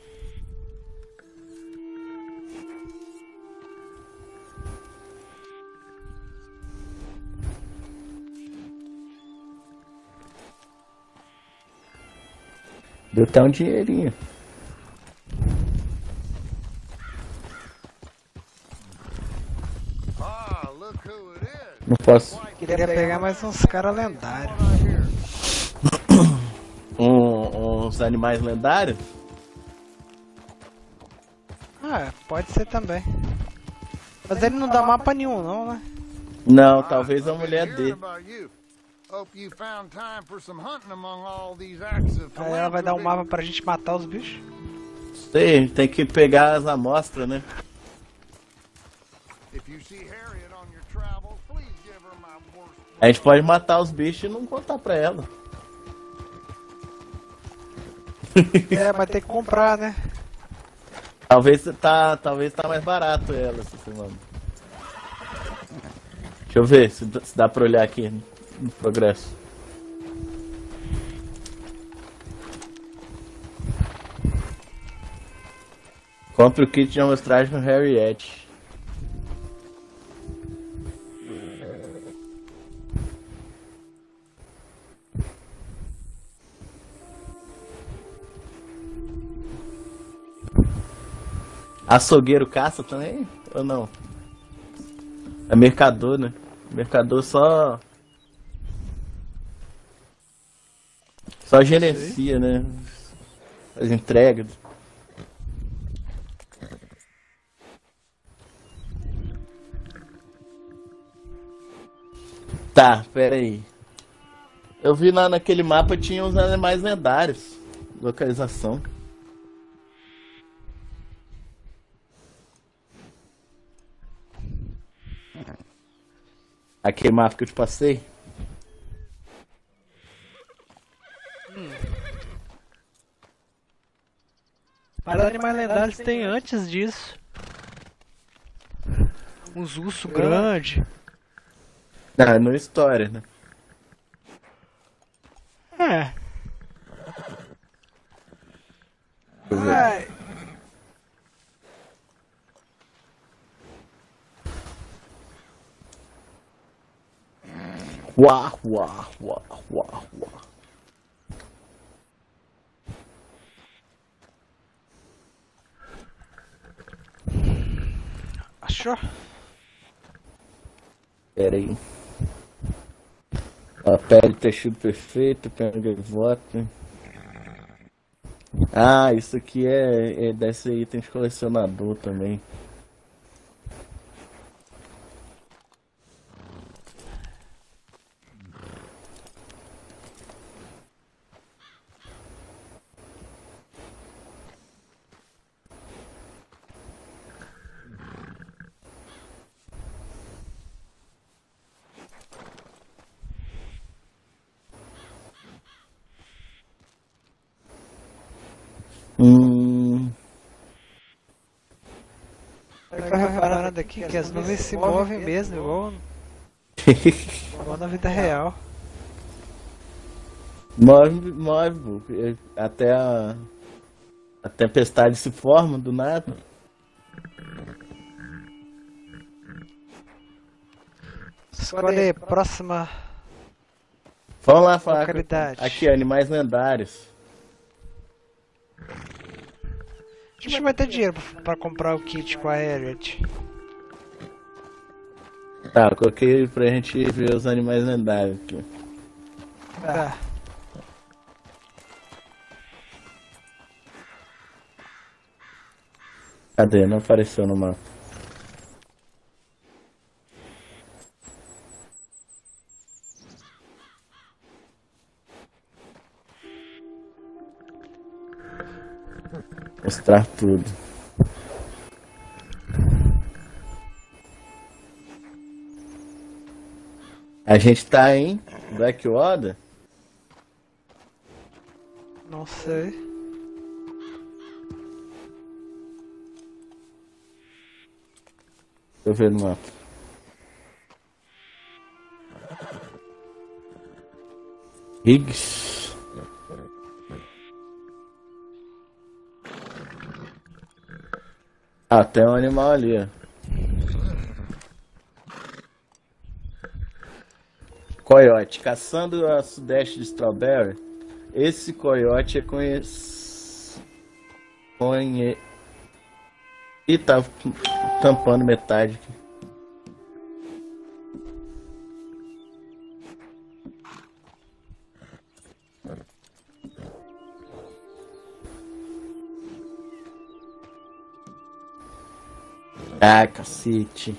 Deu até um dinheirinho. Não posso. Queria pegar mais uns caras lendários. Uns animais lendários? Ah, pode ser também. Mas ele não dá mapa nenhum não, né? Não, talvez a mulher dê. Aí ela vai dar um mapa pra gente matar os bichos? Sei, tem que pegar as amostras, né? A gente pode matar os bichos e não contar pra ela. É, vai ter que comprar, né? Talvez tá mais barato ela essa semana. Deixa eu ver se dá pra olhar aqui no progresso. Compre o kit de amostragem no Harriet. Açougueiro caça também? Ou não? É mercador, né? Mercador só gerencia, né? As entregas. Tá, pera aí. Eu vi lá naquele mapa tinha uns animais lendários. Localização. Aquele mapa que eu te passei. Para animais lendários tem antes disso. Uns ursos grandes. Ah, não é história, né? É. Ai. Uá, uá, uá, uá, uá. Achou? Pera aí. A pele, tecido perfeito, pele gaivota. Ah, isso aqui é desse item de colecionador também. Eu tô reparando aqui que as nuvens se movem mesmo, igual na vida real. Move, até a tempestade se forma do nada. Escolhe próxima. Vamos lá falar. Localidade. Aqui, animais lendários. A gente vai ter dinheiro pra comprar o kit com a Harriet. Tá, eu coloquei pra gente ver os animais lendários aqui. Tá. Cadê? Não apareceu no mapa. Mostrar tudo. A gente tá em Blackwater? Não sei. Deixa eu ver no mapa. Higgs. Ah, tem um animal ali, ó. Coiote. Caçando a sudeste de Strawberry. Esse coiote é Ih, tá tampando metade aqui. Ah, cacete.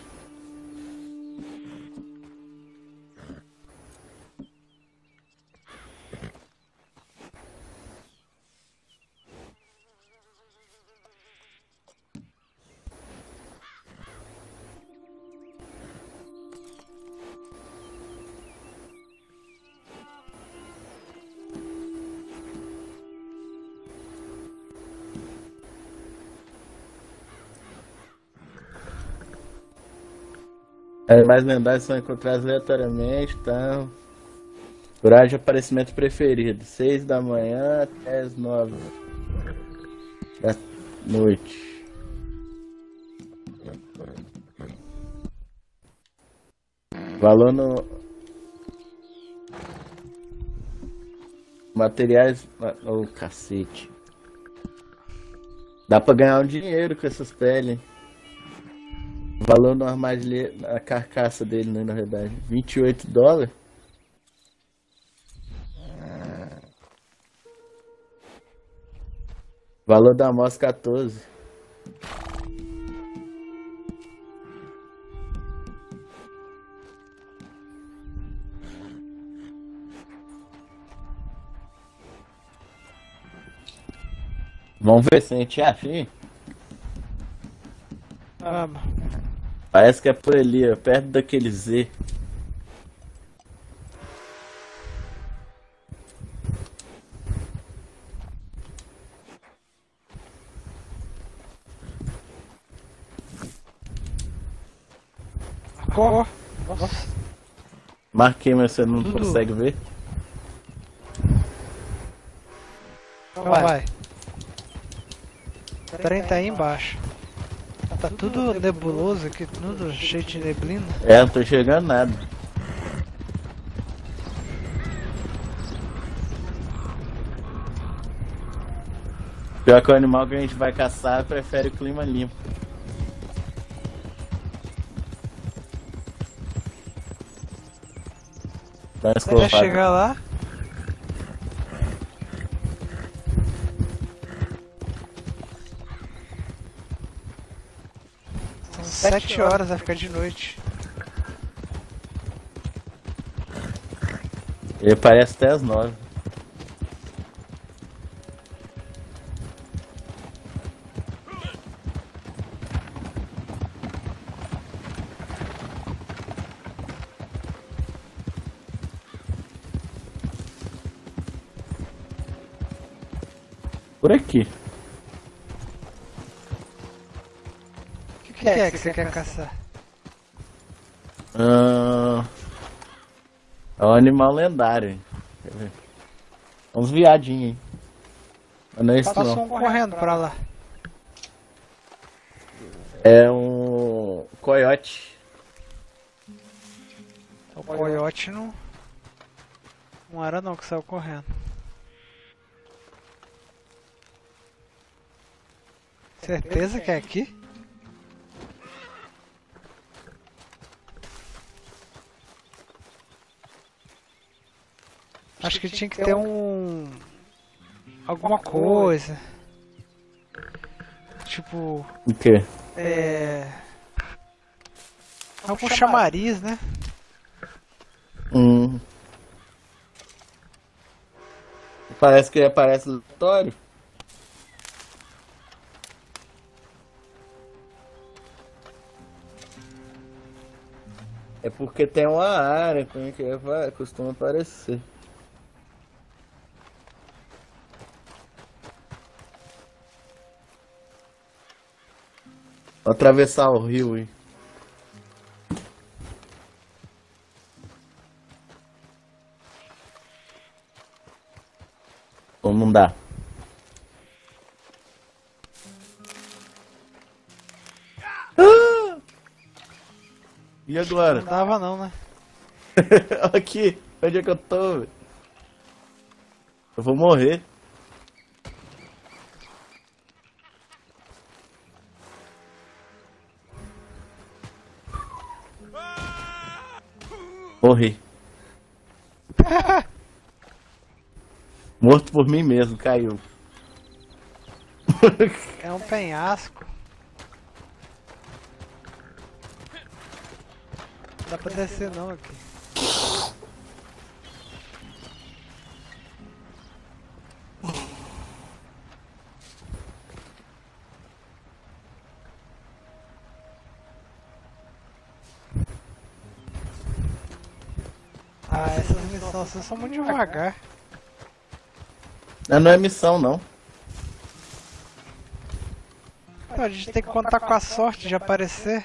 Animais lendários são encontrados aleatoriamente, tá? Horário de aparecimento preferido: 6 da manhã até as 9 da noite. Valor no... Materiais... Oh, cacete. Dá pra ganhar um dinheiro com essas peles. Valor normal a carcaça dele, né, na verdade. $28. Valor da amostra 14. Vamos ver se a gente acha aí. Vamos. Parece que é por ali, ó, perto daquele Z. Oh, nossa. Marquei, mas você não consegue ver? Vai. O trem tá aí embaixo. Tá tudo nebuloso aqui, tudo cheio de neblina. É, não tô enxergando nada. Pior que o animal que a gente vai caçar prefere o clima limpo. Dá uma Até escovada. chegar lá. São 7 horas, vai ficar de noite. Ele parece até as 9. Por aqui. O que é que você quer caçar? É um animal lendário. Hein? Quer ver? Uns viadinhos, hein? Mas não é isso Passou não. um correndo pra lá. É um coiote. O coiote não. Não era não que saiu correndo. Certeza que é aqui? Acho que tinha que ter alguma coisa. Tipo. O quê? Algum chamariz, né? Parece que aparece aleatório. É porque tem uma área que costuma aparecer. Vou atravessar o rio aí. Ou não dá? E agora? Não dava não, né? Aqui, onde é que eu tô? Véio? Eu vou morrer. Morri. Morto por mim mesmo, caiu. É um penhasco. Não dá pra descer não aqui. Ah, essas missões são muito devagar. Não é missão, não. Então, a gente tem que contar com a sorte de aparecer.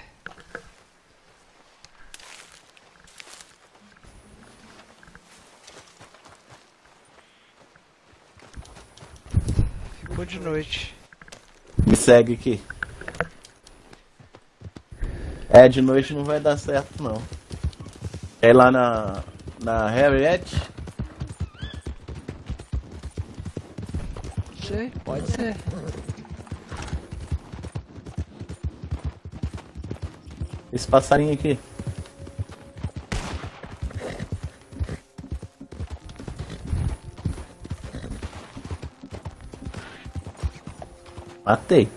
Ficou de noite. Me segue aqui. É, de noite não vai dar certo, não. É lá na Harriet? Sei, pode ser. Esse passarinho aqui. Matei.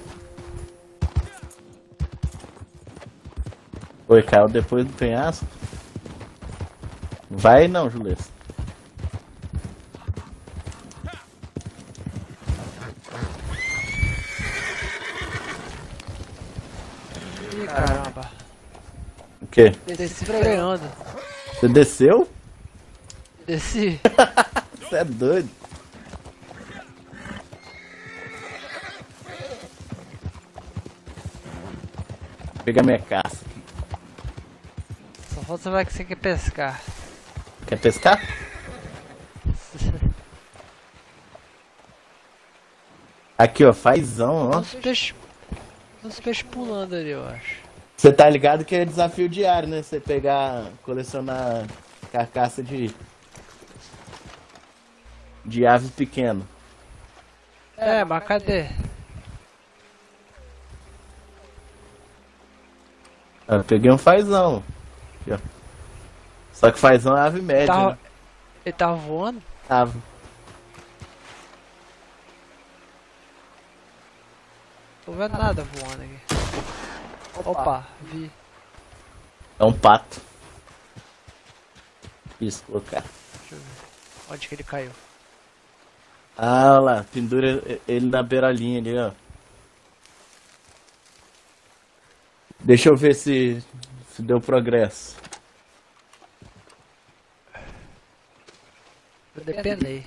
Oi, caiu depois do penhasco. Vai não, Julieta. Ih, caramba. O quê? Desci freando. Você desceu? Desci. Você é doido. Vou pegar minha caça. Só falta saber que você quer pescar. Quer pescar? Aqui, ó, fazão, ó. Os peixes pulando ali, eu acho. Você tá ligado que é desafio diário, né? Você pegar, colecionar carcaça de aves pequenas. É, mas cadê? Eu peguei um fazão. Aqui, ó. Só que faz uma ave média, Tava... né? Ele tava voando? Tava. Tô vendo nada voando aqui. Opa, vi. É um pato. Isso, colocar. Deixa eu ver. Onde que ele caiu? Ah, olha lá, pendura ele na beiralinha ali, ó. Deixa eu ver se deu progresso. Eu depenei.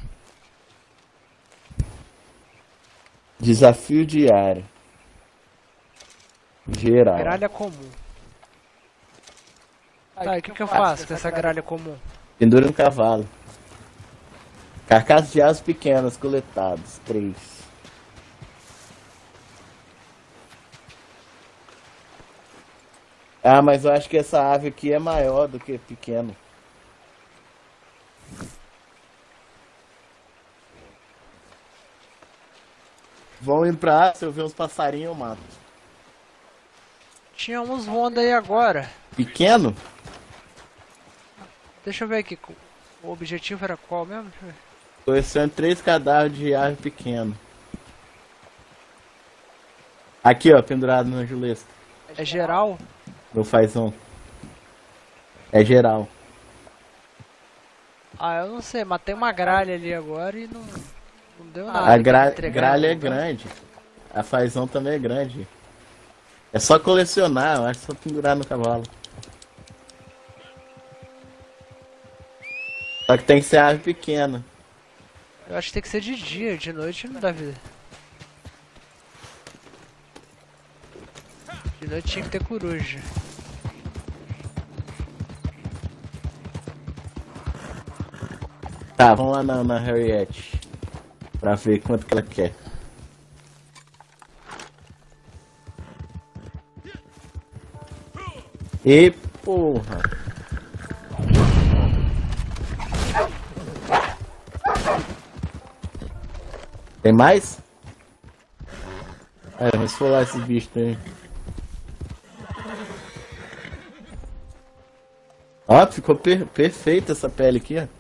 Desafio diário. Geral. Gralha comum. Tá, e o que eu faço com essa gralha comum? Pendura no cavalo. Carcaças de aves pequenas coletadas. 3. Ah, mas eu acho que essa ave aqui é maior do que pequena. Vão indo pra se eu ver uns passarinhos eu mato. Tinha uns voando aí agora. Pequeno? Deixa eu ver aqui. O objetivo era qual mesmo? Deixa eu ver. Colecione 3 cadáveres de ave pequeno. Aqui, ó, pendurado na Julesca. É geral? Meu fazão. É geral. Ah, eu não sei. Matei uma gralha ali agora e não deu nada. A gralha é grande. A fazão também é grande. É só colecionar, eu acho que só pendurar no cavalo. Só que tem que ser ave pequena. Eu acho que tem que ser de dia, de noite não dá vida. De noite tinha que ter coruja. Tá, vamos lá na Harriet. Pra ver quanto que ela quer. E porra. Tem mais? É, vamos esfolar esses bichos aí. Ó, ficou perfeita essa pele aqui, ó.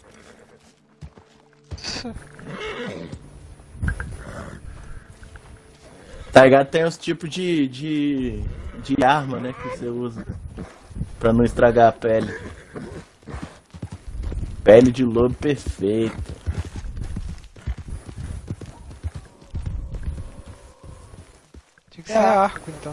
Tá ligado? Tem os tipos de arma, né, que você usa pra não estragar a pele. Pele de lobo perfeita. Tinha que ser arco então.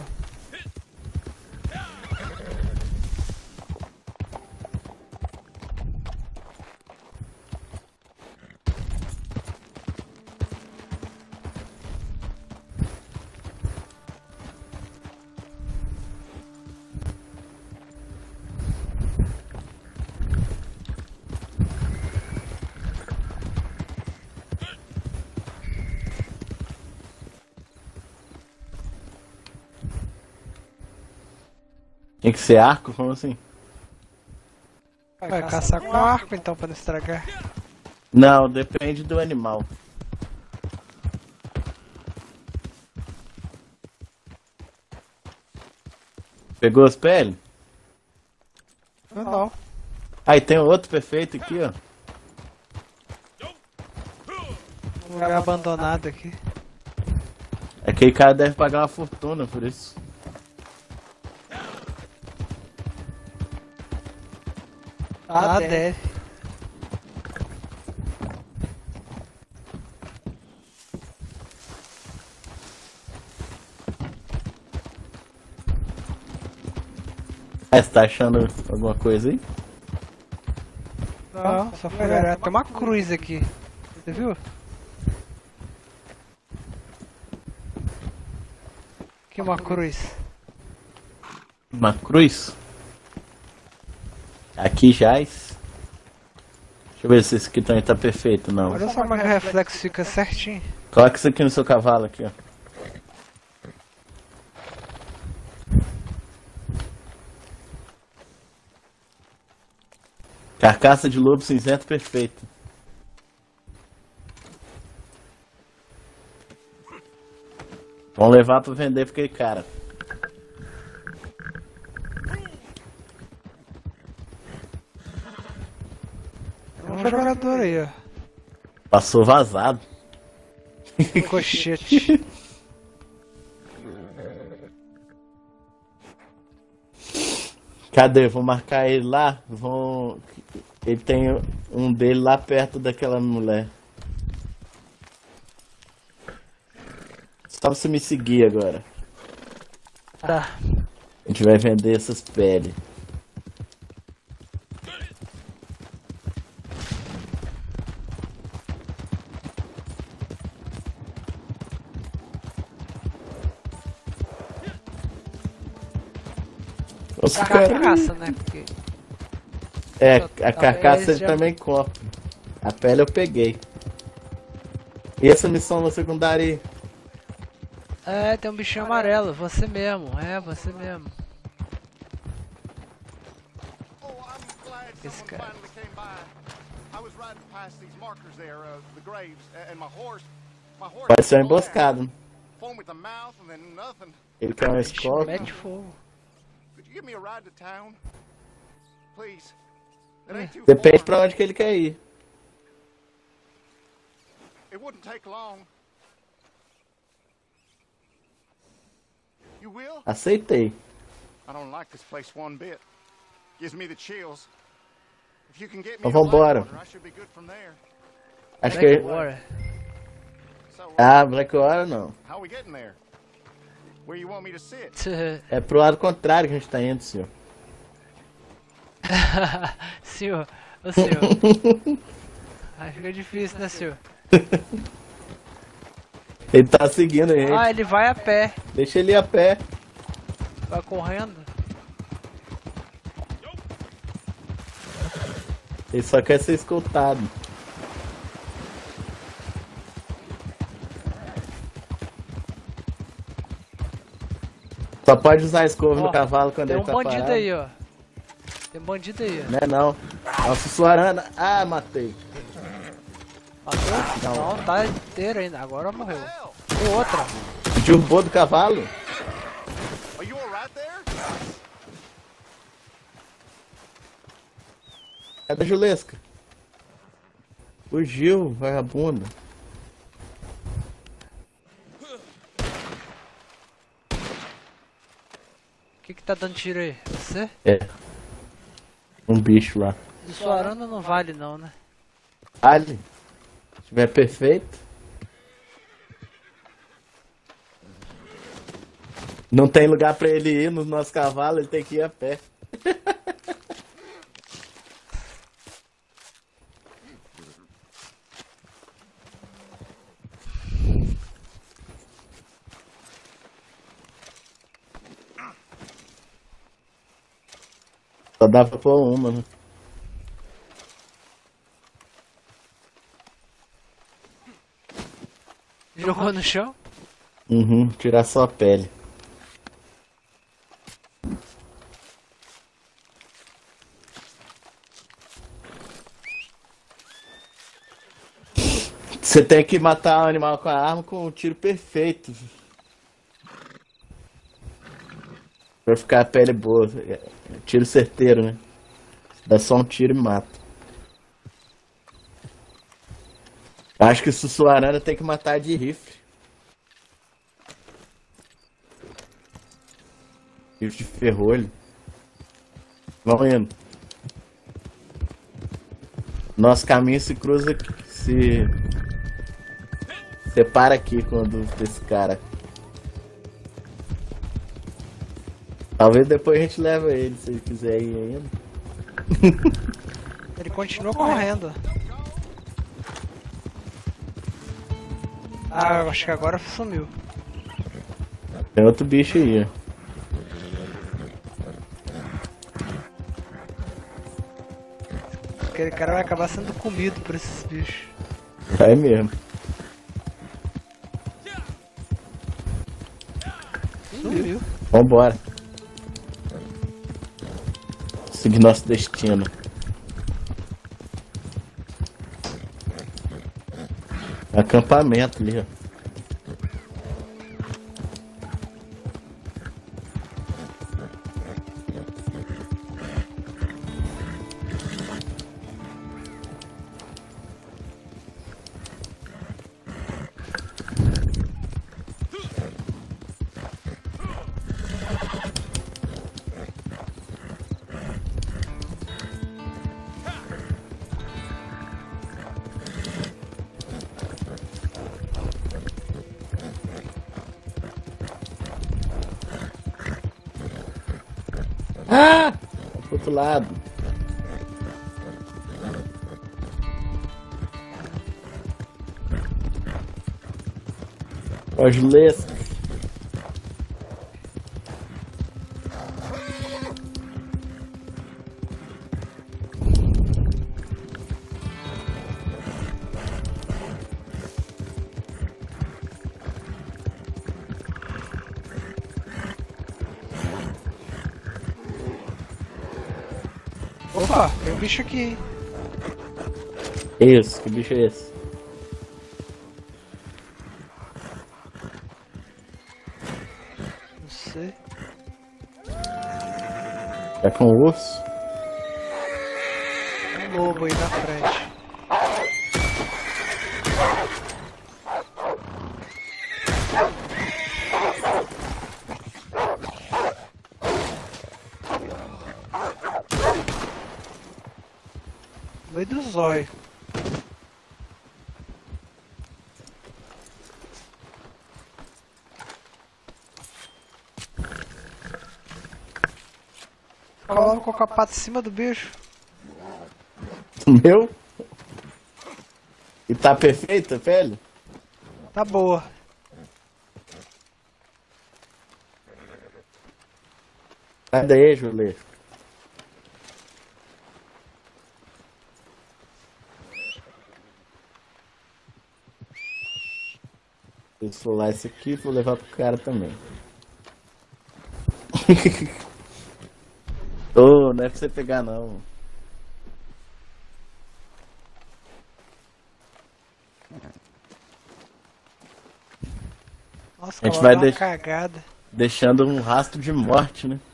Tem que ser arco? Como assim? Vai caçar com arco então pra não estragar. Não, depende do animal. Pegou as peles? Não. Aí tem outro perfeito aqui, ó. Um lugar abandonado aqui. Aquele cara deve pagar uma fortuna por isso. Ah, deve. Ah, você tá achando alguma coisa aí? Não, só foi olhar. Tem uma cruz aqui. Você viu? Aqui uma cruz. Uma cruz? Aqui jaz. Deixa eu ver se esse aqui também tá perfeito, não. Olha só como é que o reflexo fica certinho. Coloca isso aqui no seu cavalo aqui, ó. Carcaça de lobo cinzento perfeita. Vamos levar pra vender porque, cara. aí, ó. Passou vazado. Ricochete. Cadê? Vou marcar ele lá. Ele tem um dele lá perto daquela mulher. Só você me seguir agora. Tá. A gente vai vender essas peles. Os A caras... carcaça, né? Porque... É, a carcaça ele já- também compra. A pele eu peguei. E essa missão no secundário aí? É, tem um bichinho amarelo. Você mesmo. É, você mesmo. Esse cara. Pode ser uma emboscada. Ele quer uma escola. Mete fogo. Depende pra onde que ele quer ir. It wouldn't take long. You will? Aceitei. I don't like this place one bit. Gives me the chills. If you can get me Então to vambora. Blackwater, I should be good from there. Acho que... Bora. Ah, Blackwater não. How we getting there? Where you want me to sit? É pro lado contrário que a gente tá indo, senhor. Senhor, ô senhor. Aí fica difícil, né, senhor? Ele tá seguindo a gente. Ah, ele vai a pé. Deixa ele ir a pé. Vai correndo. Ele só quer ser escoltado. Só pode usar a escova no cavalo quando Tem ele um tá bandido parado. aí, ó. Tem um bandido aí, ó. Não é não. Nossa, Suarana. Ah, matei. Matou? Não, tá inteiro ainda. Agora morreu. Tem outra. Derrubou do cavalo? Are you alright there? Cadê a Julesca? Fugiu, vagabunda. O que tá dando tiro aí? Você? É. Um bicho lá. De sua arana não vale não, né? Ali. Se tiver perfeito. Não tem lugar pra ele ir no nosso cavalo, ele tem que ir a pé. Só dá pra pôr uma, né? Jogou no chão? Uhum, tirar só a pele. Você tem que matar o animal com a arma com um tiro perfeito. Pra ficar a pele boa. Tiro certeiro, né? Dá só um tiro e mata. Acho que o Sussuarana tem que matar de rifle. Rifle de ferrolho. Vamos indo. Nosso caminho se cruza aqui, se separa aqui quando desse cara. Talvez depois a gente leva ele, se ele quiser ir ainda. Ele continua correndo. Ah, eu acho que agora sumiu. Tem outro bicho aí, ó. Aquele cara vai acabar sendo comido por esses bichos. Vai mesmo. Sumiu. Vambora. Seguir nosso destino. Acampamento ali, ó. Ah! Pro outro lado. Ó, Juliesca. Opa, tem um bicho aqui, hein? Isso, que bicho é esse? Não sei. É com o urso? Tem um lobo aí na frente. No meio do zóio. Coloca o capata em cima do bicho. Meu? E tá perfeita, velho? Tá boa. Sai daí, Juliesca. Vou solar esse aqui e vou levar pro cara também. Ô, não é pra você pegar não. Nossa, A gente vai uma cagada. deixando um rastro de morte, né?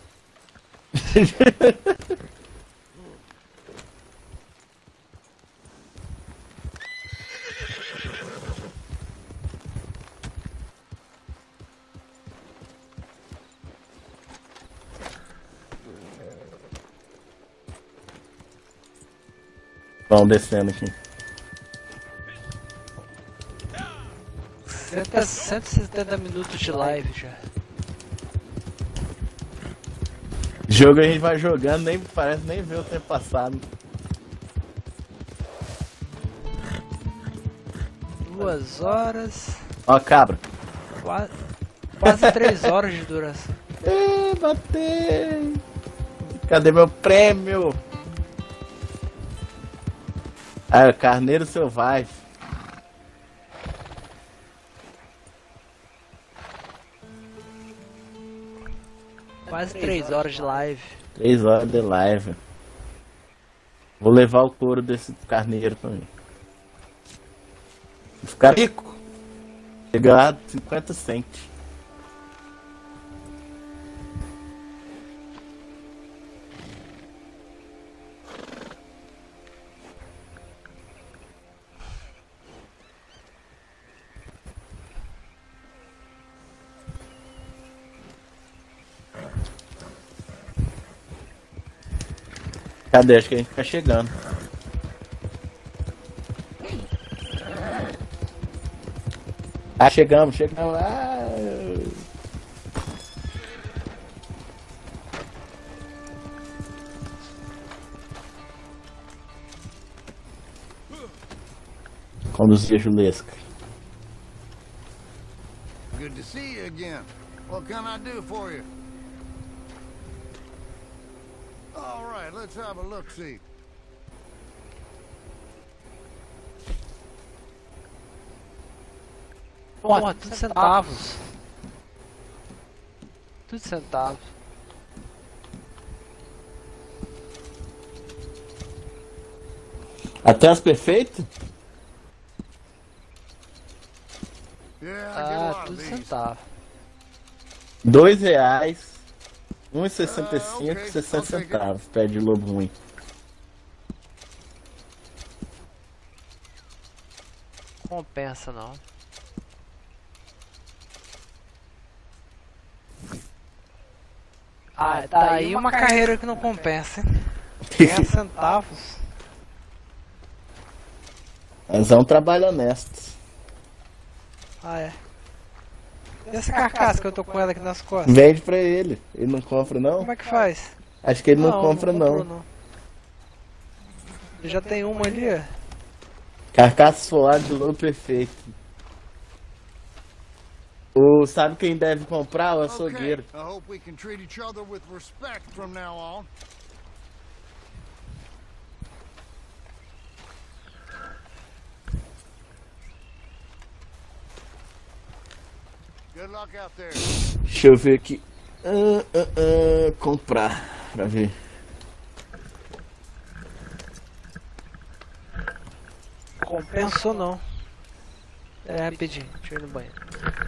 Vamos descendo aqui. 170 minutos de live já. Jogo a gente vai jogando, nem parece nem ver o tempo passado. 2 horas. Ó, cabra. Quase 3 horas de duração. Batei! Cadê meu prêmio? Ah, carneiro selvagem. Quase 3 horas de live. 3 horas de live. Vou levar o couro desse carneiro também. Vou ficar rico. Chegar a 50 cents. Cadê? Acho que a gente tá chegando. Ah, chegamos. Ah. Conduzir a Juliesca. Good to see you again. What can I do for you? All right, let's have a look-see. Porra, tudo centavos. Tudo centavos. Até as perfeitas? Tudo centavo. R$2, 1,65, 60 centavos. Pé de lobo ruim. Compensa não. Tá aí uma carreira que não compensa, hein? 10 centavos. Mas é um trabalho honesto. Ah, é. E essa carcaça que eu tô com ela aqui nas costas? Vende pra ele. Ele não compra, não? Como é que faz? Acho que ele não compra, comprou, não. Já tem uma ali, ó. Carcaça esfolada de lobo perfeito. Sabe quem deve comprar? O açougueiro. I hope we can treat each other with respect from now on. Good luck out there. Deixa eu ver aqui. Comprar, pra ver. Compensou não. É rapidinho, deixa eu ir no banheiro.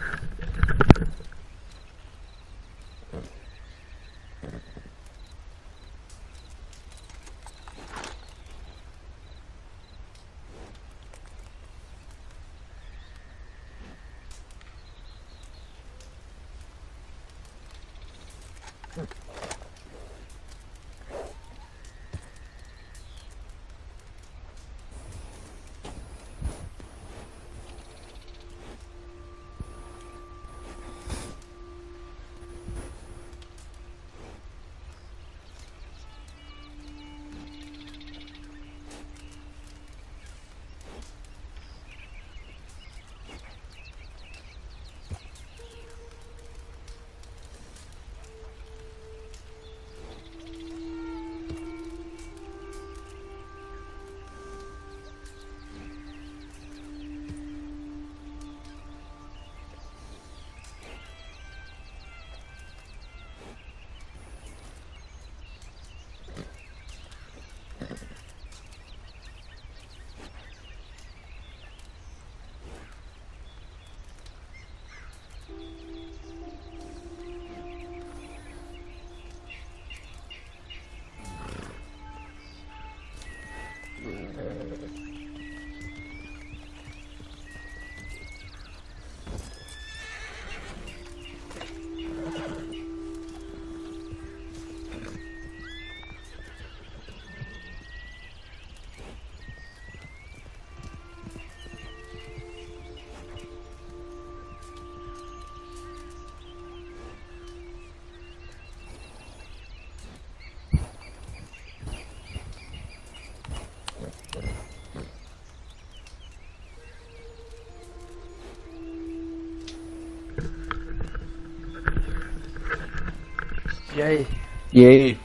E aí? E aí?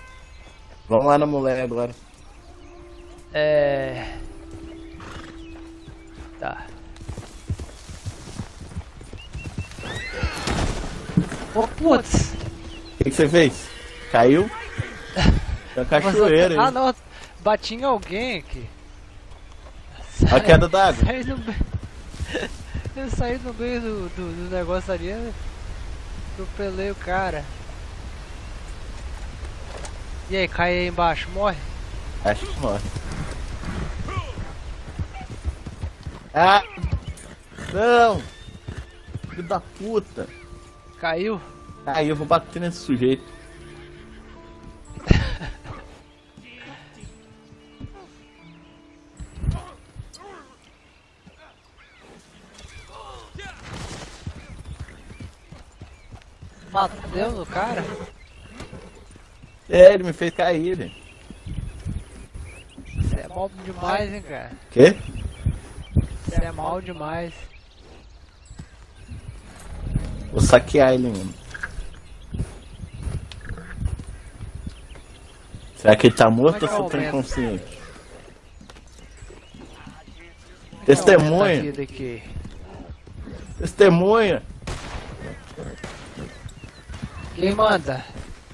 Vamos lá na mulher agora. Tá. Ô, putz! O que você fez? Caiu? Da cachoeira, hein? Ah, não. Bati em alguém aqui. A queda d'água. Eu saí no meio do negócio ali. Atropelei o cara. E aí, cai aí embaixo, morre? Acho que morre. Ah! Não! Filho da puta! Caiu? Aí eu vou bater nesse sujeito. Bateu no cara? É, ele me fez cair, né? Você é mal demais, hein, cara? Quê? Você é mal demais. Vou saquear ele mesmo. Será que ele tá morto ou só tá inconsciente? Testemunha! Testemunha! Quem manda?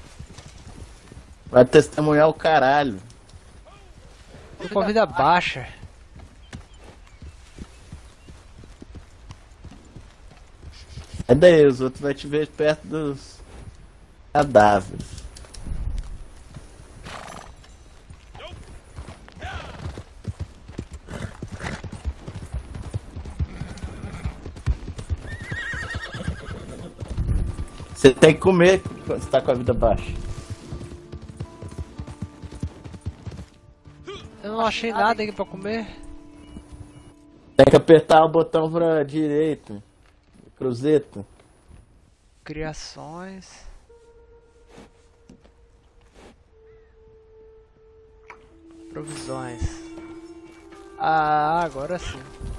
Vai testemunhar o caralho. Tô com a vida baixa. É daí, os outros vão te ver perto dos cadáveres. Você tem que comer quando você tá com a vida baixa. Eu não achei nada aqui pra comer. Tem que apertar o botão pra direita. Cruzeta. Criações. Provisões. Ah, agora sim.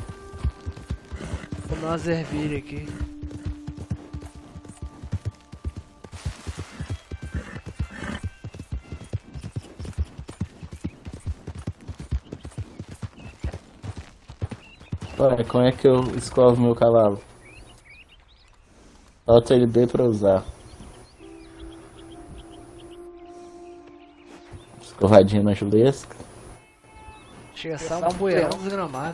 Vou comer umas ervilhas aqui. Olha, como é que eu escovo meu cavalo? Bota ele bem pra usar. Escovadinha na julesca. Chega a ser um bueirão desgramado.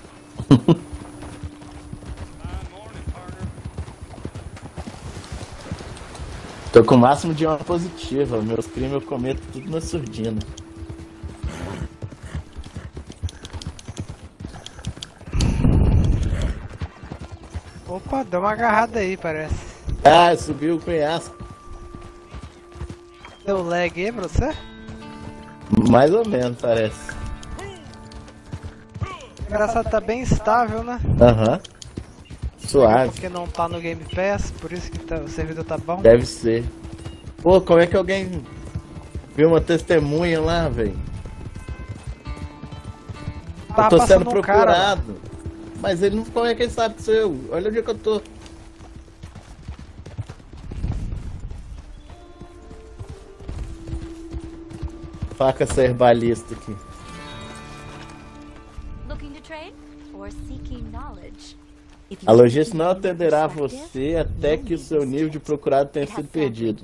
Tô com o máximo de honra positiva. Meus crimes eu cometo tudo na surdina. Opa, deu uma agarrada aí, parece. Ah, subiu o penhasco. Deu lag aí pra você? Mais ou menos, parece. Engraçado, tá bem estável, né? Aham. Suave. Porque não tá no Game Pass, por isso que o servidor tá bom. Deve ser. Pô, como é que alguém viu uma testemunha lá, velho? Eu tô sendo procurado. Mas ele não, como é que ele sabe que sou eu? Olha onde é que eu tô. Faca serbalista aqui. Looking to trade or seeking knowledge? A lojista não atenderá a você até que o seu nível de procurado tenha sido perdido.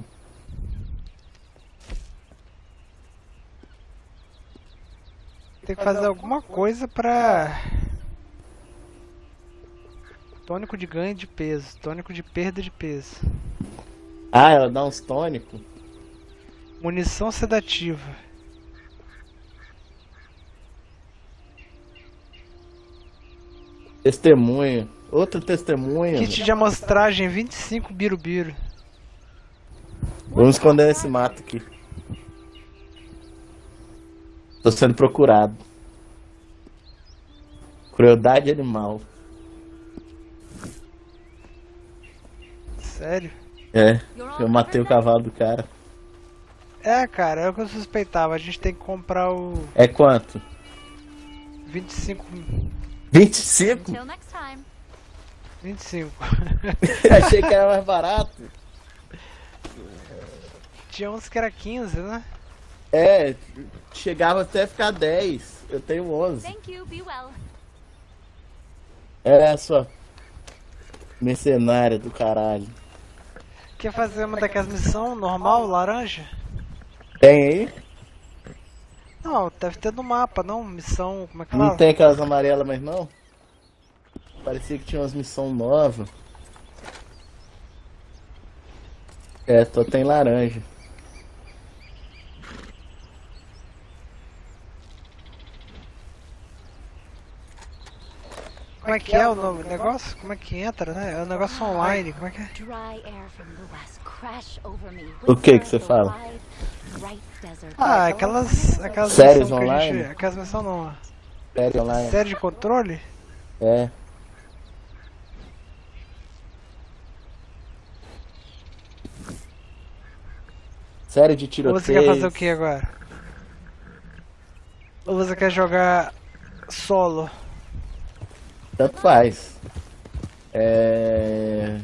Tem que fazer alguma coisa pra... Tônico de ganho de peso, tônico de perda de peso. Ah, ela dá uns tônicos? Munição sedativa. Testemunha. Outra testemunha. Kit de amostragem 25 birubiru. Vamos esconder nesse mato aqui. Tô sendo procurado. Crueldade animal. Sério? É, eu matei o cavalo do cara. É, cara, é o que eu suspeitava. A gente tem que comprar o... É quanto? 25... 25? Until next time. 25. Achei que era mais barato. Tinha uns que era 15, né? É, chegava até a ficar 10. Eu tenho 11. Thank you, be well. É, só mercenária do caralho. Quer fazer uma daquelas missões normal, laranja? Tem aí? Não, deve ter no mapa, não? Missão, como é que Não fala? tem aquelas amarelas mais não? Parecia que tinha umas missões novas. É, só tem laranja. Como é que é o novo negócio? Como é que entra, né? É um negócio online, como é que é? O que você fala? Ah, aquelas séries missões que a online? gente... Aquelas missões não. Série online. Série de controle? É. Série de Ou tiroteio. você quer fazer o que agora? Ou você quer jogar solo? Tanto faz. É...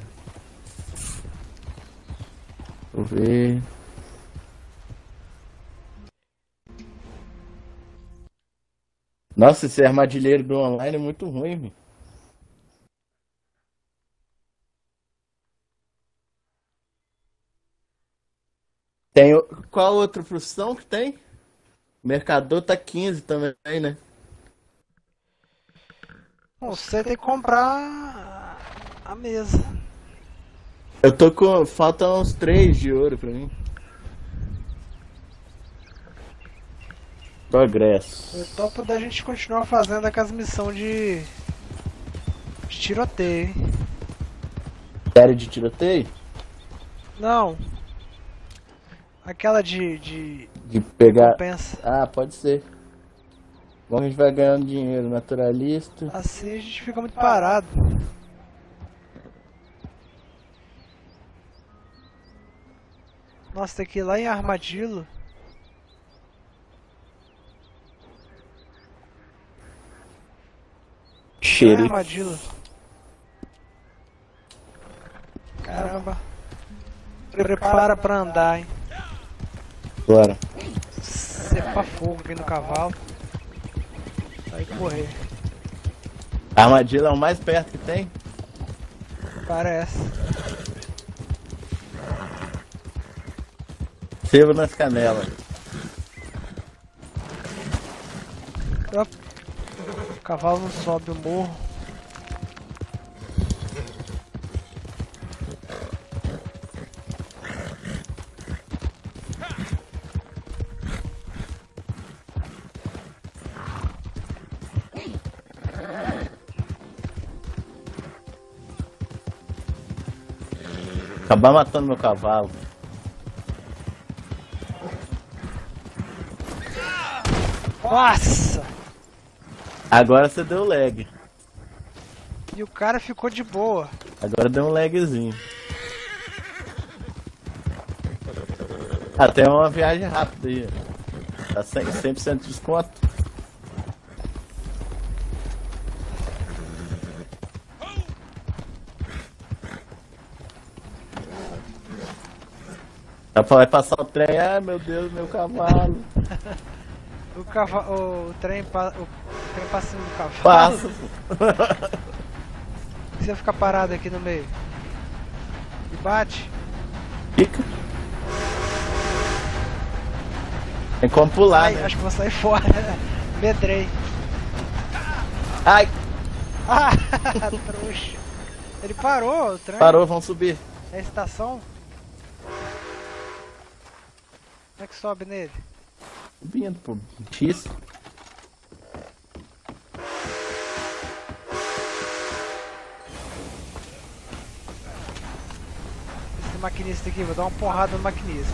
Vou ver. Nossa, esse armadilheiro do online é muito ruim, meu. Tem... Qual outra profissão que tem? Mercador tá 15 também, né? Bom, você tem que comprar a mesa. Eu tô com... Faltam uns 3 de ouro pra mim. Progresso. Eu topo da gente continuar fazendo aquelas missões de tiroteio, hein? Série de tiroteio? Não. Aquela de pegar... recompensa. Ah, pode ser. Bom, a gente vai ganhando dinheiro, naturalista. Assim a gente fica muito parado. Nossa, tem que ir lá em Armadillo. Xerife. Armadillo. Caramba. Prepara pra andar, hein. Bora. Cepa fogo aqui no cavalo. Vai correr. Armadilha é o mais perto que tem? Parece. Sebo nas canelas. O cavalo não sobe o morro. Acabar matando meu cavalo. Nossa! Agora você deu lag. E o cara ficou de boa. Agora deu um lagzinho. Até uma viagem rápida aí. Tá 100% de desconto. Vai passar o trem, ai meu Deus, meu cavalo. O trem passa no cavalo. Passa. Se você ficar parado aqui no meio e bate, fica. Tem como pular, sai, né? acho que vou sair fora. Medrei. Ai! Ah, trouxa. Ele parou, o trem. Parou, vamos subir. É a estação? Como é que sobe nele? Subindo, pô. X. Esse maquinista aqui, vou dar uma porrada no maquinista.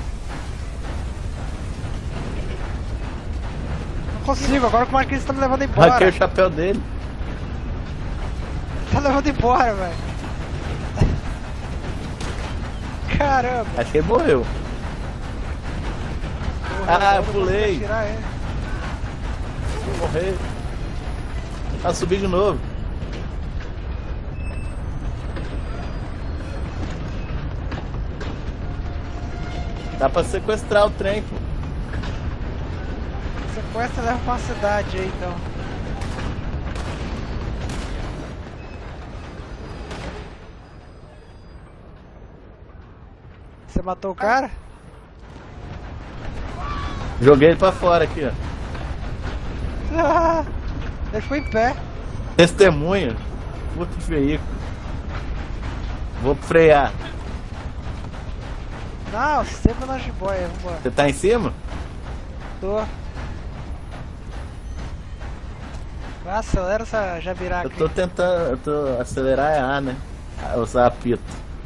Não consigo, agora que o maquinista tá me levando embora. Arranquei o chapéu dele. Tá levando embora, velho. Caramba. Acho que ele morreu. Ah, eu pulei. Vou morrer. Ah, subir de novo. Dá pra sequestrar o trem, pô. Sequestra e leva pra uma cidade aí, então. Você matou o cara? Joguei ele pra fora aqui, ó. Ah, ele foi em pé. Testemunha. Puta de veículo. Vou frear. Não, sempre na jiboia, vambora. Você tá em cima? Tô. Vai, acelera essa jabiraca. Eu tô tentando, eu tô acelerar é A, né? Usar apito.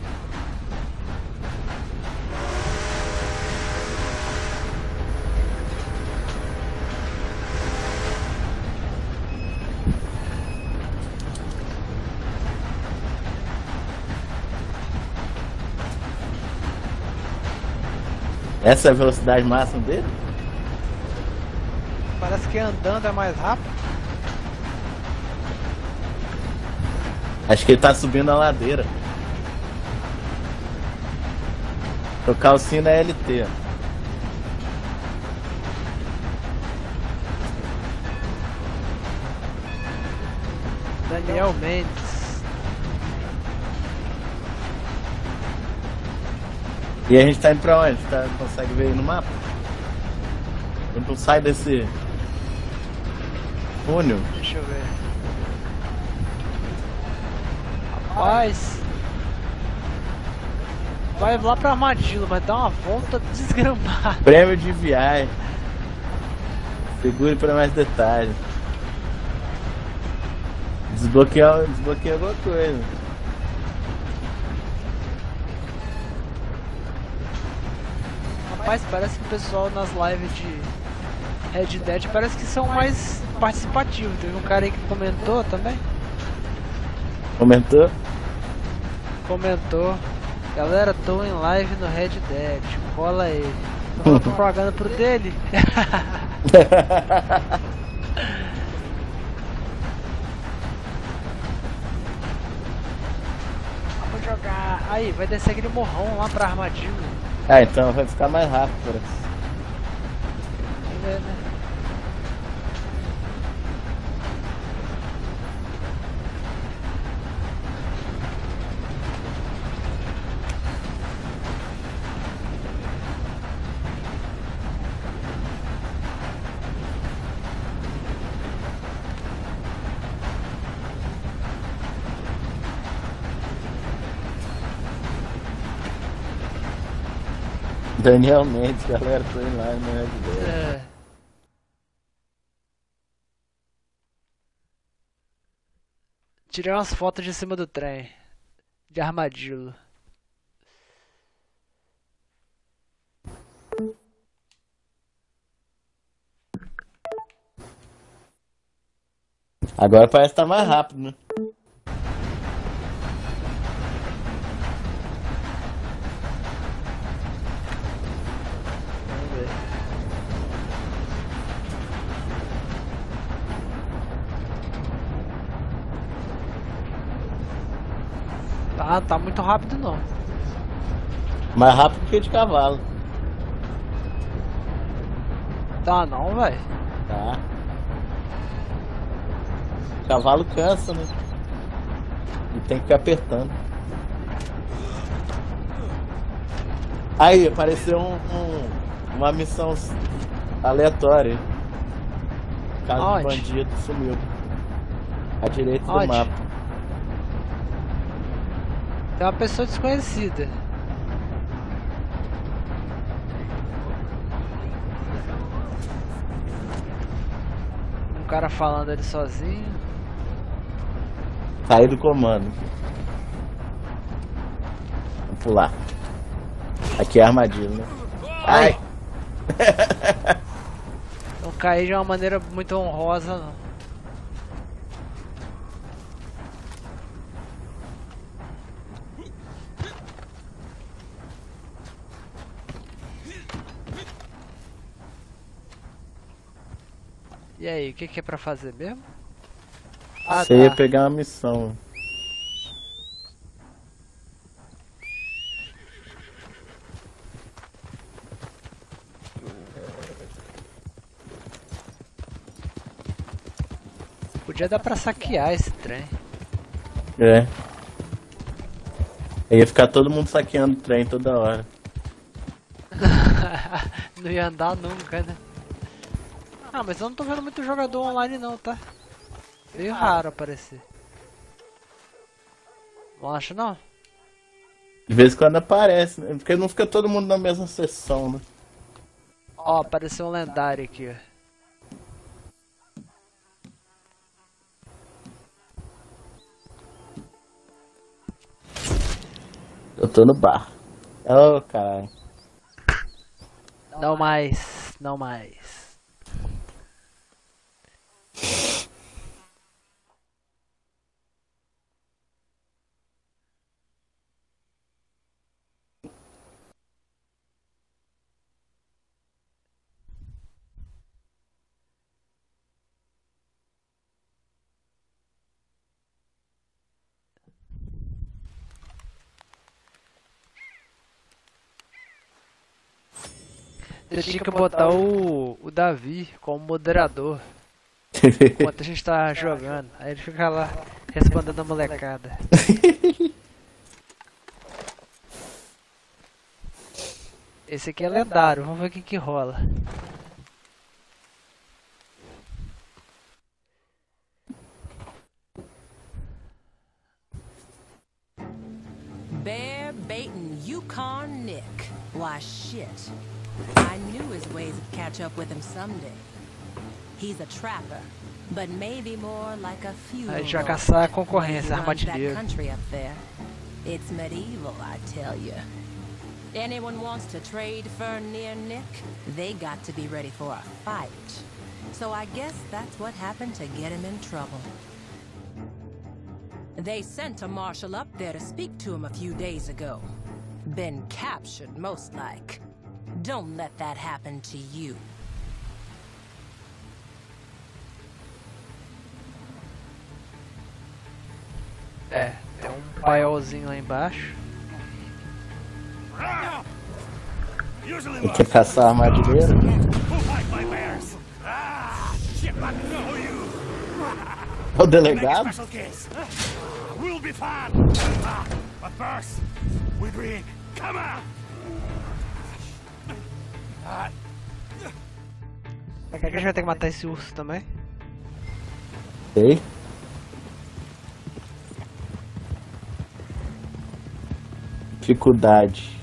Essa é a velocidade máxima dele? Parece que andando é mais rápido. Acho que ele tá subindo a ladeira. Tocar o sino é LT. Daniel Mendes. E a gente tá indo pra onde? Tá, consegue ver aí no mapa? A gente não sai desse túnel. Deixa eu ver. Rapaz. Vai lá pra Armadillo, vai dar uma volta desgramada. Prêmio de viagem. Segure para mais detalhes. Desbloquear alguma coisa. Rapaz, parece que o pessoal nas lives de Red Dead parece que são mais participativos. Teve um cara aí que comentou também. Comentou? Comentou. Galera, tô em live no Red Dead. Cola aí. Tô propaganda pro dele. Vamos jogar. Aí, vai descer aquele morrão lá pra armadilha. Ah, então vai ficar mais rápido, parece. Vamos ver, né? Daniel Mendes, galera, tô em live no Red Dead. É. Tirei umas fotos de cima do trem. De armadilho. Agora parece que tá mais rápido, né? Vamos ver. Tá muito rápido não. Mais rápido que de cavalo. Tá não, velho. Tá. Cavalo cansa, né? E tem que ficar apertando. Aí, apareceu uma missão aleatória. Caso do bandido sumiu. À direita do mapa. Tem uma pessoa desconhecida. Um cara falando ali sozinho. Sair do comando. Vamos pular. Aqui é a armadilha, né? Ai! Não caí de uma maneira muito honrosa, não. E aí, o que é pra fazer mesmo? Ah, você ia pegar uma missão. Podia dar pra saquear esse trem. É. Ia ficar todo mundo saqueando o trem toda hora. Não ia andar nunca, né? Ah, mas eu não tô vendo muito jogador online não, tá? Meio raro aparecer. Não acha não? De vez em quando aparece, né? Porque não fica todo mundo na mesma sessão, né? Ó, apareceu um lendário aqui, ó. Eu tô no bar. Oh, caralho. Não mais, não mais. Você tinha que botar o Davi como moderador enquanto a gente tá jogando. Aí ele fica lá respondendo a molecada. Esse aqui é lendário, vamos ver o que rola. Bear baiting Yukon Nick. Why shit. I knew his ways would catch up with him someday. He's a trapper, but maybe more like a few. Aí já caçar a concorrência, armadilheiro. Country up there. It's medieval, I tell you. Anyone wants to trade for near Nick, they got to be ready for a fight. So I guess that's what happened to get him in trouble. They sent a marshal up there to speak to him a few days ago. Been captured, most like. Don't let that happen to you. É, tem um paiolzinho lá embaixo. Tem que caçar a armadilheira. O delegado? We'll be fine. But first, we drink. Come on. Será que a gente vai ter que matar esse urso também? Sei. Dificuldade.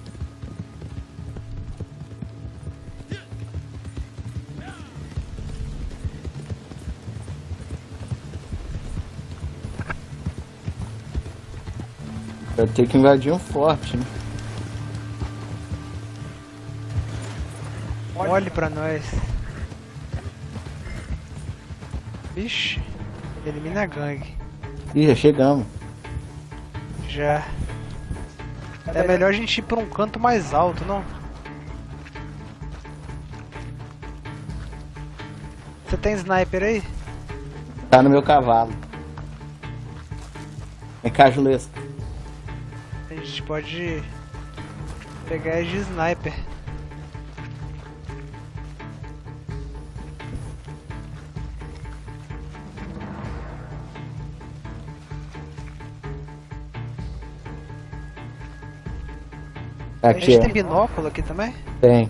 Vai ter que invadir um forte, né? Olhe pra nós. Vixe, elimina a gangue. Ih, já chegamos. Já. É melhor a gente ir pra um canto mais alto, não? Você tem sniper aí? Tá no meu cavalo. Vem cá, Julesco. A gente pode pegar ele de sniper. Aqui, a gente ó. tem binóculo aqui também? Tem.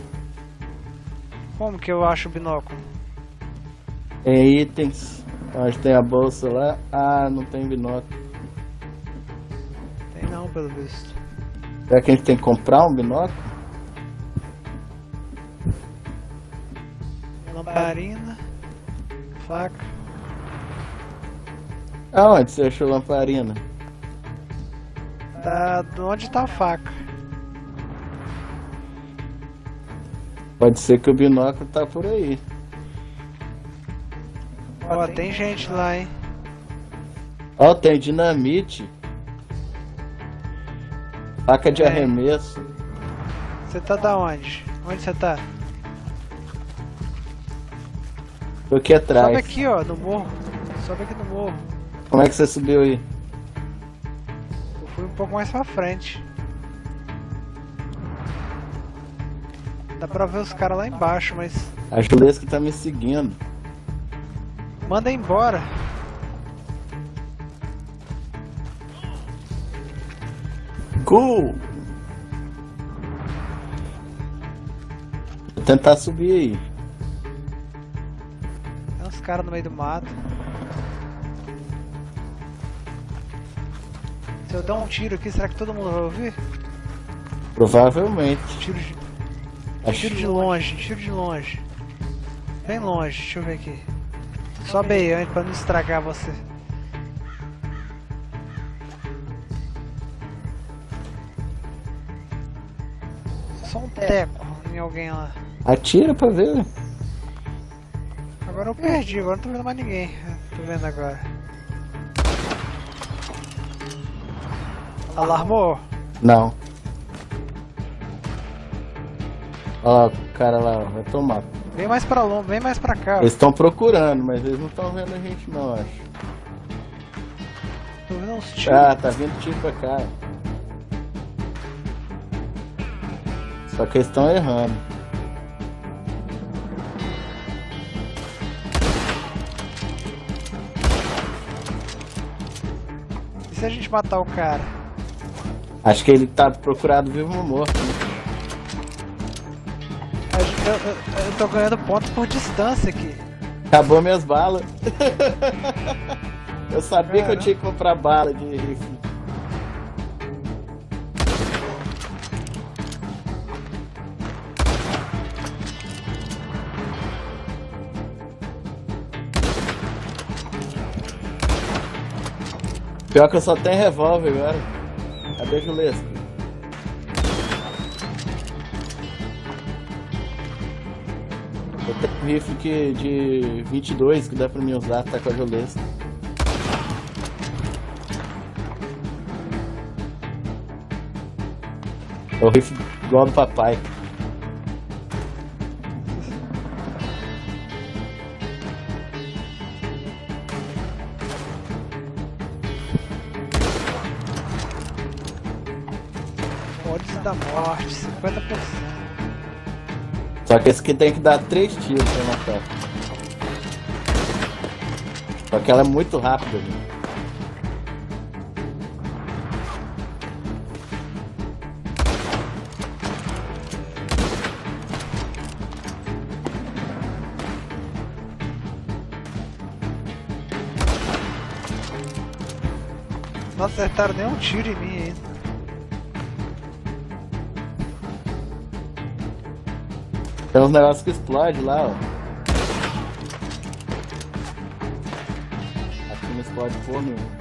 Como que eu acho o binóculo? Tem itens. Onde tem a bolsa lá. Ah, não tem binóculo. Tem não, pelo visto. Será que a gente tem que comprar um binóculo? Lamparina. Faca. Aonde você achou lamparina? Tá, onde tá a faca? Pode ser que o binóculo tá por aí. Ó, tem gente lá, hein? Ó, tem dinamite. Faca de arremesso. Você tá da onde? Onde você tá? Tô aqui atrás. Sobe aqui, ó, no morro. Sobe aqui no morro. Como é que você subiu aí? Eu fui um pouco mais pra frente. Dá pra ver os caras lá embaixo, mas... A Julesca tá me seguindo. Manda embora. Go! Vou tentar subir aí. Tem uns caras no meio do mato. Se eu der um tiro aqui, será que todo mundo vai ouvir? Provavelmente. Tiro de longe, tiro de longe. Bem longe, deixa eu ver aqui. Sobe aí antes pra não estragar você. Só um teco em alguém lá. Atira pra ver. Agora eu perdi, agora não tô vendo mais ninguém. Tô vendo agora. Alarmou? Não. Ó, o cara lá, ó, vai tomar. Vem mais pra longe, vem mais pra cá. Eles estão procurando, mas eles não estão vendo a gente não, acho. Tô vendo uns tiros. Ah, tá vindo tiro pra cá. Só que eles estão errando. E se a gente matar o cara? Acho que ele tá procurado vivo ou morto, né? Eu tô ganhando pontos por distância aqui. Acabou minhas balas. Eu sabia que eu tinha que comprar bala de rifle. Pior que eu só tenho revólver agora. Cadê a Julesca? Eu tenho um rifle de 22 que dá pra mim usar, tá com a Julesca. É o rifle igual do papai. Odds da morte, 50%. Só que esse aqui tem que dar 3 tiros pra matar. Só que ela é muito rápida, né? Não acertaram nenhum tiro em mim ainda. Tem uns negócios que explodem lá, ó. Aqui não explode porra nenhuma.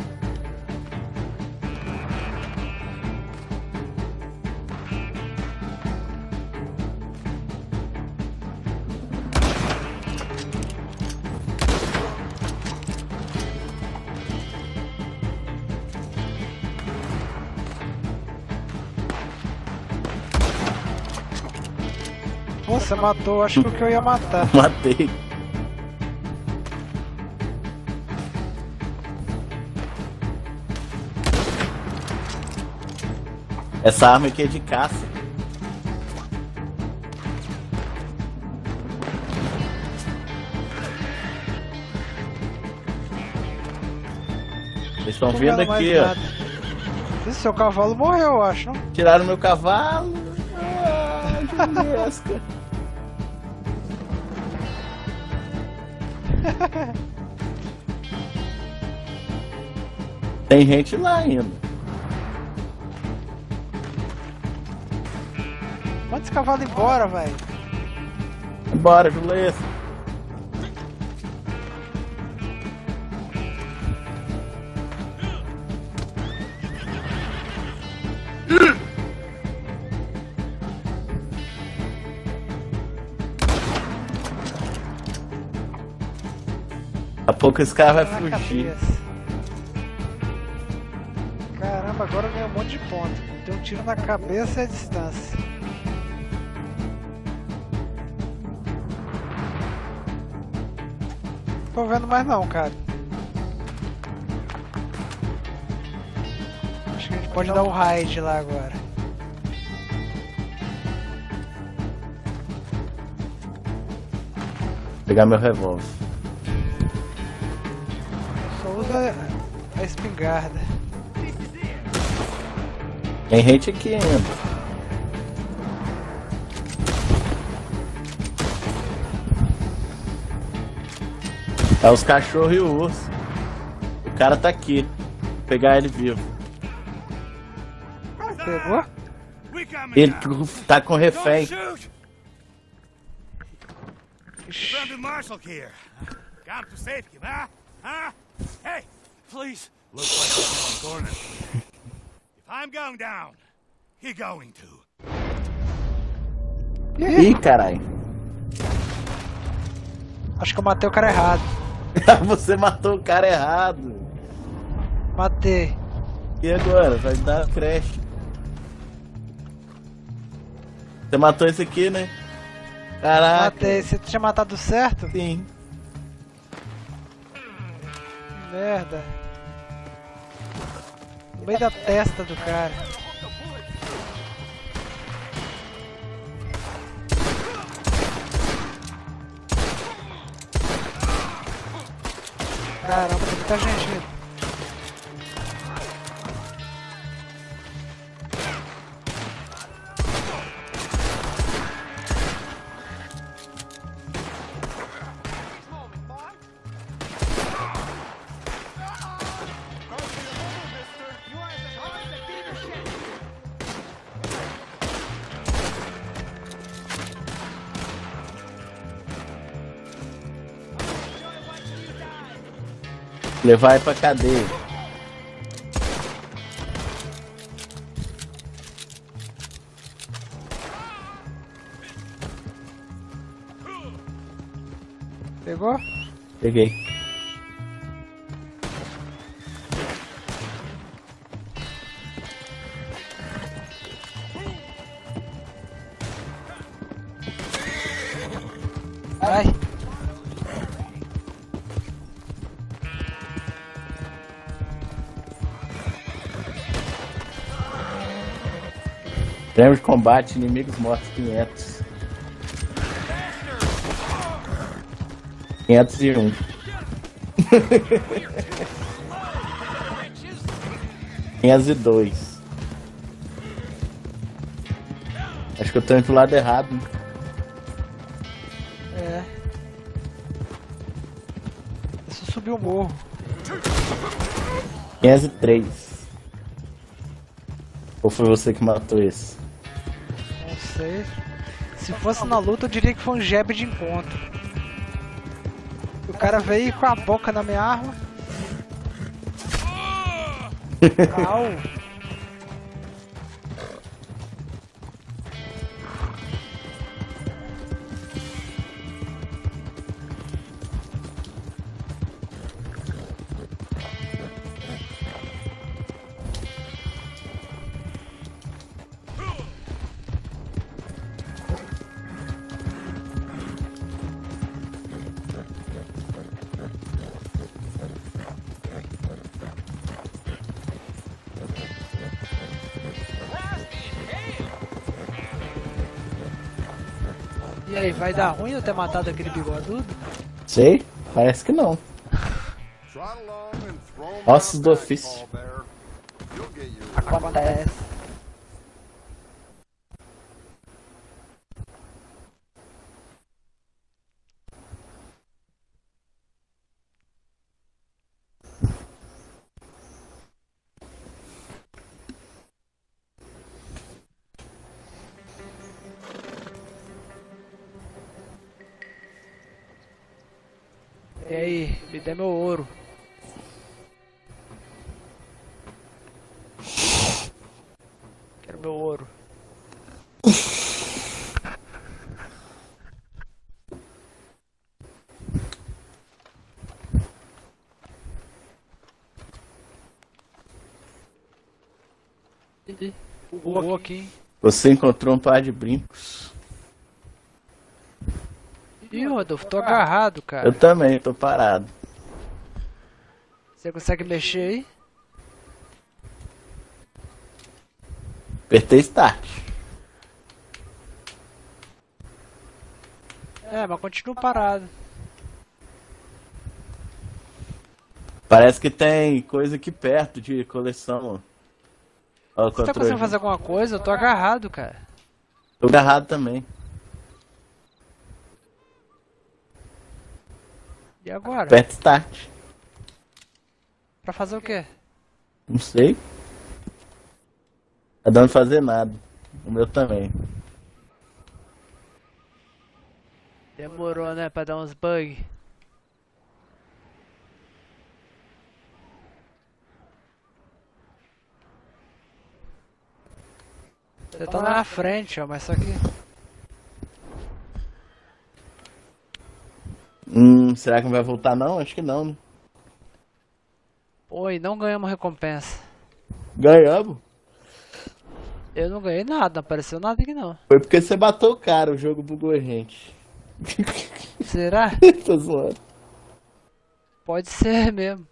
Você matou, acho que eu ia matar. Matei. Essa arma aqui é de caça. Eles estão vindo aqui, ó. Esse seu cavalo morreu, eu acho, não? Tiraram meu cavalo. Ah, que mesca. Tem gente lá ainda. Manda esse cavalo embora, velho. Bora, Julius. Daqui a pouco esse cara vai fugir. Caramba, agora eu ganhei um monte de ponto. Deu um tiro na cabeça e a distância. Não tô vendo mais não, cara. Acho que a gente pode dar o raid lá agora. Pegar meu revólver. Só usa a espingarda. Tem gente aqui ainda. É os cachorros e o urso. O cara tá aqui. Vou pegar ele vivo. Pegou? Ele tá com refém. Brandon Marshall here. Got him to safety, huh? Huh? Hey, please. Looks like he's in the corner. If I'm going down, he's going to. Ih, caralho. Acho que eu matei o cara errado. Você matou o cara errado. Matei. E agora? Vai dar crash. Você matou esse aqui, né? Caraca. Matei. Você tinha matado certo? Sim. Merda. No meio da testa do cara. Caramba, tem muita gente vindo. Levar ele pra cadeia. Pegou? Peguei. Sai. Prêmio de combate, inimigos mortos 500. 501. 502. Acho que eu tô indo pro lado errado. Né? É. Deixa eu subir o morro. 503. Ou foi você que matou esse? Não sei. Se fosse na luta, eu diria que foi um jab de encontro. O cara veio com a boca na minha arma. Au. E aí, vai dar ruim eu ter matado aquele bigodudo? Sei? Parece que não. Ossos do ofício. Acontece. E aí, me dê meu ouro. Quero meu ouro. Vou aqui. Você encontrou um par de brincos. Ih, Rodolfo, tô agarrado, cara. Eu também, tô parado. Você consegue mexer aí? Apertei start. É, mas continuo parado. Parece que tem coisa aqui perto de coleção. Ó, Você tá conseguindo fazer alguma coisa? Eu tô agarrado, cara. Tô agarrado também. E agora? Aperta start. Pra fazer o quê? Não sei. Tá dando fazer nada. O meu também. Demorou, né? Pra dar uns bugs. Você tá na frente, ó, mas só que... Será que não vai voltar não? Acho que não, né? Oi, não ganhamos recompensa. Ganhamos. Eu não ganhei nada, não apareceu nada aqui não. Foi porque você matou o cara, o jogo bugou a gente. Será? Tô zoando. Pode ser mesmo.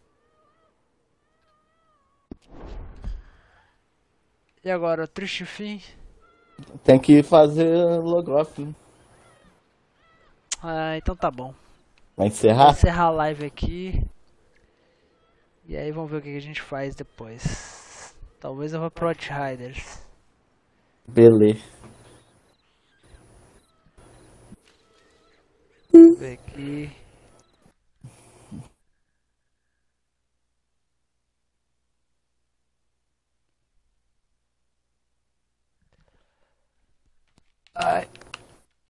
E agora, o triste fim? Tem que fazer logoff, né? Ah, então tá bom. Vai encerrar? Vou encerrar a live aqui. E aí vamos ver o que a gente faz depois. Talvez eu vá pro Outriders. Beleza. Vamos ver aqui. Ai.